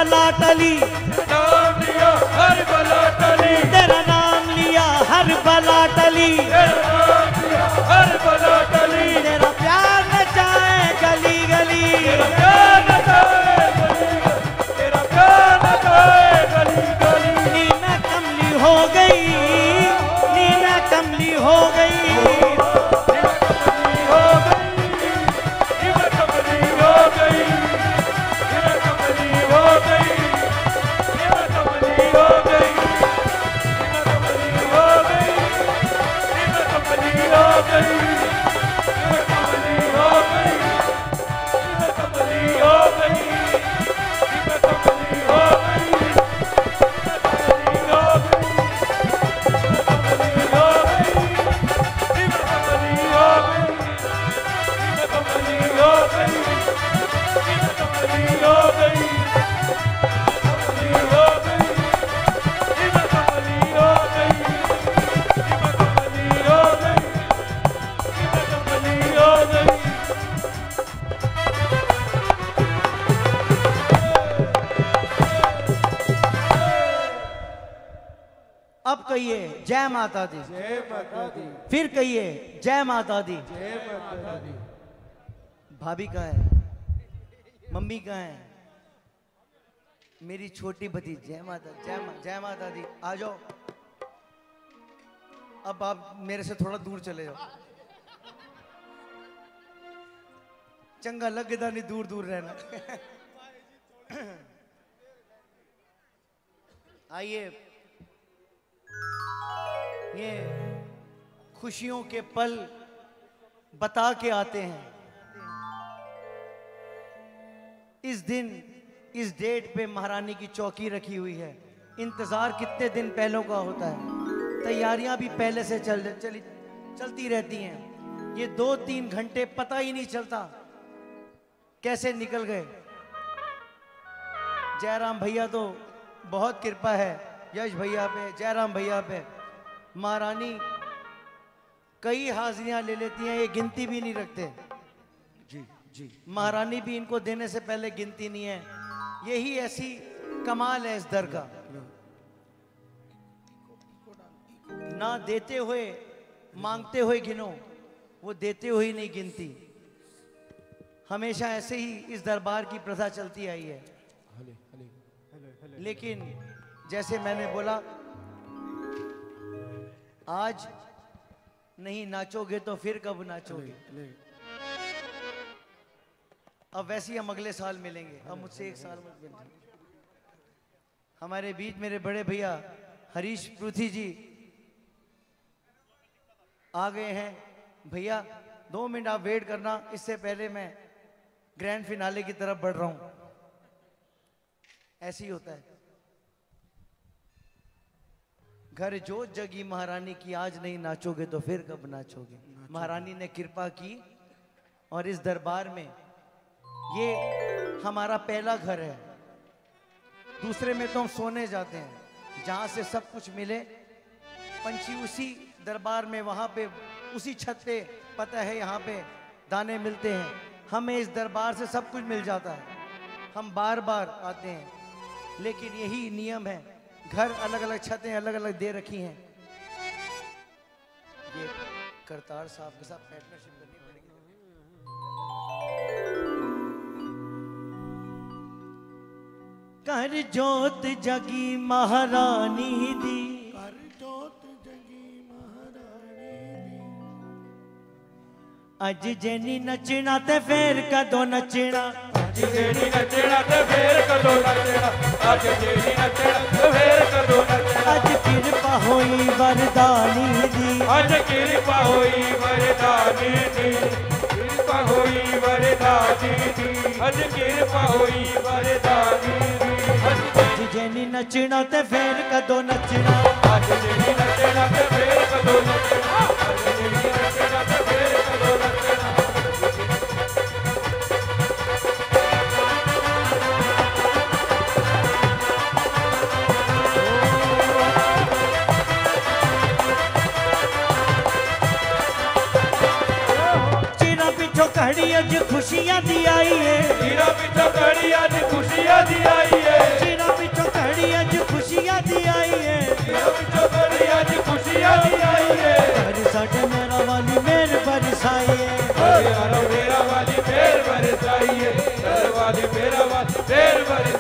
बला टली, नाम लिया हर बला टली, तेरा नाम लिया हर बला टली, तेरा नाम लिया हर बला टली, तेरा प्यार नचाए गली गली, तेरा प्यार नचाए गली गली, तेरा प्यार नचाए गली गली। नी मैं कमली हो गई, नी मैं कमली हो गई, अब कहिए जय माता दी, जय माता दी, फिर कहिए जय माता दी। जय माता दी। भाभी कहाँ है, मम्मी कहाँ है, मेरी छोटी भतीजी। जय माता, जय मा, जय माता दी। आ जाओ, अब आप मेरे से थोड़ा दूर चले जाओ, चंगा लगदा नहीं दूर दूर रहना। आइए, ये खुशियों के पल बता के आते हैं। इस दिन इस डेट पे महारानी की चौकी रखी हुई है। इंतजार कितने दिन पहलों का होता है, तैयारियां भी पहले से चल चली चलती रहती हैं। ये दो तीन घंटे पता ही नहीं चलता कैसे निकल गए। जयराम भैया तो बहुत कृपा है, यश भैया पे, जयराम भैया पे। महारानी कई हाजिरियां ले लेती हैं, ये गिनती भी नहीं रखते। जी जी, महारानी भी इनको देने से पहले गिनती नहीं है। यही ऐसी कमाल है इस दर का, ना देते हुए मांगते हुए गिनो, वो देते हुए ही नहीं गिनती। हमेशा ऐसे ही इस दरबार की प्रथा चलती आई है। लेकिन जैसे मैंने बोला, आज नहीं नाचोगे तो फिर कब नाचोगे। अब वैसे ही हम अगले साल मिलेंगे, अब मुझसे एक साल मत मिलना। हमारे बीच मेरे बड़े भैया हरीश पृथ्वी जी आ गए हैं। भैया दो मिनट आप वेट करना, इससे पहले मैं ग्रैंड फिनाले की तरफ बढ़ रहा हूं। ऐसे ही होता है। घर जोत जगी महारानी की, आज नहीं नाचोगे तो फिर कब नाचोगे। महारानी ने कृपा की और इस दरबार में, ये हमारा पहला घर है। दूसरे में तो हम सोने जाते हैं, जहां से सब कुछ मिले। पंछी उसी दरबार में, वहां पे उसी छत पे, पता है यहाँ पे दाने मिलते हैं। हमें इस दरबार से सब कुछ मिल जाता है, हम बार बार आते हैं। लेकिन यही नियम है, घर अलग अलग, छतें अलग अलग दे रखी हैं। ये करतार साहब के साथ पार्टनरशिप करनी पड़ेगी। कर जोत जगी महारानी दी, कर जोत जगी महारानी दी। अज जेनी नचना ते फिर कदों नचना, अज जेनी नचना ते फिर कदों नचना, अज जेनी नचना ते फिर कदों नचना। अज कृपा होई वरदानी दी, अज कृपा होई वरदानी दी, कृपा होई वरदानी दी, अज कृपा होई वरदानी दी। अज जेनी नचना ते फिर कदों नचना, अज जेनी नचना ते फिर कदों नचना, अज जेनी नचना ते फिर कदों नचना। घड़ी अज खुशियां दी आई है, चिरा पिछो घड़ी अज खुशियां दी आई है।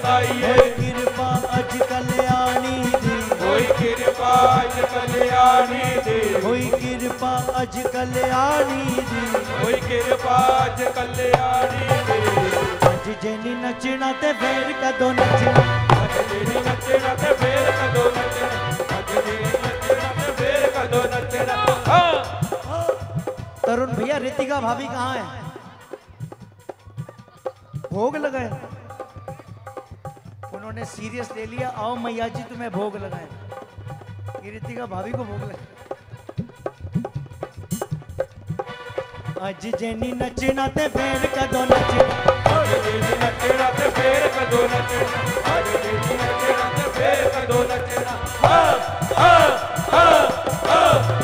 बसाइए होई कृपा अज कल्याणी दी होई कृपा अज कल्याणी दी होई कृपा अज कल्याणी दी होई कृपा अज कल्याणी दी अज जैनी नचना ते फिर कदों नचना अज जेनी नचना ते फिर कदों नचना अज जेनी नचना ते फिर कदों नचना हाँ तरुण भैया रितिका भाभी कहाँ है? भोग लगाए उन्होंने सीरियस ले लिया। आओ मैया जी तुम्हें भोग लगाए। ये रितिका भाभी को भोग लगाए। अज जैनी नचना ते फिर कदों नचना अज जेनी नचना ते फिर कदों नचना अज जेनी नचना ते फिर कदों नचना हाँ हाँ हाँ हाँ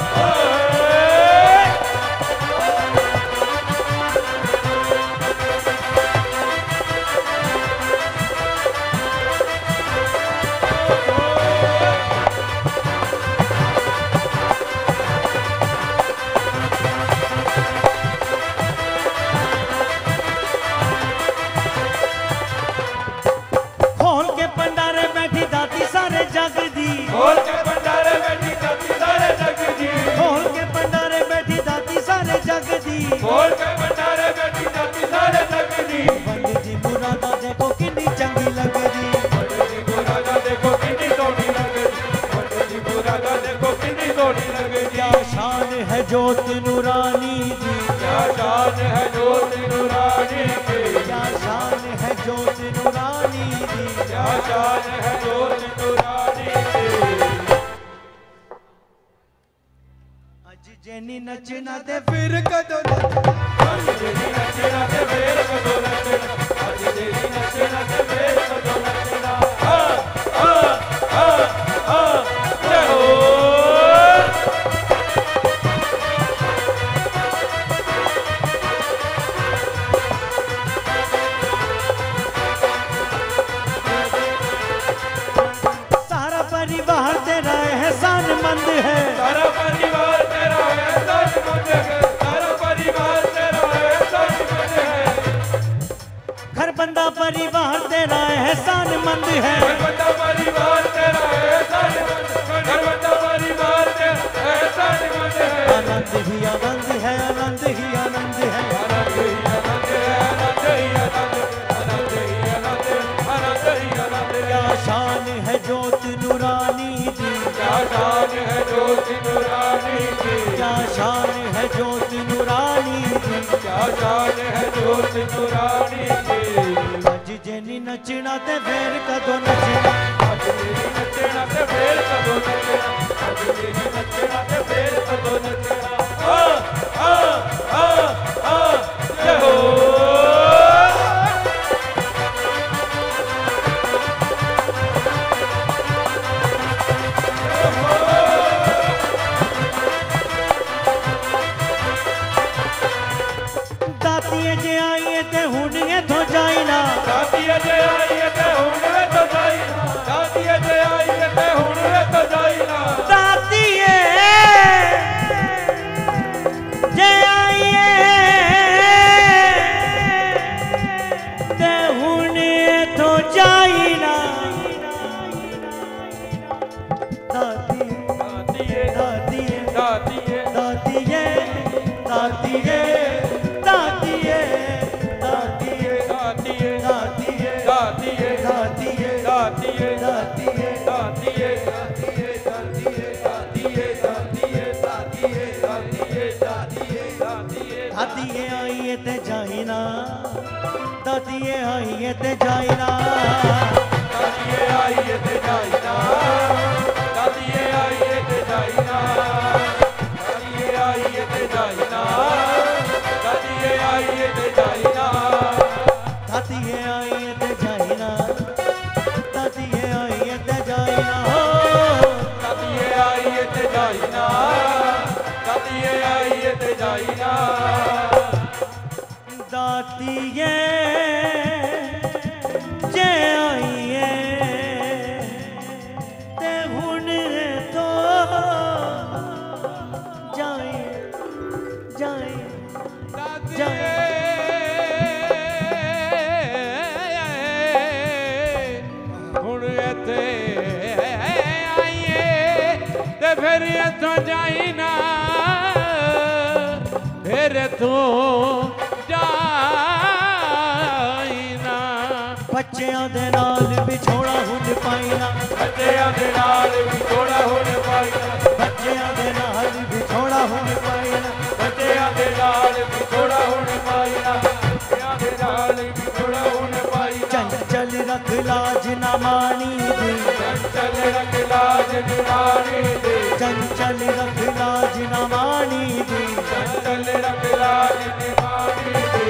खोल के भंडारे बैठी दाती सारे जग दी खोल के भंडारे बैठी दाती सारे जग दी खोल के भंडारे बैठी दाती सारे जग दी पंडित जी मुरादा देखो कितनी चंगी लगदी पंडित जी मुरादा देखो कितनी सोहनी लगदी पंडित जी मुरादा देखो कितनी सोहनी लगदी क्या शान है जोत नूरानी दी क्या शान है जोत नूरानी की क्या शान है जोत नूरानी दी क्या शान है जोत नूरानी की अज जैनी नचना ते फिर कदों नचना अज जेनी नचना ते फिर कदों नचना अज जेनी नचना ते फिर कदों नचना हाँ हाँ हाँ हाँ जय हो सारा परिवार तेरा एहसानमंद है सारा परिवार तेरा एहसानमंद है सारा परिवार तेरा एहसानमंद है घर बंदा परिवार तेरा एहसानमंद है घर बंदा परिवार तेरा एहसानमंद घर बंदा परिवार तेरा एहसानमंद है आनंद ही आनंद है आनंद ही आनंद है आनंद ही आनंद है आनंद ही आनंद आनंद ही आनंद आनंद ही आनंद क्या शान है जोत नूरानी दी क्या शान है ज्योति नूरानी की क्या शान है जोत नूरानी दी क्या शान है ज्योति नूरानी की अज जैनी नचना ते फिर कदों नचना अज जेनी नचना ते फिर कदों नचना अज जेनी नचना ते फिर कदों नचना हाँ हाँ हाँ हाँ जय हो दातिए जे आइए ते हुण इथों जाइना दाती अजे आई ते हुण तो जाइना दाती अजे आई ते हुण तो जाइना दातिए जे आइए ते हुण इथों जाइना दाती दातीए दातिए दातीए दातिए दातिए दातिए दातिए दातीए दातिए दातीए दातिए दातीए दातिए दातीए दातीए दातीए दातीए दातीए दातीए दातीए दातीए दातीए दातिए आइए ते जाइना दातिए आइए ते जाइना दातीए आई ते जाइना दातीए आई ते जाइना दातीए आई ते जाइना दातीए आई ते जाइना दातिए आइए ते जाइना दातिए आइए ते जाइना हो दातीए आई ते जाइना दातीए आई ते जाइना दातिए फिर तो जाई ना फिर तो जाई ना बच्चियां दे नाल विछोड़ा हुन पाईना बच्चियां दे नाल विछोड़ा हुन पाईना बच्चियां दे नाल विछोड़ा हुन पाईना बच्चियां दे नाल विछोड़ा हुन पाईना बच्चियां दे नाल विछोड़ा हुन पाईना चंचल रख लाज ना मानी दी चंचल रख लाज निमानी दे चंचल रख लाज ना मानी दी चंचल रख लाज निमानी दे।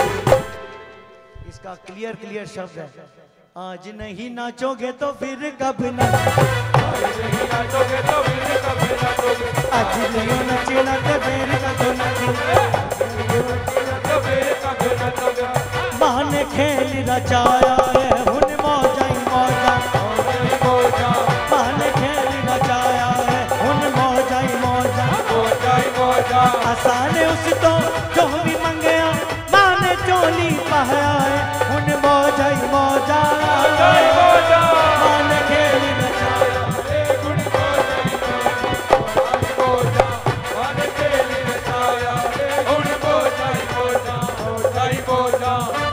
इसका क्लियर क्लियर शब्द है। आज नहीं नाचोगे तो फिर कब ना आज नहीं नाचोगे तो फिर कब नाचोगे आज नहीं नचना तो फिर कब नचोगे तो फिर कब नाचोगे माँ ने खेल रचाया है हुन मौजा ही मौजा मौजा माँ ने खेल रचाया है हुन मौजा ही मौजा मौजा ही मौजा आसान उस तो जो भी मंगया माँ ने चोली पहाया है हुन मौजा ही मौजा माँ ने खेल रचाया गुण मौजा ही मौजा मन खेल रचाया गुण मौजा ही मौजा मौजा ही मौजा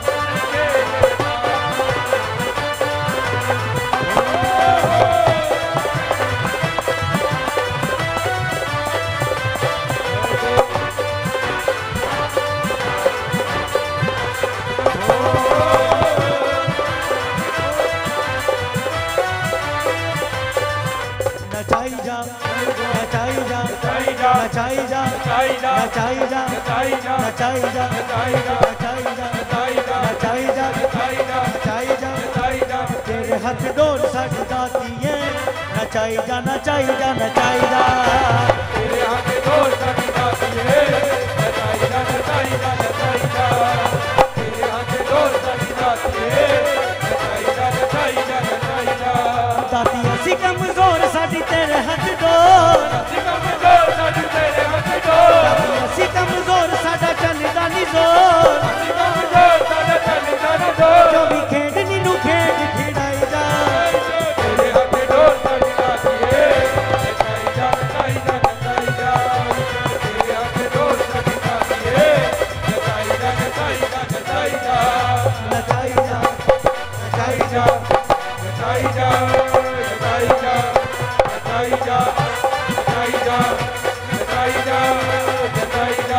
नचाई जा नचाई जा नचाई जा नचाई जा नचाई जा नचाई जा नचाई जा नचाई जा नचाई जा नचाई जा नचाई जा नचाई जा नचाई जा नचाई जा नचाई जा तेरे हाथ डोर सट गाती है नचाई जा नचाई जा नचाई जा तेरे हाथ डोर सट गाती है नचाई जा नचाई जा नचाई जा तेरे हाथ डोर सट गाती है नचाई जा नचाई जा नचाई जा दाती असी कमजोर साडी तेरे हाथ डोर असी कमजोर साडी तेरे हाथ डोर दाती असी कमजोर साडा चलदा नी जोर असी कमजोर साडा चलदा नी जोर जो भी खेडनी नु खेड खिड़ाई जा तेरे हाथ डोर सट गाती है नचाई जा नचाई जा नचाई जा तेरे हाथ डोर सट गाती है नचाई जा नचाई जा नचाई जा नचाई जा नचाई जा नचाई जा नचाई जा नचाई जा नचाई जा नचाई जा नचाई जा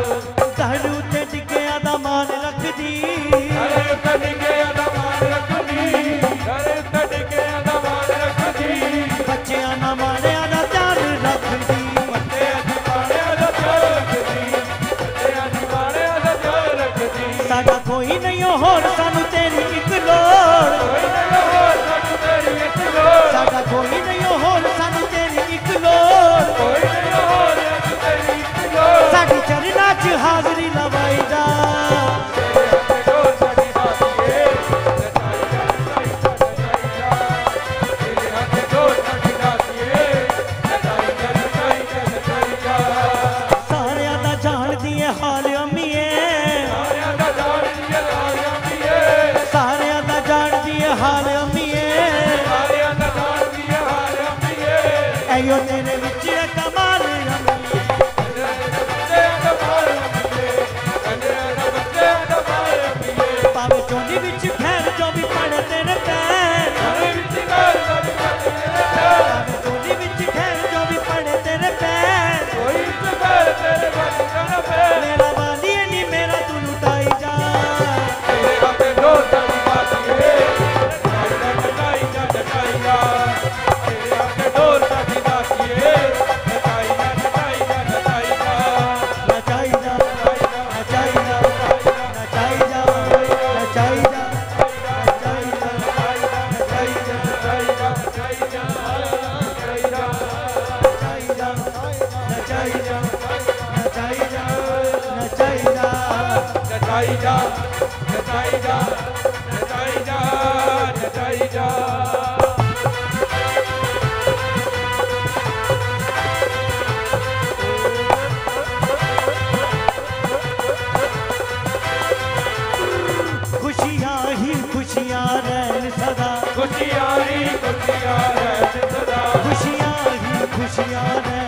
धड़ उते डिग्गिया दा मान रख दी अरे कदी के अदमान रखदी अरे कदी के अदमान रखदी बच्चियां ना माणिया दा ध्यान रख दी बच्चे अदमाने दा ख्याल रखदी बच्चे अदमाने दा ख्याल रखदी साडा कोई नहीं होर सानू तेरी इक लोड़ कोई नहीं होर सानू तेरी इक लोड़ साडा कोई नहीं होर सानू तेरी इक लोड़ कोई नहीं होर सानू तेरी इक लोड़ साडी चरना च हाजरी लवाई जा तेरे हाथ डोर साडी गाती है नचाई जा नचाई जा नचाई जा तेरे हाथ डोर साडी गाती है नचाई जा नचाई जा नचाई जा सारिया दा जान दिए हाल अम्मीए सारियां दा जान दिए हाल अम्मीए सारिया दा जान दिए हाल अम्मीए सारियां दा जान दिए हाल अम्मीए ऐयो तेरे विच है कमाल अम्मीए बच्चे दा बाल अम्मीए बच्चे दा बच्चे दा बाल अम्मीए पावे चोली विच खैर जो भी पड़े तेरे पैर अरे विच कर सब बच्चे तेरे पावे चोली विच खैर जो भी पड़े तेरे पैर कोई विच कर तेरे बच्चे ना पे मेरा वाली नी मेरा तू लुटाई जा तेरे हाथ डोर साडी गाती है नचाई जा नचाई जा नचाई जा तेरे हाथ डोर साडी गाती है नचाई जा नचाई जा नचाई जा नचाई जा नचाई जा नचाई जा नचाई जा नचाई जा नचाई जा नचाई जा नचाई जा नचाई जा नचाई जा नचाई जा नचाई जा नचाई जा नचाई जा नचाई जा नचाई जा खुशियाँ ही खुशियाँ रहन सदा खुशियाँ ही खुशियाँ रहते सदा खुशियाँ ही खुशियाँ रहन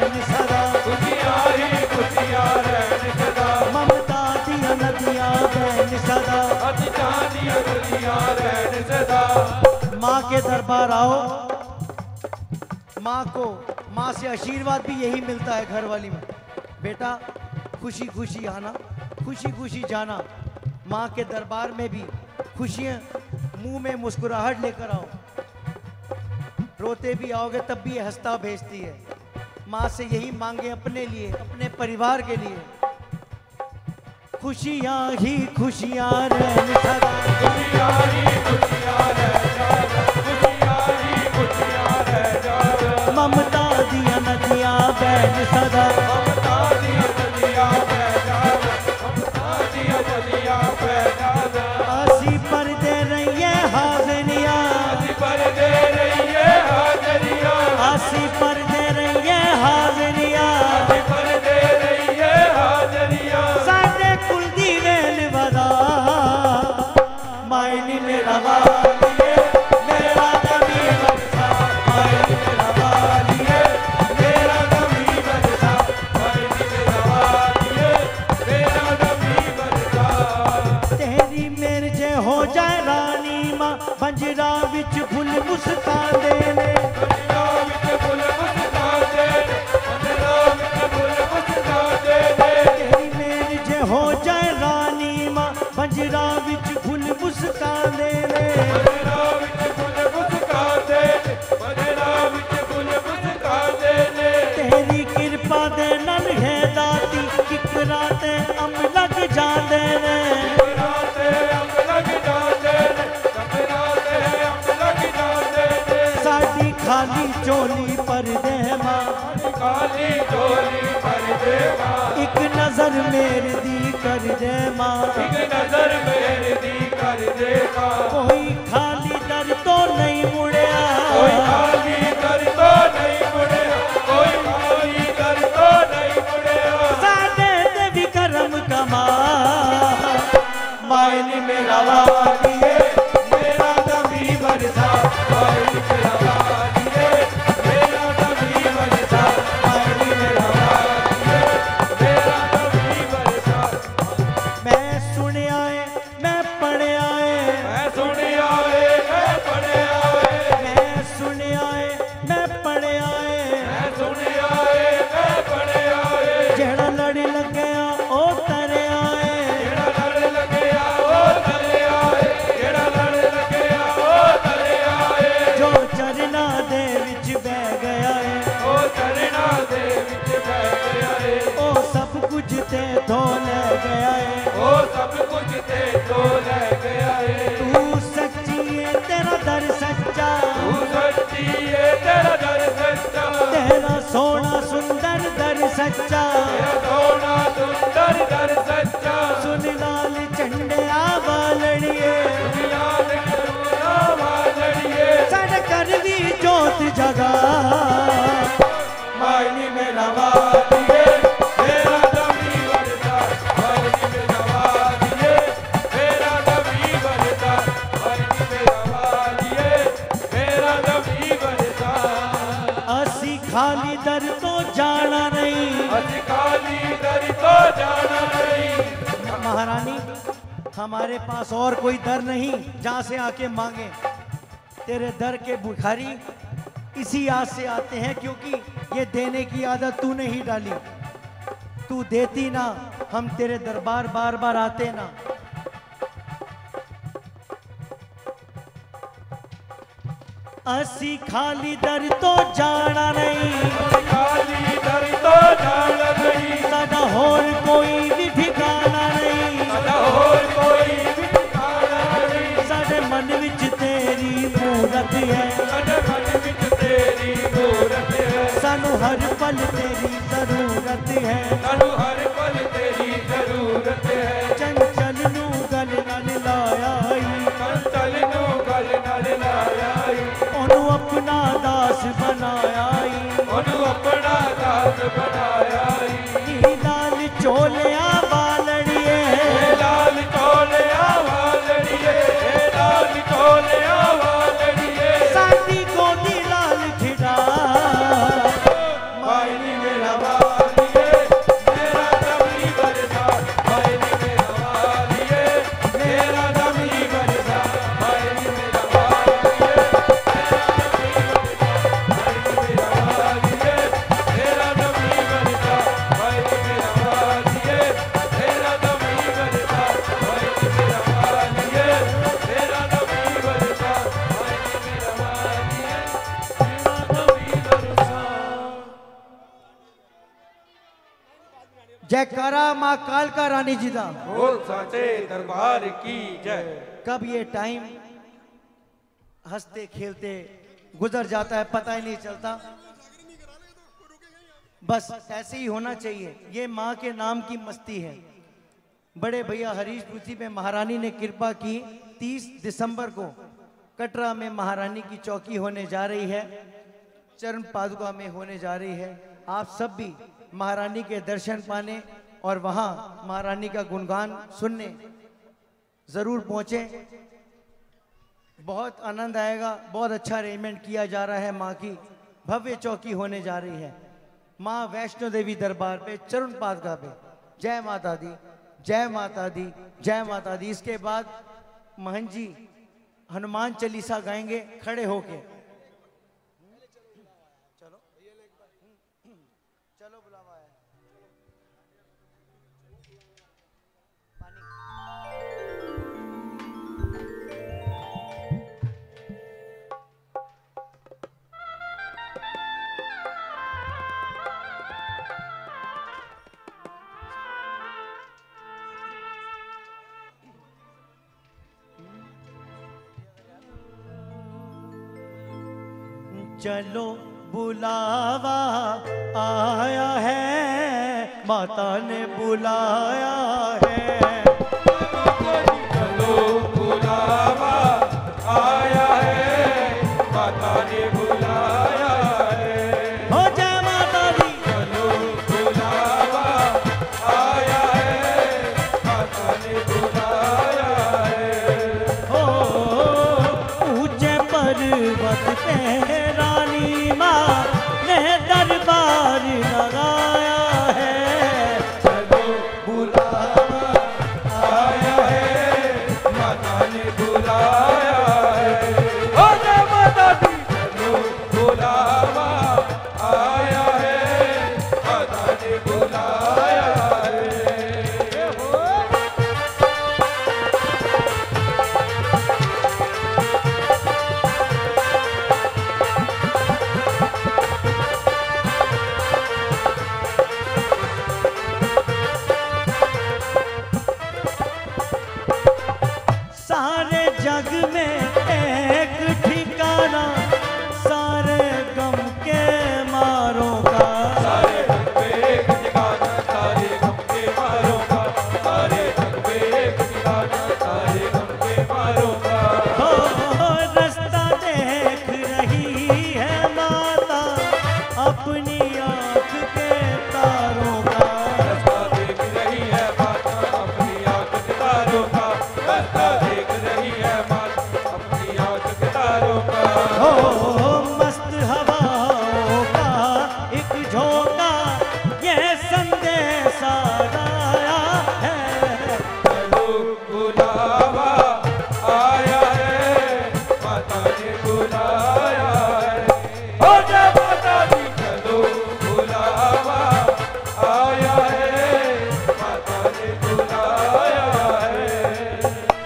के दरबार आओ, माँ को, माँ से आशीर्वाद भी यही मिलता है घर वाली में, बेटा खुशी खुशी आना, खुशी खुशी जाना। माँ के दरबार में भी खुशियाँ, मुंह में मुस्कुराहट लेकर आओ। रोते भी आओगे तब भी ये हंसता भेजती है। माँ से यही मांगे अपने लिए, अपने परिवार के लिए। खुशियाँ ही खुशियाँ रहने सदा, खुशियाँ ही खुशियाँ रह जावे, खुशियाँ ही खुशियाँ रह जावे। ममता दिया नदियाँ बहन सदा, ममता दिया नदियाँ बह जावे, ममता दिया नदियाँ बह जावे। आसी पर दे रही है हाजरियाँ, आसी पर दे रही है हाजरियाँ, आसी पर दे रही है हाजरियाँ। आसी पर दे रही है हाजरियाँ। साढ़े कुल दी वेल वदा, मायनी मेरा वालिए मेरा कभी बरसा, मायनी मेरा वालिए मेरा कभी बरसा, मायनी मेरा वालिए मेरा कभी बरसा। तेरी मेर जे हो जाए रानी माँ, बंजरा विच फुल मुस्कान देने। बंजरा विच फुल मुस्कान देने, बंजरा विच फुल मुस्कान देने। तेरी मेर जे हो जाए रानी माँ, बंजरा विच फुल मुस्कान देने। बंजरा विच फुल मुस्कान देने, बंजरा विच फुल मुस्कान देने। तेरी कृपा दे नल है दाती, किकराते अम लग जाते ने। राते अंग लग जाते ने, राते अंग लग जाते ने। साडी खाली चोली पर दे माँ, काली चोली पर दे माँ, एक नजर मेरे दी कर दे माँ। एक नजर मेरे दी कर दे माँ। कोई खाली दर तो नहीं मुड़िया, कोई खाली दर तो नहीं मुड़िया, कोई खाली दर तो नहीं मुड़िया। साडे ते भी करम कमा, मायनी मेरा वालिए मेरा कभी बरसा, मायनी मेरा वालिए मेरा कभी बरसा, मायनी मेरा वालिए मेरा कभी बरसा। मैं सुनिया है मैं पढ़िया है, मैं सुनिया है मैं पढ़िया है, मैं सुनिया है मैं पढ़िया है। मैं सुनिया है मैं पढ़िया है। जेड़ा लड़ लगया ओ तरया है, जेड़ा लड़ लगया ओ तरया है, जेड़ा लड़ लगया ओ तरया है। जो चरना दे विच बह गया है, ओ चरना दे विच बह गया है। ओ सब कुछ ते धो ले गया है। ओ सब कुछ ते तो ले गया है। तू सच्ची है तेरा दर सच्चा, तू सच्ची है तेरा दर सच्चा, तेरा सोना सुंदर दर सच्चा। तेरा सोना सुंदर दर सच्चा। सुन लाल झंडे आवालड़िए, दुनिया में करुणा वालड़िए, साढ़े घर भी जोत जगा। मायनी मेरा वालिए मेरा कभी बरसा, मायनी मेरा वालिए मेरा कभी बरसा, मायनी मेरा वालिए मेरा कभी बरसा। असी खाली दर तो जाना नहीं। असी खाली दर तो जाना नहीं। महारानी हमारे पास और कोई दर नहीं जहाँ से आके मांगे। तेरे दर के भिखारी इसी आस से आते हैं, क्योंकि ये देने की आदत तूने ही डाली। तू देती ना, हम तेरे दरबार बार बार आते ना। असी खाली दर तो जाना नहीं, खाली दर तो जाना नहीं। साडा होर कोई भी ठिकाना नहीं। साडा होर कोई भी ठिकाना नहीं। साडे मन विच तेरी मूरत है, साडे मन विच तेरी मूरत है। सानू हर पल तेरी जरूरत है। सानू हर पल तेरी जरूरत है। चंचल नू गल नाल लाया ई, चंचल नू गल नाल लाया ई, ओनू अपना दास बनाया ई। ओनू अपना दास बनाया ई। नी लाल चोलिया वालड़िए, ए लाल चोलिया वालड़िए, ए लाल चोलिया वालड़िए। साडी गोदी लाल खिड़ा। मायनी मेरा वालिए मेरा कभी बरसा, मायनी मेरा वालिए मेरा कभी बरसा, मायनी मेरा वालिए जयकारा माँ कालका रानी जी दा। बोल साचे दरबार की जय। कब ये टाइम हंसते खेलते गुजर जाता है पता ही नहीं चलता। बस ऐसे ही होना चाहिए। ये माँ के नाम की मस्ती है। बड़े भैया हरीश पृथ्वी में महारानी ने कृपा की। तीस दिसंबर को कटरा में महारानी की चौकी होने जा रही है, चरण पादुका में होने जा रही है। आप सब भी महारानी के दर्शन पाने और वहाँ महारानी का गुणगान सुनने जरूर पहुँचे। बहुत आनंद आएगा। बहुत अच्छा अरेंजमेंट किया जा रहा है। माँ की भव्य चौकी होने जा रही है माँ वैष्णो देवी दरबार पे, चरण पादुका पे। जय माता दी, जय माता दी, जय माता दी। इसके बाद महंत जी हनुमान चालीसा गाएंगे खड़े होके। चलो चलो बुलावा है। चलो बुलावा आया है, माता ने बुलाया है। चलो बुलावा आया है, माता ने बुलाया है। हो जय माता दी। चलो बुलावा आया है, माता ने बुलाया है। हो ऊंचे पर्वत पे रानी माँ ने दरबार लगाया है। चलो बुलावा आया है, माता ने बुलाया है। ओ जय माता दी। चलो बुलावा आया है, माता ने बुलाया है। हो सारे जग में एक ठिकाना, सारे गम के मारों का। सारे जग में एक ठिकाना, सारे गम के मारों का। सारे जग में एक ठिकाना, सारे गम के मारों का। हो रास्ता देख रही है माता अपनी आँख के तारों का। रास्ता देख रही है माता अपनी आँख के तारों का। रास्ता देख रही है माता अपनी आँख के तारों का। हो मस्त हवाओं का एक झोंका ये संदेशा लाया है। चलो बुलावा आया है, माता ने बुलाया है। ओ जय माता दी। चलो बुलावा आया है, माता ने बुलाया है।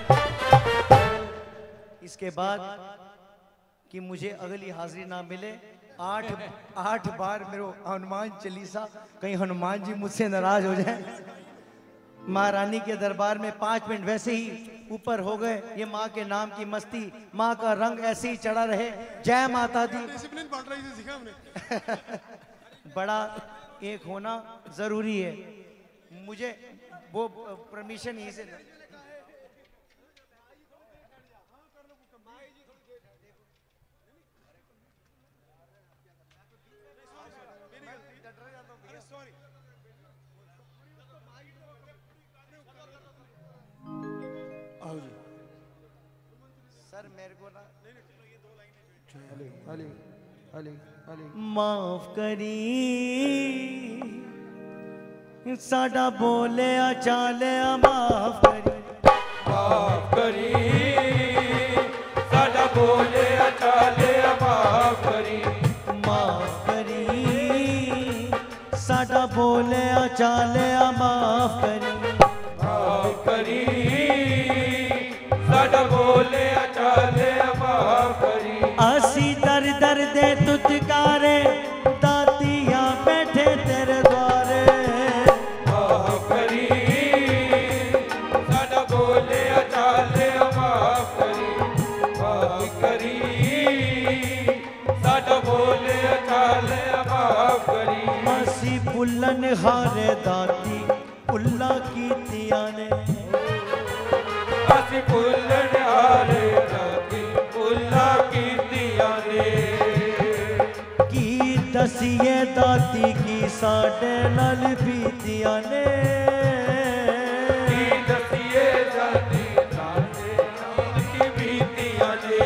इसके बाद कि मुझे अगली हाजिरी ना मिले, आठ आठ बार मेरे हनुमान चालीसा, कहीं हनुमान जी मुझसे नाराज हो जाए। महारानी के दरबार में पाँच मिनट वैसे ही ऊपर हो गए। ये माँ के नाम की मस्ती, माँ का रंग ऐसे ही चढ़ा रहे। जय माता दी। डिसिप्लिन बांट रही से सीखा हमने। बड़ा एक होना जरूरी है। मुझे वो परमिशन ही से आओ जी। सर मेरे को ना अली अली अली माफ करी साडा बोलिया चालिया, माफ करी माफ करी साडा बोले चाले माफ करी। माफ करी साडा बोलिया चालिया, माफ करी माफ करी साडा बोले चाले माफ करी। असी दर दर दे तुतकारे, दातियां बैठे तेरे द्वारे। माफ दसिए दाती की साडे नाल बीतियां ने की दसिए दाती साडे नाल की बीतियां ने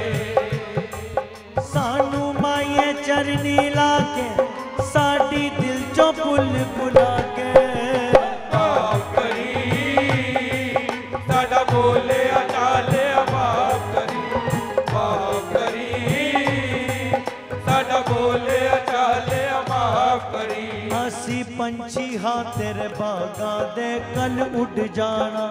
सानू माए चरनी ला के साडी दिल चो भुल भुला के माफ करी साडा बोले चाले माफ करी माफ करी साडा बोले चाले माफ करी असी पंछी हाँ तेरे बागां दे कल उड़ जाना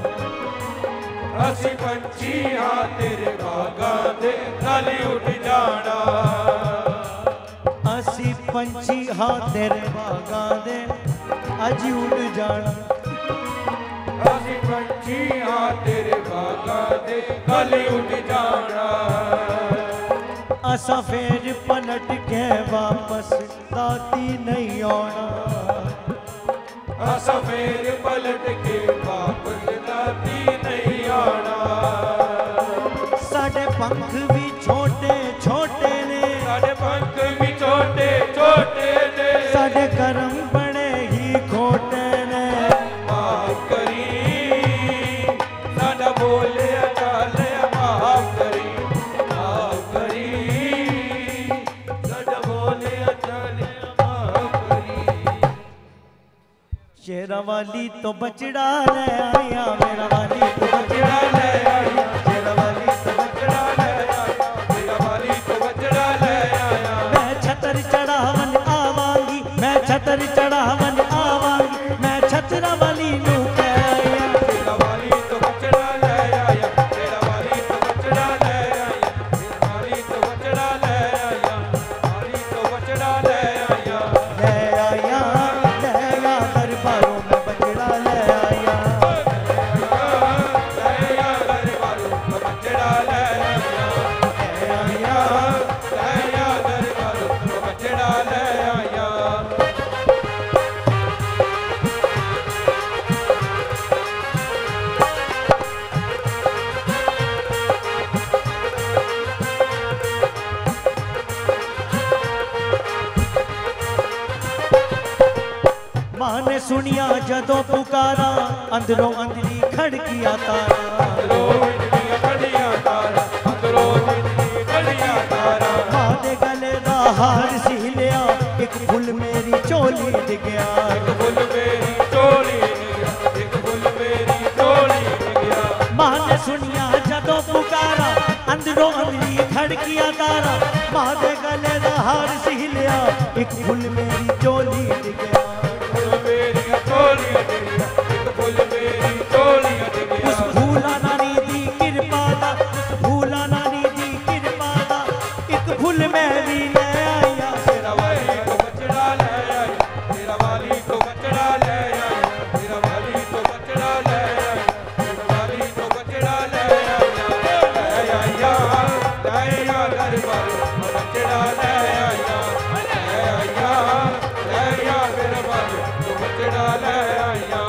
असी पंछी हाँ तेरे बागां दे कल उड़ जाना असी पंछी हाँ तेरे बागां दे अज उड़ जाना असी पंछी हाँ तेरे बागां दे कल उड़ जाना असा फिर पलट के वापस दाती नहीं आना असा फिर पलट के वापस दाती नहीं आना साडे पंख भी छोटे छोटे ने साडे पंख भी छोटे छोटे ने साडे कर्म बड़े ही खोटे ने माफ करी साडा बोले चाले माफ करी माफ करी साडा बोले चाले माफ करी शेरा वाली तो बचड़ा ले आया मेरा वाली तो बचड़ा ले आया शेरा वाली तो बचड़ा ले आया मेरा वाली तो बचड़ा ले आया मैं छतर चढ़ावन आवांगी मैं छतर चढ़ावन आवांगी मैं छतरा वाली नू कह आया मेरा वाली तो बचड़ा ले आया मेरा वाली तो बचड़ा ले आया मेरा वाली तो बचड़ा ले आया वाली तो बचड़ा ले आया ले आया ले आया दरबारों में बचड़ा ले आया लैया दरबारों में बचड़ा ले आया लैया लैया दरबारों में बचड़ा ले आया मां ने सुनिया जदों पुकारा अंदरों अंदरी खड़किया तारा अंदरों बिजली खड़िया तारा अंदरों बिजली खड़िया तारा मां दे गले दा हार सी लिया एक फुल मेरी चोली डिगया एक फुल मेरी चोली निगया एक फुल मेरी चोली निगया मां ने सुनिया जदों पुकारा अंदरों अंदरी खड़किया तारा मां दे गले दा हार सी लिया एक फुल मेरी चोली डिगया फुल मेरी चोली निगया एक फुल मेरी चोली निगया उस भूला नानी दी कृपा दा उस भूला नानी दी कृपा दा एक फुल मेरी ले आया तेरा वाली को बचड़ा ले आया तेरा वाली को बचड़ा ले आया तेरा वाली को बचड़ा ले आया तेरा वाली को बचड़ा ले आया ले आया ले आया दरबार में बचड़ा ले आया ले आया ले आया दरबार में बचड़ा ले आया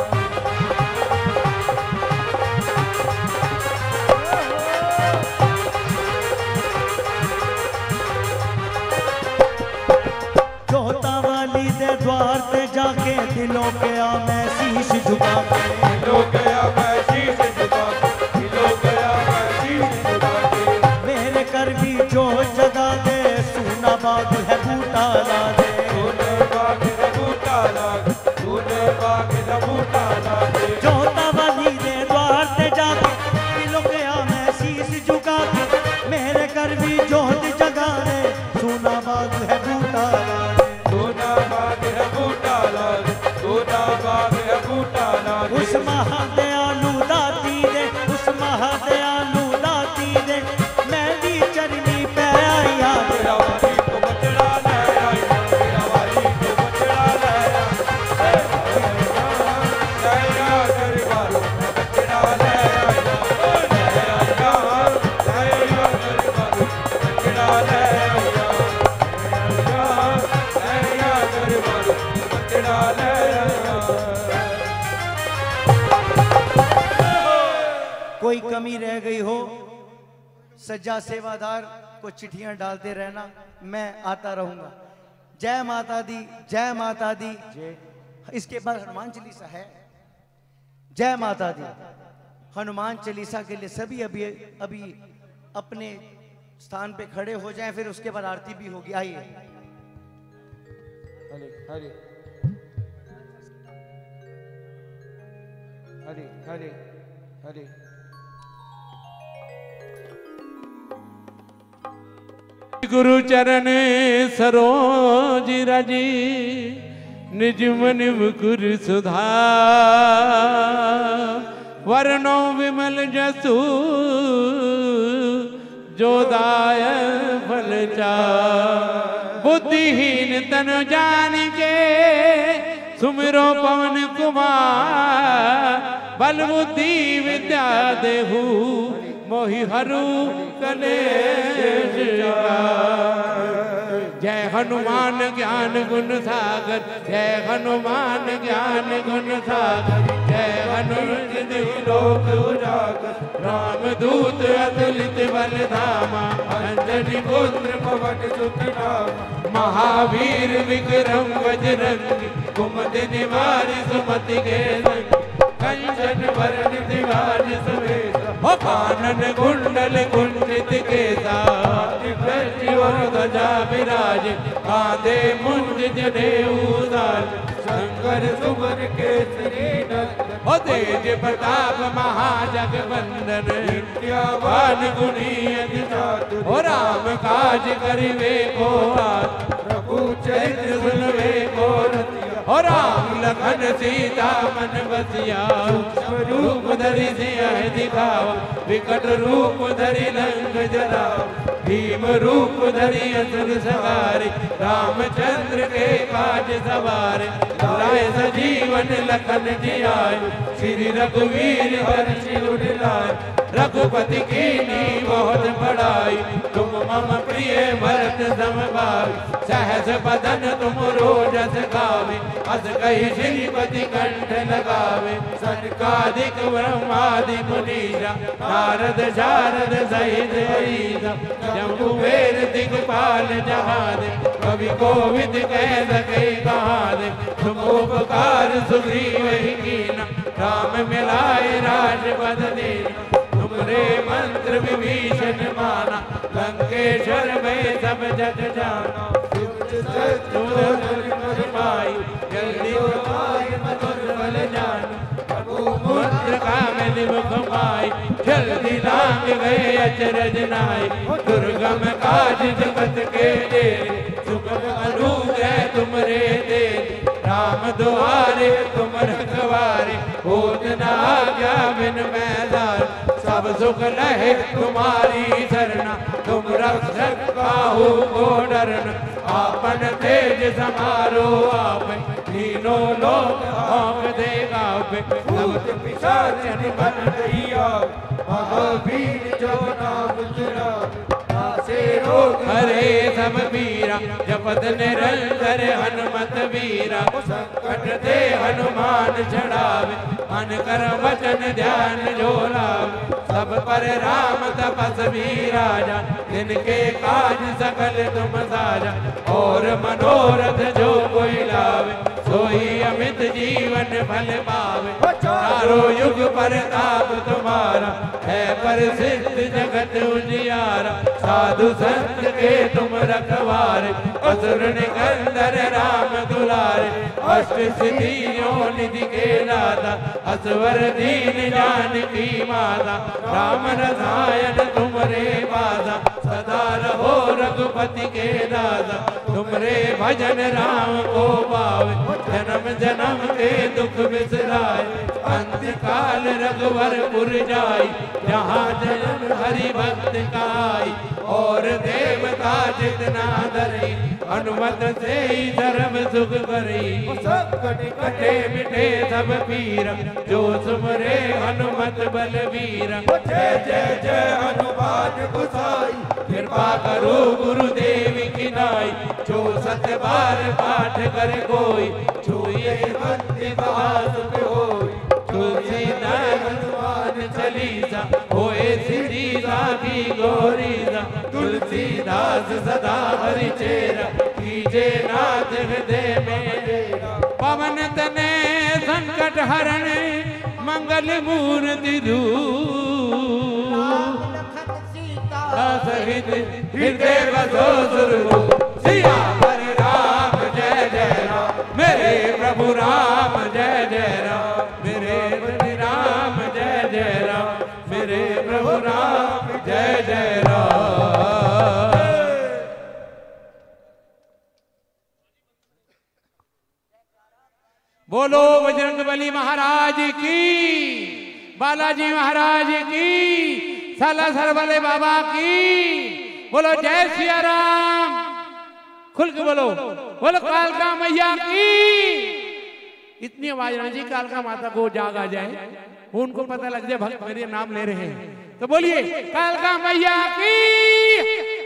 जोता वाली दे द्वार पे जाके दिलों के आ मैं शीश झुका के दिलो गया मैं शीश झुका के दिलो गया मैं शीश झुका के मेरे कर भी जो जगा दे सूना बाग है बूटा ला दे तूने बाग का बूटा लाग तूने बाग का बूटा लाग जोता वाली दे द्वार पे जाके दिलों के आ मैं शीश झुका के मेरे कर भी जोत जगा दे सूना बाग है बूटा ला दे तूना बाग है बूटा लाग तूना बाग है बूटा लाग उस महादयालु दाती दे उस महादयालु दाती दे मैं भी चरनी पे आया तेरा वाली को बचड़ा ले आया तेरा वाली को बचड़ा ले आया ले आया दरबारों में बचड़ा ले आया ले आया ले आया दरबारों में बचड़ा ले आया ले आया ले आया दरबारों में बचड़ा ले आया कोई कमी रह गई हो सज्जा सेवादार को चिट्ठियां डालते रहना मैं आता रहूंगा जय माता दी, जय माता दी। इसके बाद हनुमान चालीसा है। जय माता दी। हनुमान चालीसा के लिए सभी अभी अभी अपने स्थान पे खड़े हो जाएं, फिर उसके बाद आरती भी होगी। आइए। हरे हरे हरे हरे हरे। गुरु चरण सरोज रजी, निज मन मुकुर सुधा, वर्णो विमल जसु, जो दाय फल चा। बुद्धिहीन तनु जान के, सुमिरो पवन कुमार, बल बुद्धि विद्या देहु, मोहि हरू कलेश जाय। जय हनुमान ज्ञान गुण सागर, जय हनुमान ज्ञान गुण सागर, जय हनुमान लोक उजागर, राम दूत अतुलित बल धामा, अंजनी पुत्र पवन सुत नामा, महावीर विक्रम बजरंगी, कुमति निवारि सुमति के संगी, कंचन वरण निवारि सुबेसा, कानन कुंडल कुंडित केसा, और ध्वजा विराज, कांधे मुंज जनेऊ साज, शंकर सुवन केसरी नंदन, ओ तेज प्रताप महाजगवंदन, विद्यावान गुणी अति चातुर, ओ राम काज करिवे को आत, प्रभु चरित्र सुनवे को रतिया, ओ राम लखन सीता मन बसिया, रूप धरि सिंह दिखावा, विकट रूप धरि लंक जरावा, भीम रूप धरि असुर सवारे, रामचंद्र के काज सवारे, लाए सजीवन लखन जियाए, श्री रघुवीर हर्षि उर लाए, रघुपति कीन्ही बहुत बड़ाई, तुम मम प्रिय भरत सम भाई, सहस बदन तुम रोजस गावे, अस कहि श्रीपति कंठ लगावे, सनकादिक ब्रह्मादि मुनीरा, नारद शारद सहित अहिरा, जम्बुवेर दिगपाल जहान, कवि कोविद कह सके कहान, तुम उपकार सुग्रीव ही कीना, राम मिलाए राजपद देना, तुमरे मंत्र विभीषण माना, लंकेश्वर में सब जग जाना, माई जल्दी मधुर बल जान, पुत्र का मिल मुख माई, जल्दी लांग गए अचरज नाई, दुर्गम काज जगत के जेरे, सुगम अनुग्रह तुमरे दे, राम दुआरे तुम रखवारे, होत न आज्ञा बिन मैदान, सब सुख लहे तुम्हारी शरणा, तुम रक्षक काहू को डरना, आपन तेज समारो आप, तीनों लोक औंकते गावे, भूत पिशाच निकट नहीं आवे, महावीर जो नाम सुनावे, नासे रोग हरे सब पीरा, जपत निरंतर हनुमत वीरा, संकट ते हनुमान छड़ावे, मन कर वचन ध्यान जो लावे, सब पर राम तपस्वी राजा, जिनके काज सकल तुम साजा, और मनोरथ जो कोई लावे, सोई अमित जीवन फल पावे, चारों युग परताप तुम्हारा, है प्रसिद्ध जगत उजियारा, साधु संत के तुम रखवारे, असुर निकंदर राम दुलारे, अष्ट सिद्धियों निधि के दाता, असवर दीन जानकी माता, राम रसायन तुमरे पासा, सदा रहो रघुपति के दादा, तुमरे भजन राम को पावे, जन्म जन्म के दुख बिसराए, अंत काल रघुवर पुर जाई, जहाँ जन्म हरि भक्त काई, और देवता जितना धरी, हनुमत से ही धर्म सुख करी, संकट कटे मिटे सब पीरा, जो सुमरे हनुमत बलवीरा, जय जय जय हनुमान गोसाई, कृपा करो गुरुदेव की नाई, जो सत बार पाठ कर कोई, छुए बंदी सुख होई, तुलसीदास हनुमान चालीसा, होए सीता की गौरीसा, तुलसीदास सदा हरि चेरा, कीजे नाथ हृदय में। पवन तने संकट हरण मंगल मूर्ति रूप। सहित हृदय बसो सुरभूप। सियावर राम जय जय राम मेरे प्रभु राम जय जय राम मेरे प्रभु राम जय जय राम मेरे प्रभु राम जय जय राम। बोलो बजरंगबली महाराज की, बालाजी महाराज की, सालासर वाले बाबा की। बोलो जय सिया राम। खुल के बोलो, बोलो कालका मैया की। इतनी आवाज ना जी कालका माता को जाग आ जाए, उनको पता लग जाए भक्त मेरे नाम ले रहे हैं। तो बोलिए कालका मैया की।